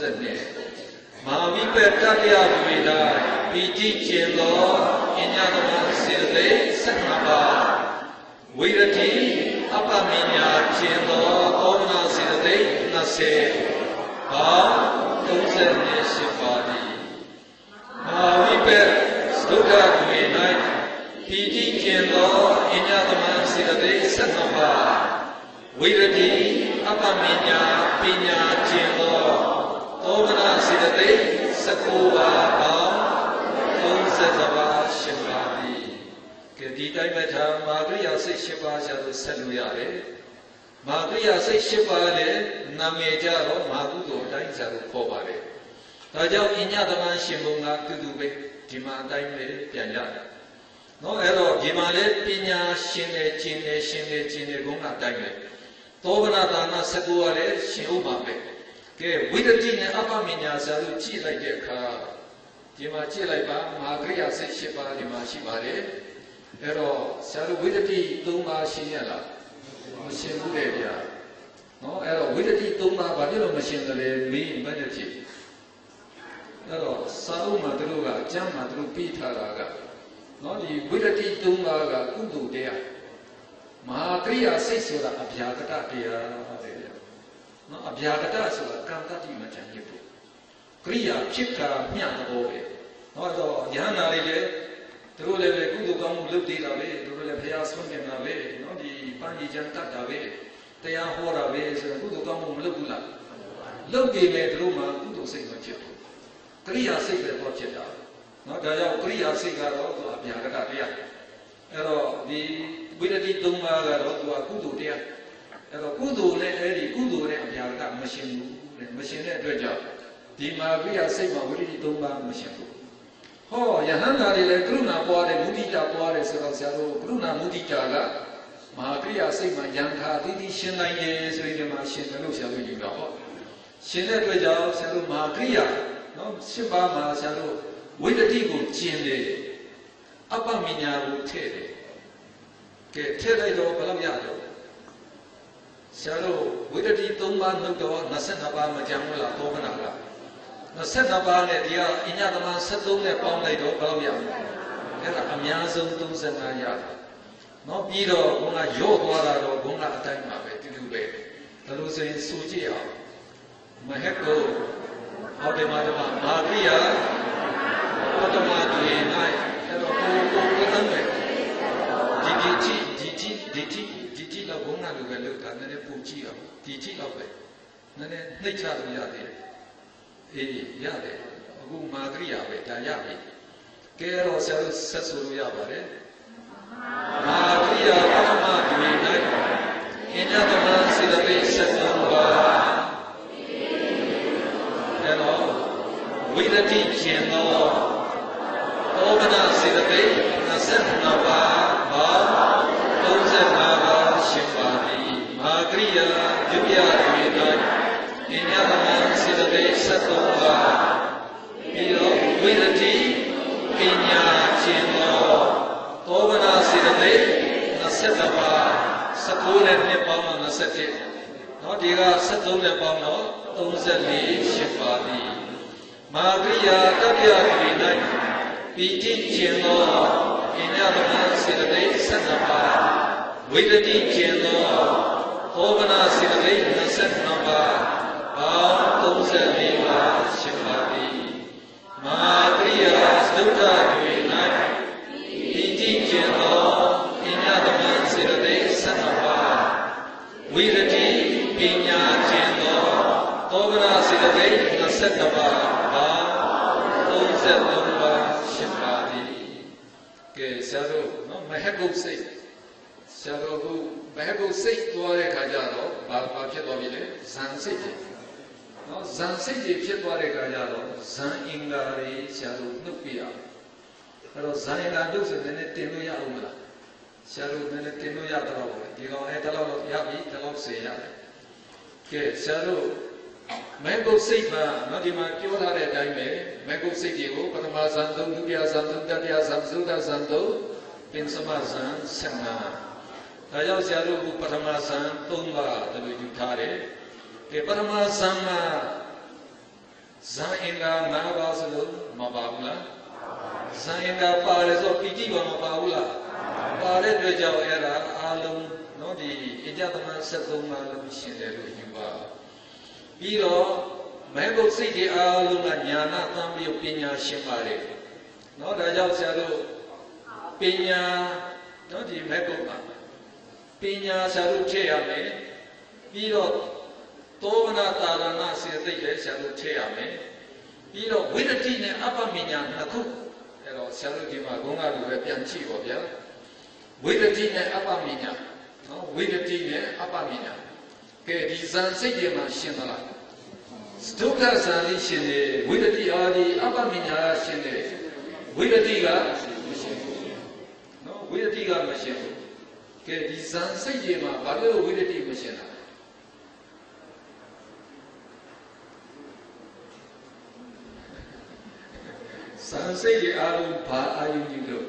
32မာဝိပတ္တယဝိဒာပီတိကျင့်သောအညတမစေတသိက်12ပါးဝိရတိအပ္ပမညာကျင့်သောသောကနာစေတသိက်20ဘာ38ပါးသည်မာဝိပတ္တသုဒ္ဓဝေ၌ပီတိကျင့်သောအညတမစေတသိက်12ပါးဝိရတိအပ္ပမညာပညာကျင့်သောသောကနာစေတသိက်19ပါးပေါင်း30ပါးရှင်ပါသည်ကဲဒီတိုင်းမှထားမာဂရိယာစိတ်7ပါးရှာလို့ဆက်လို့ရတယ်မာဂရိယာစိတ်7ပါးလည်းနာမည်ကြတော့မာကုသိုလ်အတိုင်းရှာလို့ခေါ်ပါတယ်ဒါကြောင့်အညတမရှင်ဘုံကကုသိုလ်ပဲဒီမှာအတိုင်းပဲပြန်ရတယ်နော်အဲ့တော့ဒီမှာလည်းပညာရှင်နဲ့ကျင့်နဲ့ရှင်နဲ့ကျင့်နဲ့ဘုံကအတိုင်းပဲသောဗနာဒါန19ကလည်းရှင်ဥပ္ပါပဲကဲဝိတ္တိနဲ့အပ္ပမညာစာလို့ကြည့်လိုက်တဲ့အခါဒီမှာကြည့်လိုက်ပါမဟာကရိယာစိတ်7ပါးဒီမှာရှိပါတယ်အဲ့တော့ဆရာတို့ဝိတ္တိ3ပါးရှင်းရလားမရှင်းဘူးလေဗျာနော်အဲ့တော့ဝိတ္တိ3ပါးဘာဖြစ်လို့မရှင်းတယ်လဲမင်းမနဲ့ဖြစ်အဲ့တော့စာအုပ်မှာတို့ကအကျမ်းမှာတို့ပြီးထားတာကနော်ဒီဝိတ္တိ3ပါးကကုသိုလ်တရားမဟာကရိယာစိတ်ဆိုတာအဗျာကတတရားတဲ့နော်အဗျာကတဆိုတာကံတတိမချန်ဖြစ်ဖို့ကရိယာဖြစ်တာမျှသဘောပဲနော်တော့ယဟန္တာတွေလည်းသူတို့လည်းပဲကုသိုလ်ကောင်းမှုလုပ်သေးတာပဲသူတို့လည်းဘုရားဆုံးနေတာပဲနော်ဒီပန်းကြီးချမ်းတတ်တာပဲတရားဟောတာပဲဆိုတော့ကုသိုလ်ကောင်းမှုမလုပ်ဘူးလားလုပ်နေတယ်သူတို့မှကုသိုလ်စိတ်မဖြစ်ဘူးကရိယာစိတ်ပဲတော့ဖြစ်တာနော်ဒါကြောင့်ကရိယာစိတ်ကတော့သူအဗျာကတတရားအဲ့တော့ဒီဝိတ္တိ3ပါးကတော့သူကကုသိုလ်တရားအဲ့တော့ကုသိုလ်နဲ့အဲ့ဒီကုသိုလ်နဲ့အဗျာကမရှင်ဘူးတဲ့မရှင်တဲ့အတွက်ကြောင့်ဒီမှာကရိယာစိတ်မှာဝိတ္တိ3ပါးမရှင်ဘူးဟောယဟန္တာတွေလည်းကရုဏာပွားတယ်မုဒိတာပွားတယ်ဆိုတော့ဆရာတို့ကရုဏာမုဒိတာကမဟာကရိယာစိတ်မှာယံခာတိတိရှင်းနိုင်တယ်ဆိုရင်ဒီမှာရှင်တယ်လို့ဆရာတို့ယူတာဟောရှင်တဲ့အတွက်ကြောင့်ဆရာတို့မဟာကရိယာနော်7ပါးမှာဆရာတို့ဝိတ္တိကိုကျင့်တယ်အပ္ပမညာကိုထည့်တယ်ကဲထည့်လိုက်တော့ဘယ်လောက်ရတော့ဆရာတို့ဝိတ္တိ3ပါးနှုတ်တော့22ပါးမကြံဘူးလားသောကနာက22ပါးနဲ့ဒီကအညတမ73နဲ့ပေါင်းလိုက်တော့ဘယ်လောက်ရမလဲအဲ့ဒါအများဆုံး35ရတယ်နော်ပြီးတော့ဘုန်းကရော့သွားတာတော့ဘုန်းကအတိုင်းပါပဲတူတူပဲဒါလို့ဆိုရင်စိုးကြည့်အောင်မဟက်ကိုဟောဒီမှာမာဂရိယာပထမတွင်၌အဲ့တော့ကိုယ်တမ်းပဲဒီတော့ဘုန်းကလူပဲလောက်တာနည်းနည်းပူကြည့်အောင်ဒီကြည့်တော့ပဲနည်းနည်းနှိမ့်ချလို့ရသေးတယ်အေးရတယ်အခုမာဂရိယာပဲဒါရပြီကဲတော့ဆရာတို့ဆက်ဆိုလို့ရပါတယ်မာဂရိယာပထမတွင်၌အညတမစေတသိက်73ပါးအဲ့တော့ဝိတ္တိကျင့်သောသောကနာစေတသိက်22ပါးဘာ35ပါးရှင်ပါသည်မာဂရိယာဒုတိယတွင်၌အညတမစေတသိက်73ပါးပြီးတော့ဝိတ္တိပညာကျင့်သောသောကနာစေတသိက်20ပါး19နဲ့နှစ်ပေါင်းတော့21နော်ဒီက73နဲ့ပေါင်းတော့34ရှင်ပါသည်မာဂရိယာတတိယတွင်၌ပီတိကျင့်သောအညတမစေတသိက်12ပါးဝိတ္တိကျင့်သောသောကနာစေတသိက်22ပါးဘာ Bao tôn sẽ đi và sinh là đi. Mà kriya sutta đuổi này, ý chí chiến đấu, ý nhà tâm nhân sẽ được đến sẵn hòa. Vì là đi, ý nhà chiến đấu, tôi đã sẽ được đến là sẵn hòa. Bao tôn sẽ đi và sinh là đi. Cái xa đồ, nó mới hết gốc xích. Xa đồ mới hết gốc xích, tôi đã khá giả đó, bà phía đó bị đấy, giang xích. Nó giang xích gì phía đó để khá giả đó, giang inga đi xa đồ nức bìa. Rồi giang inga nức sẽ nên tiền đôi ya ông là. Xa đồ nên tiền đôi ya ta lâu. Thì còn ai ta lâu ya bị, ta lâu sẽ ya. Cái xa đồ mấy gốc xích mà nó đi mà kêu ra để đánh mấy gốc xích gì cũng có mà san tu tu bia san tu ta bia san tu ta san tu bên sama san sang na đại giáo sư lu bu Patama san tôn ba để lui thà đấy cái Patama san mà san inga na ba sa lu mà bảo là san inga pa để cho piti ba mà bảo là pa để để cho era alum nó đi ijatama sát tôn mà lu xin để lui baပြီးတော့မဲဂုတ်စိတ်တွေအားလုံးကညာနာသံပြီးပညာရှင်းပါတယ်เนาะဒါကြောင့်ဆရာတို့ပညာเนาะဒီမဲဂုတ်မှာပညာဆရာတို့ထည့်ရမယ်ပြီးတော့သောဝနာတာရဏစေတိတ်လည်းဆရာတို့ထည့်ရမယ်ပြီးတော့ဝိတ္တိနဲ့အပ္ပမညာနှစ်ခုအဲ့တော့ဆရာတို့ဒီမှာဘုန်းကလူပဲပြန်ကြည့်ပါဗျာဝိတ္တိနဲ့အပ္ပမညာเนาะဝိတ္တိနဲ့အပ္ပမညာကဲဒီဇန်စိတ်တွေမှာရှင်းသလားဒုက္ခဇန်လေးရှင်းတယ်ဝိတ္တိအာဒီအပ္ပမညာရှင်းတယ်ဝိတ္တိကမရှင်းဘူးနော်ဝိတ္တိကမရှင်းဘူးကဲဒီဇန်စိတ်တွေမှာဘာလို့ဝိတ္တိမရှင်းတာဇန်စိတ်တွေအားလုံးဘာအာယုပြုလို့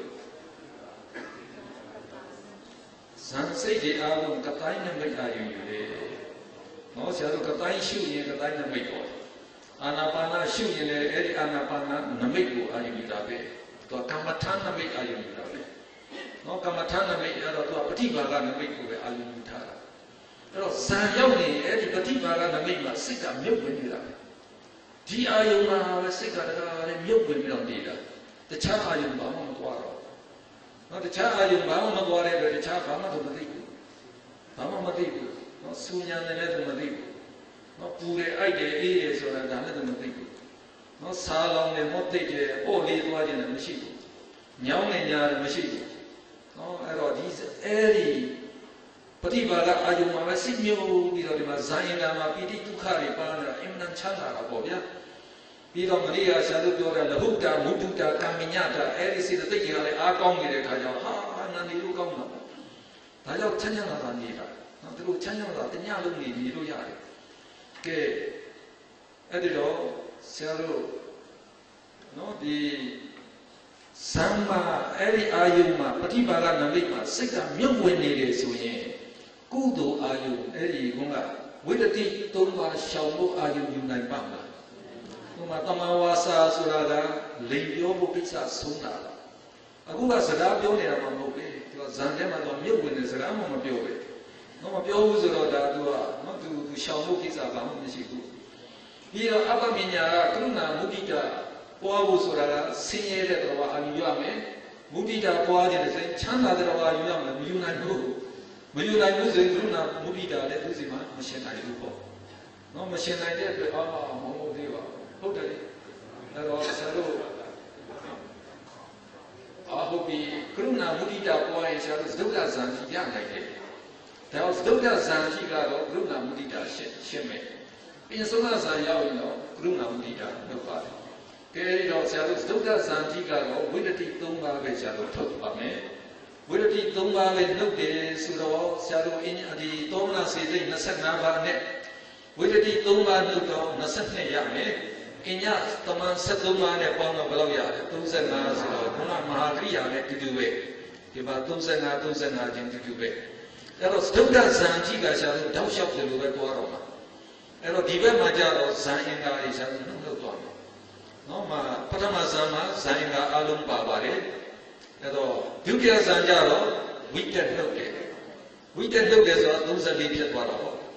ဇန်စိတ်တွေအားလုံးကတိုင်းနဲ့မိတ်အာယုယူတယ်နော်ဆရာတို့ကတိုင်းရှုရင်ကတိုင်းနမိတ်ပေါ်အာနာပါနာရှုရင်လည်းအဲ့ဒီအာနာပါနာနမိတ်ကိုအာရုံယူတာပဲသူကကမ္မထာနမိတ်အာရုံယူတာပဲနော်ကမ္မထာနမိတ်အဲ့တော့သူကပฏิဘာကနမိတ်ကိုပဲအာရုံယူထားတာအဲ့တော့ဇာရောက်နေအဲ့ဒီပฏิဘာကနမိတ်မှာစိတ်ကမြုပ်ဝင်နေတာပဲဒီအာယုံမှာပဲစိတ်ကတကားလည်းမြုပ်ဝင်ပြီးတော့နေတာတခြားအာယုံဘာမှမသွားတော့နော်တခြားအာယုံဘာမှမသွားတဲ့အတွက်တခြားဘာမှတော့မသိဘူးဘာမှမသိဘူးနော်စူညာနဲ့လည်းမသိဘူးနော်ပူတယ်အိုက်တယ်အေးတယ်ဆိုတာဒါလည်းမသိဘူးနော်ဆာလောင်တယ်မော့သိတယ်ပို့လေးသွားခြင်းလည်းမရှိဘူးညောင်းနေကြတယ်မရှိဘူးနော်အဲ့တော့ဒီအဲ့ဒီပฏิဘာကအာယုံမှာပဲစိတ်မျိုးပြီးတော့ဒီမှာဇာယင်နာမှာပိဋိဒုက္ခတွေပါနေတာအင်မတန်ချမ်းသာတာပေါ့ဗျာပြီးတော့မရိယာဆရာတို့ပြောတဲ့လဟုတ္တမုဒ္ဒတာကမ္မညတာအဲ့ဒီစိတ်သိက္ခာလည်းအားကောင်းနေတဲ့ခါကျတော့ဟာနန္ဒီလို့ကောင်းတာပေါ့ဒါကြောင့်ချမ်းသာတာနေတာနော်သူတို့ချမ်းသာတာတညလုံးနေလို့ရတယ်ကဲအဲ့ဒီတော့ဆရာတို့နော်ဒီဇမ္မာအဲ့ဒီအာယုံမှာပฏิဘာကနမိတ်မှာစိတ်ကမြုပ်ဝင်နေတယ်ဆိုရင်ကုသိုလ်အာယုံအဲ့ဒီဘုန်းကဝိတ္တိ၃ပါးရှောင်ဖို့အာယုံယူနိုင်ပါမလားဟိုမှာတမဝါစာဆိုတာကလိမ်ပြောဖို့ကိစ္စဆုံးတာအခုကစကားပြောနေတာမှမဟုတ်ဘူးသူကဇန်ထဲမှာတော့မြုပ်ဝင်နေစကားမှမပြောဘူးတော့မပြောဘူးဆိုတော့ဒါသူကနော်သူရှောင်ဖို့ကိစ္စဘာမှမရှိဘူးပြီးတော့အပ္ပမညာကကရုဏာမုဒိတာပွားဖို့ဆိုတာကဆင်းရဲတဲ့တော်အာယူရမယ်မုဒိတာပွားခြင်းနဲ့ချမ်းသာတဲ့တော်အာယူရမယ်မယူနိုင်ဘူးမယူနိုင်ဘူးဆိုရင်ကရုဏာမုဒိတာလည်းသူစီမှာမရှင်းနိုင်ဘူးပေါ့နော်မရှင်းနိုင်တဲ့အတွက်မဟုတ်သေးပါဟုတ်တယ်အဲ့တော့ဆရာတို့ဟုတ်ပြီကရုဏာမုဒိတာပွားရင်ဆရာတို့ဒုက္ခဇာတိရနိုင်တယ်ဒါတော့ဒုက္ခဇာတိကတော့ကရုဏာမုဒိတာရှင်းမယ်ပြင်ဆုံးဇာရောက်ရင်တော့ကရုဏာမုဒိတာလုပ်ပါတယ်ကဲတော့ဆရာတို့ဒုက္ခဇာတိကတော့ဝိတ္တိ၃ပါးပဲဆရာတို့ထုတ်ပါမယ်ဝိတ္တိ၃ပါးပဲလုပ်တယ်ဆိုတော့ဆရာတို့ဒီသောမနာစေစိတ်25ပါးနဲ့ဝိတ္တိ၃ပါးလုပ်တော့22ရမယ်အညတမန်73ပါးနဲ့ပေါင်းတော့ဘယ်လောက်ရလဲ35ဆိုတော့ခုနမဟာကရိယာနဲ့တူတူပဲဒီမှာ35ချင်းတူတူပဲအဲ့တော့ဒုက္ခဇာတိကဆရာတို့တောက်လျှောက်တယ်လို့ပဲပြောတော့မှာအဲ့တော့ဒီဘက်မှာကြတော့ဇာအင်္ဂါတွေဆရာတို့နှုတ်လောက်သွားမယ်နော်မှာပထမဇာမှာဇာအင်္ဂါအလုံးပါပါတယ်အဲ့တော့ဒုတိယဇာကြတော့ဝိတက်နှုတ်တယ်ဝိတက်နှုတ်တယ်ဆိုတော့34ဖြစ်သွားတော့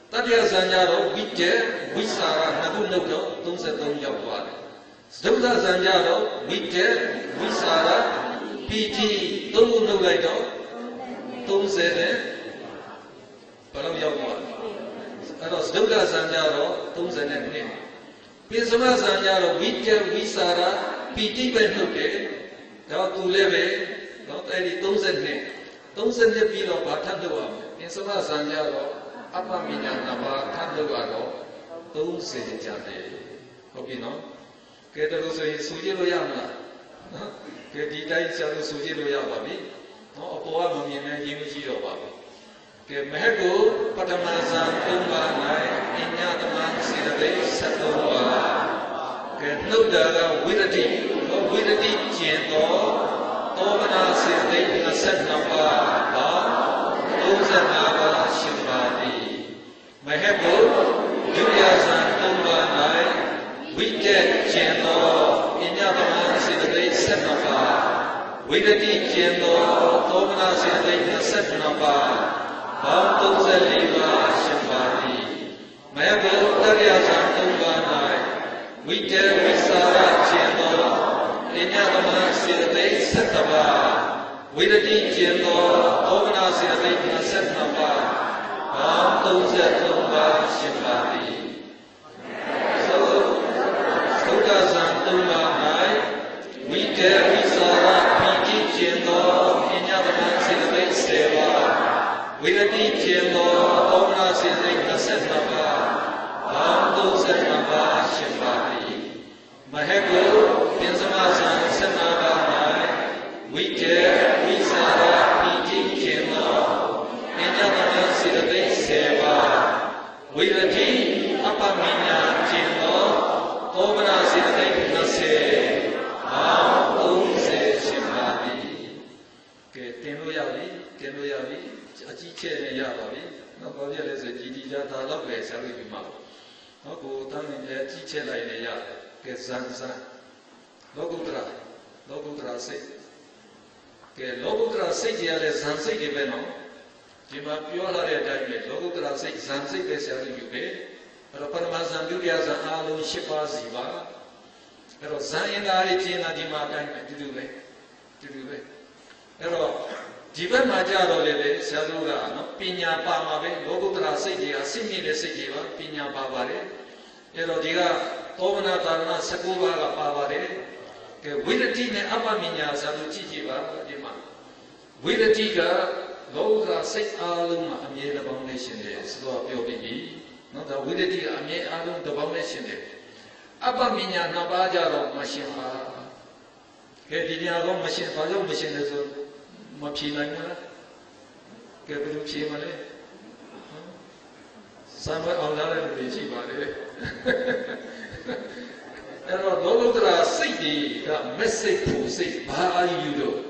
Tatiya Sanjaro, Vijay, Visara, Nadu Nodo, Tumsa Tum Yawad. Studa Sanjaro, Vijay, Visara, Piti, Tumu Nulaido, Tumse, Palam Yawad. Studa Sanjaro, Tumsa Nene. Pisama Sanjaro, Vijay, Visara, Piti Benuke, Datu Leve, not any Tumsa Nene. Tumsa Nepino, Batandua, Pisama Sanjaro. Apa minyak nama tanda gado, tu sejati. Kopi no, kita tu suji lo yang mana, kita tidak jadi suji lo yang babi, no apa memilih jimu jiwa babi. Kita mehku pada masa tumba naik, inya teman sirai satu wala. Kita nudara wirati jento, to mana sirai nasab napa, tu senapa simbadi. Mahebu, Julia Santumba Nai, Wicket Jendo, Inyaman Sidate Setnapa, Widati Jendo, Tomana Sidate Setnapa, Bam Zeliva Shambadi. Mahebu, Julia Santumba Nai, Wicket Visara Jendo, Inyaman Sidate Setnapa, Widati Jendo, Tomana Sidate Setnapa. Tumsa Tumba Shivati. Suda Santumba Nai, Vijay Visara, Piti Jendo, Inyadaman Sidate Seva, Vidati Jendo, Omna Sidate Setnava, Tumsa Tumba Shivati. Mahebu, Pinsama Sanava Nai, Vijay Visara, Piti Jendo, Inyadaman Sidate Seva, Vidati Apaminya Jendo, Omana Sidate Nase, Tumse Shivati. Ke Tenu Yavi, Achiche Yavi, no Korea is a Gidija, Love, Sally Bima. No go down in the Chiche Laya, Ke Zanza, Logutra say. Ke Logutra say, Zanse Giveno. Jima Piola Diamond, Logutra say, Zanse Besari Yuke, Rapanamazan Dudiaza Alu Shipa Ziva, Pero Zayana Tina Dima Diamond to do it. Pero Jiva Majaro Leve, Sadura, no Pina Pamave, Logutra Sigi, a simile Sigiva, Pina Pavare, Erodiga, Tomana Tarna Sakuva Pavare, Willatine Apaminia Saluchiva, Dima. Willatiga. Those are 6 alum amid the foundation days, so POPE, not the widity amid alum the foundation day. Abaminia Nabaja machine, Kedinia machine, Palo machine is a Machina, Kepuchi Male, somewhere on the other There are those that are city, the message to say, Ba you do,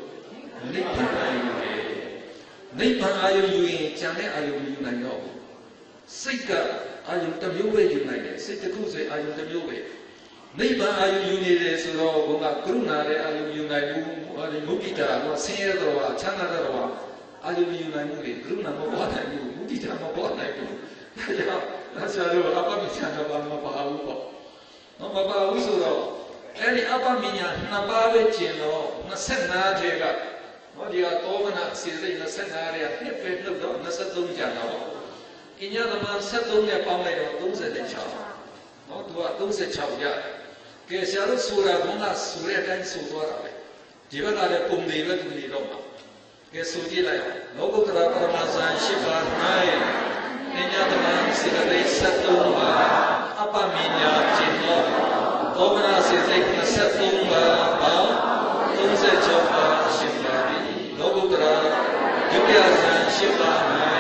Nipan Ayu, Chane Ayu United. Sika Ayu Tamuwe United, Sika Kuse Ayu Tamuwe. Nipan Ayu United, so Kruna, Ayu United, Mukita, Sierra, Chanara, Ayu United, Kruna, Mobata, Mukita, Mobata. That's why I have a Chana Mapa. No Mapa Usuro. Any Abaminia, Nabawe Chino, Nasena Jega. Dia Tomana Siri in the Senaria, Nipet of Nasatum Jano. In Yanaman Satum Yapamay, those at the chow. Not what those at chow yard. Kesharu Sura, Mona Sureta and Sura. Divana Pumdiva to the Roma. Kesudila, Nobutra Ramazan Shiva, Nai. In Yanaman Siri Satumba, Apaminia, Jino. Tomana Siri in the Satumba, those at chow Shiva. Lobutra, Julia Shiva,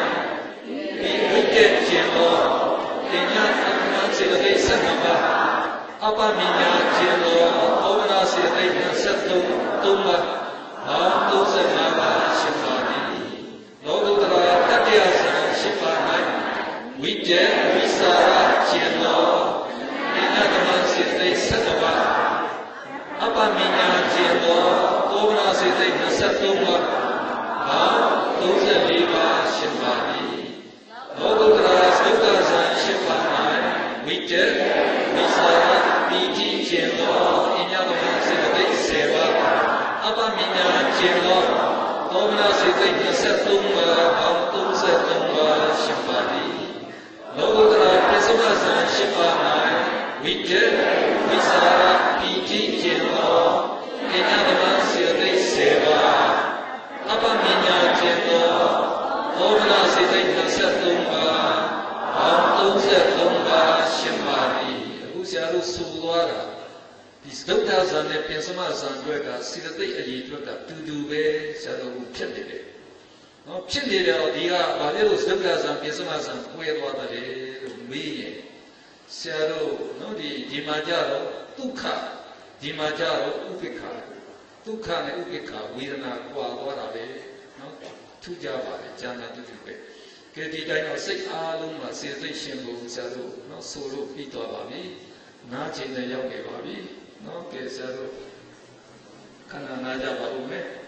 Wicked Jelo, Inya Sidate Sanaba, Apaminya Jelo, Ovana Sidate Satum, Tumba, Tusanaba Shiva, Lobutra, Tatia Shiva, Wicked, Visara Jelo, Inya Sidate Sanaba, Apaminya Jelo, Ovana Sidate Satum. Those are Shiva. Lobutra, သိက်23ပါးပေါင်း33ပါးရှိပါသည်လောကုတ္တရာပြစ္ဆုတ်ဇံ8ပါး၌ဝိတ္တဝိစာရပီတိခြင်းသောအညာဓမ္မစေတသိက်10ပါးအပ္ပမညာခြင်းသောဩဝါဒစေတသိက်23ပါးပေါင်း33ပါးရှိပါသည်အခုဆရာတို့ဆိုသွားတာဒီသုဒ္ဓဇံနဲ့ပြင်စမဇံတွေကစေတသိက်အရေးအတွက်ကတူတူပဲဆရာတို့ဖြစ်နေတယ်နော်ဖြစ်နေတယ်ဒီကဘာလို့သုဒ္ဓဇံပြင်စမဇံကွဲသွားတယ်လို့မေးရင်ဆရာတို့နော်ဒီမှာကြတော့ဒုက္ခဒီမှာကြတော့ဥပိ္ပခာဒုက္ခနဲ့ဥပိ္ပခာဝေဒနာကွာသွားတာပဲနော်ထူးကြပါလေဉာဏ်နဲ့တူတူပဲကဲဒီတိုင်းတော့စိတ်အားလုံးမှာစေစိတ်ရှင်ဖို့ဆရာတို့နော်ဆိုလို့ပြီးသွားပါပြီနားကျင်တဲ့ရောက်နေပါပြီနော်ကဲဆရာတို့ခန္ဓာနာကြပါဦးမယ်